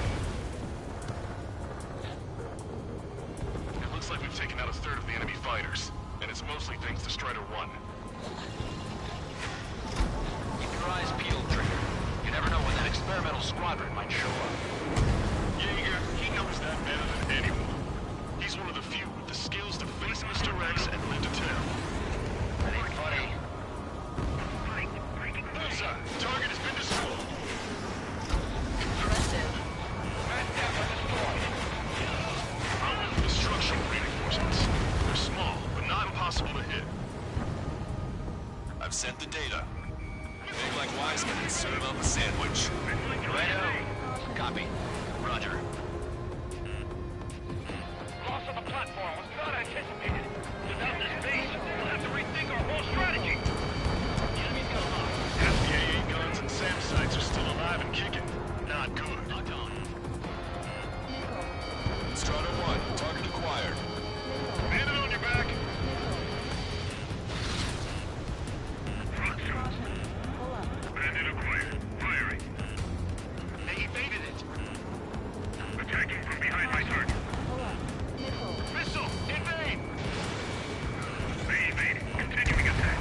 It looks like we've taken out a third of the enemy fighters, and it's mostly thanks to Strider one. Keep your eyes peeled, Trigger. You never know when that experimental squadron might show up. Jaeger, he knows that better than anyone. He's one of the few with the skills to face Mister Rex and live to tell. That ain't funny. Bullseye, target has been destroyed. Impressive. I want the structural reinforcements. They're small, but not impossible to hit. I've sent the data. Make like Wiseman and serve up a sandwich. Righto. Copy. Roger. Loss of the platform was not anticipated. Without this base, we'll have to rethink our whole strategy. The enemy's got a lock. Half the A A guns and SAM sites are still alive and kicking. Not good. Not done. Strider one, target acquired. Bandit on your back. Bandit acquired. Firing. They evaded it. Attacking from behind my target. Missile, invade! They evaded. Continuing attack.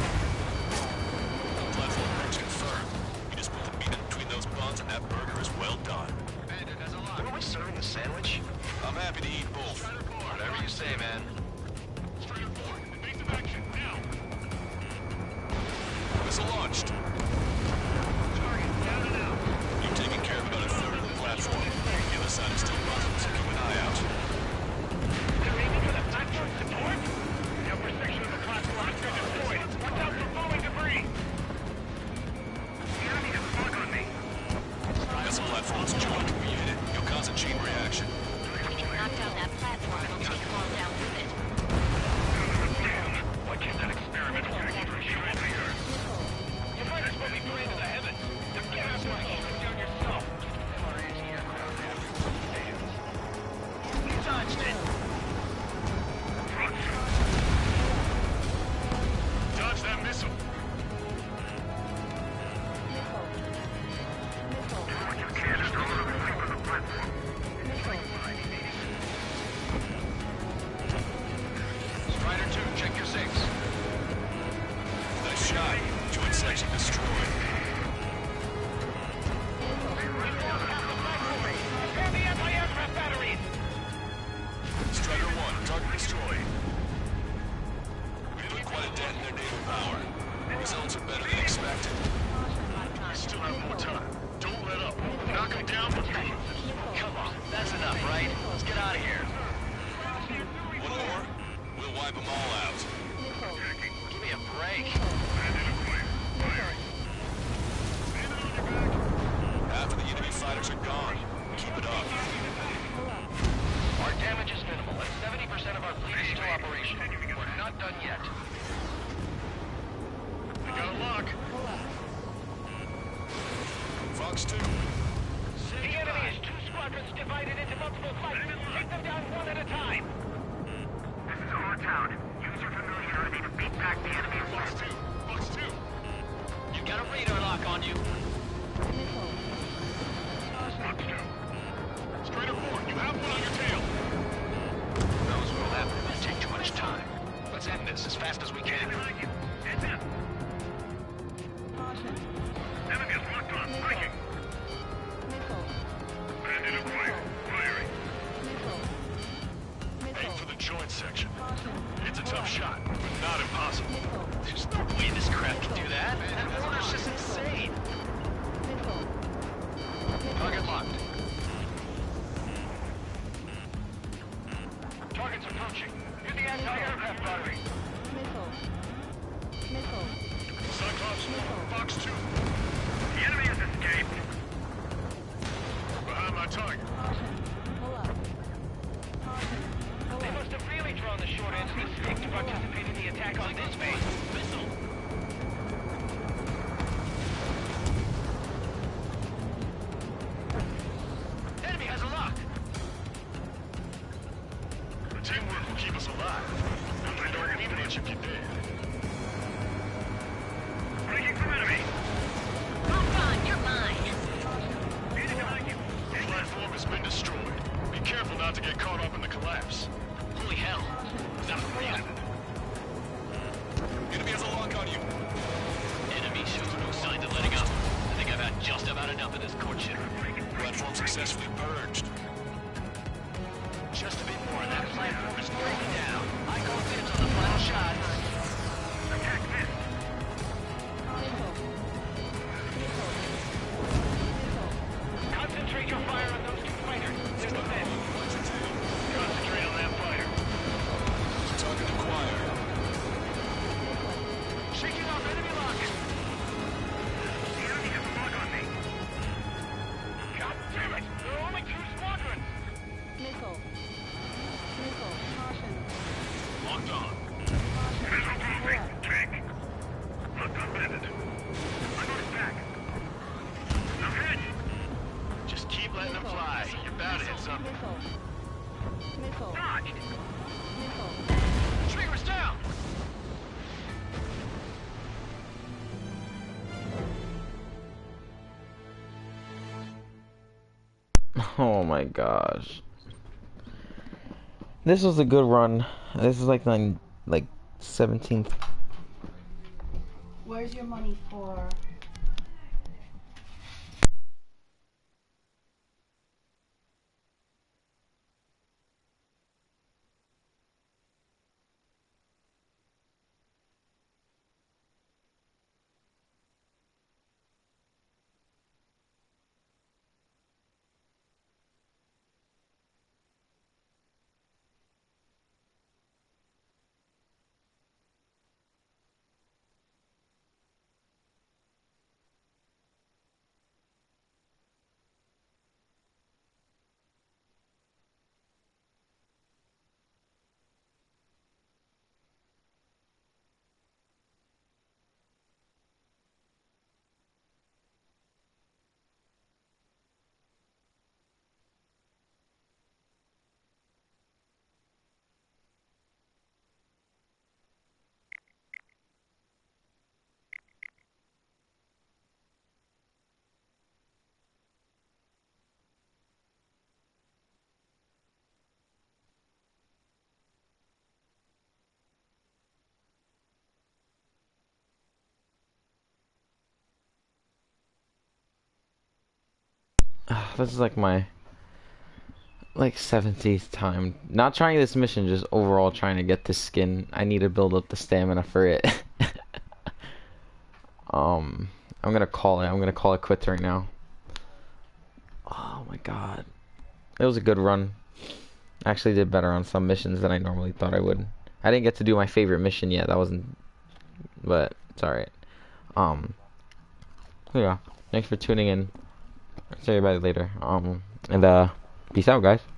Platform bridge confirmed. You just put the meat in between those buns and that burger is well done. Bandit has a lock. Were we serving the sandwich? I'm happy to eat both. Whatever you say, man. Strider four, invasive action, now. Missile launched. Target down and out. You've taken care of about a third of the platform. The other side is still buzzing, so keep an eye out. They're aiming for the platform support? The upper section of the platform has been destroyed. Watch out for falling debris. The enemy has a bug on me. Missile platform's joined. We hit it. You'll cause a chain reaction. If you knock down that platform, it'll take you all down with it. Why can't that experimental unit retrieve me here? You find attack the enemy. Fox two, Fox two. You've got a radar lock on you. Fox two. Strider four, you have one on your tail. Knows what'll happen if you take too much time. Let's end this as fast as we can. Behind you. Heads up. Enemy is locked on. Striking. Bandit acquired. Firing. Aim for the joint section. It's a tough shot, but not impossible. There's no way this craft can do that. That order's just insane. Target locked. Target's approaching. Use the anti-aircraft battery. Cyclops, Fox two. The enemy has escaped. Behind my target. They must have really drawn the short end of the stick to participate in the attack on this base. Missile. Enemy has a lock. The teamwork will keep us alive. I don't mean much if you're dead. Breaking from enemy. Move on, you're mine. Leading behind you. The platform has been destroyed. Be careful not to get caught up in the collapse. Holy hell. Is that a threat? Enemy has a lock on you. Enemy shows no signs of letting up. I think I've had just about enough of this courtship. Platform successfully purged. Just a bit more and that platform is breaking down. I call dibs on the final shot. Attack missed. Concentrate your fire on those two fighters. There's the miss. Concentrate on that fighter. Target acquired. Shaking off enemy lock. The enemy has a lock on me. God damn it! There are only two squadrons. Missile. Missile. Caution. Locked on. Missile moving. Check. Locked on bandit. I'm on his back. I'm hit. Just keep letting them fly. You're bound to hit something. Missile. Missile. Dodged. Missile. Trigger's down! Oh my gosh. This was a good run. This is like my like seventeenth. Where's your money for? This is like my like seventieth time. Not trying this mission, just overall trying to get this skin. I need to build up the stamina for it. um, I'm gonna call it. I'm gonna call it quits right now. Oh my god, it was a good run. I actually did better on some missions than I normally thought I would. I didn't get to do my favorite mission yet. That wasn't, but it's alright. Um, yeah. Thanks for tuning in. See everybody later. Um, and uh, peace out, guys.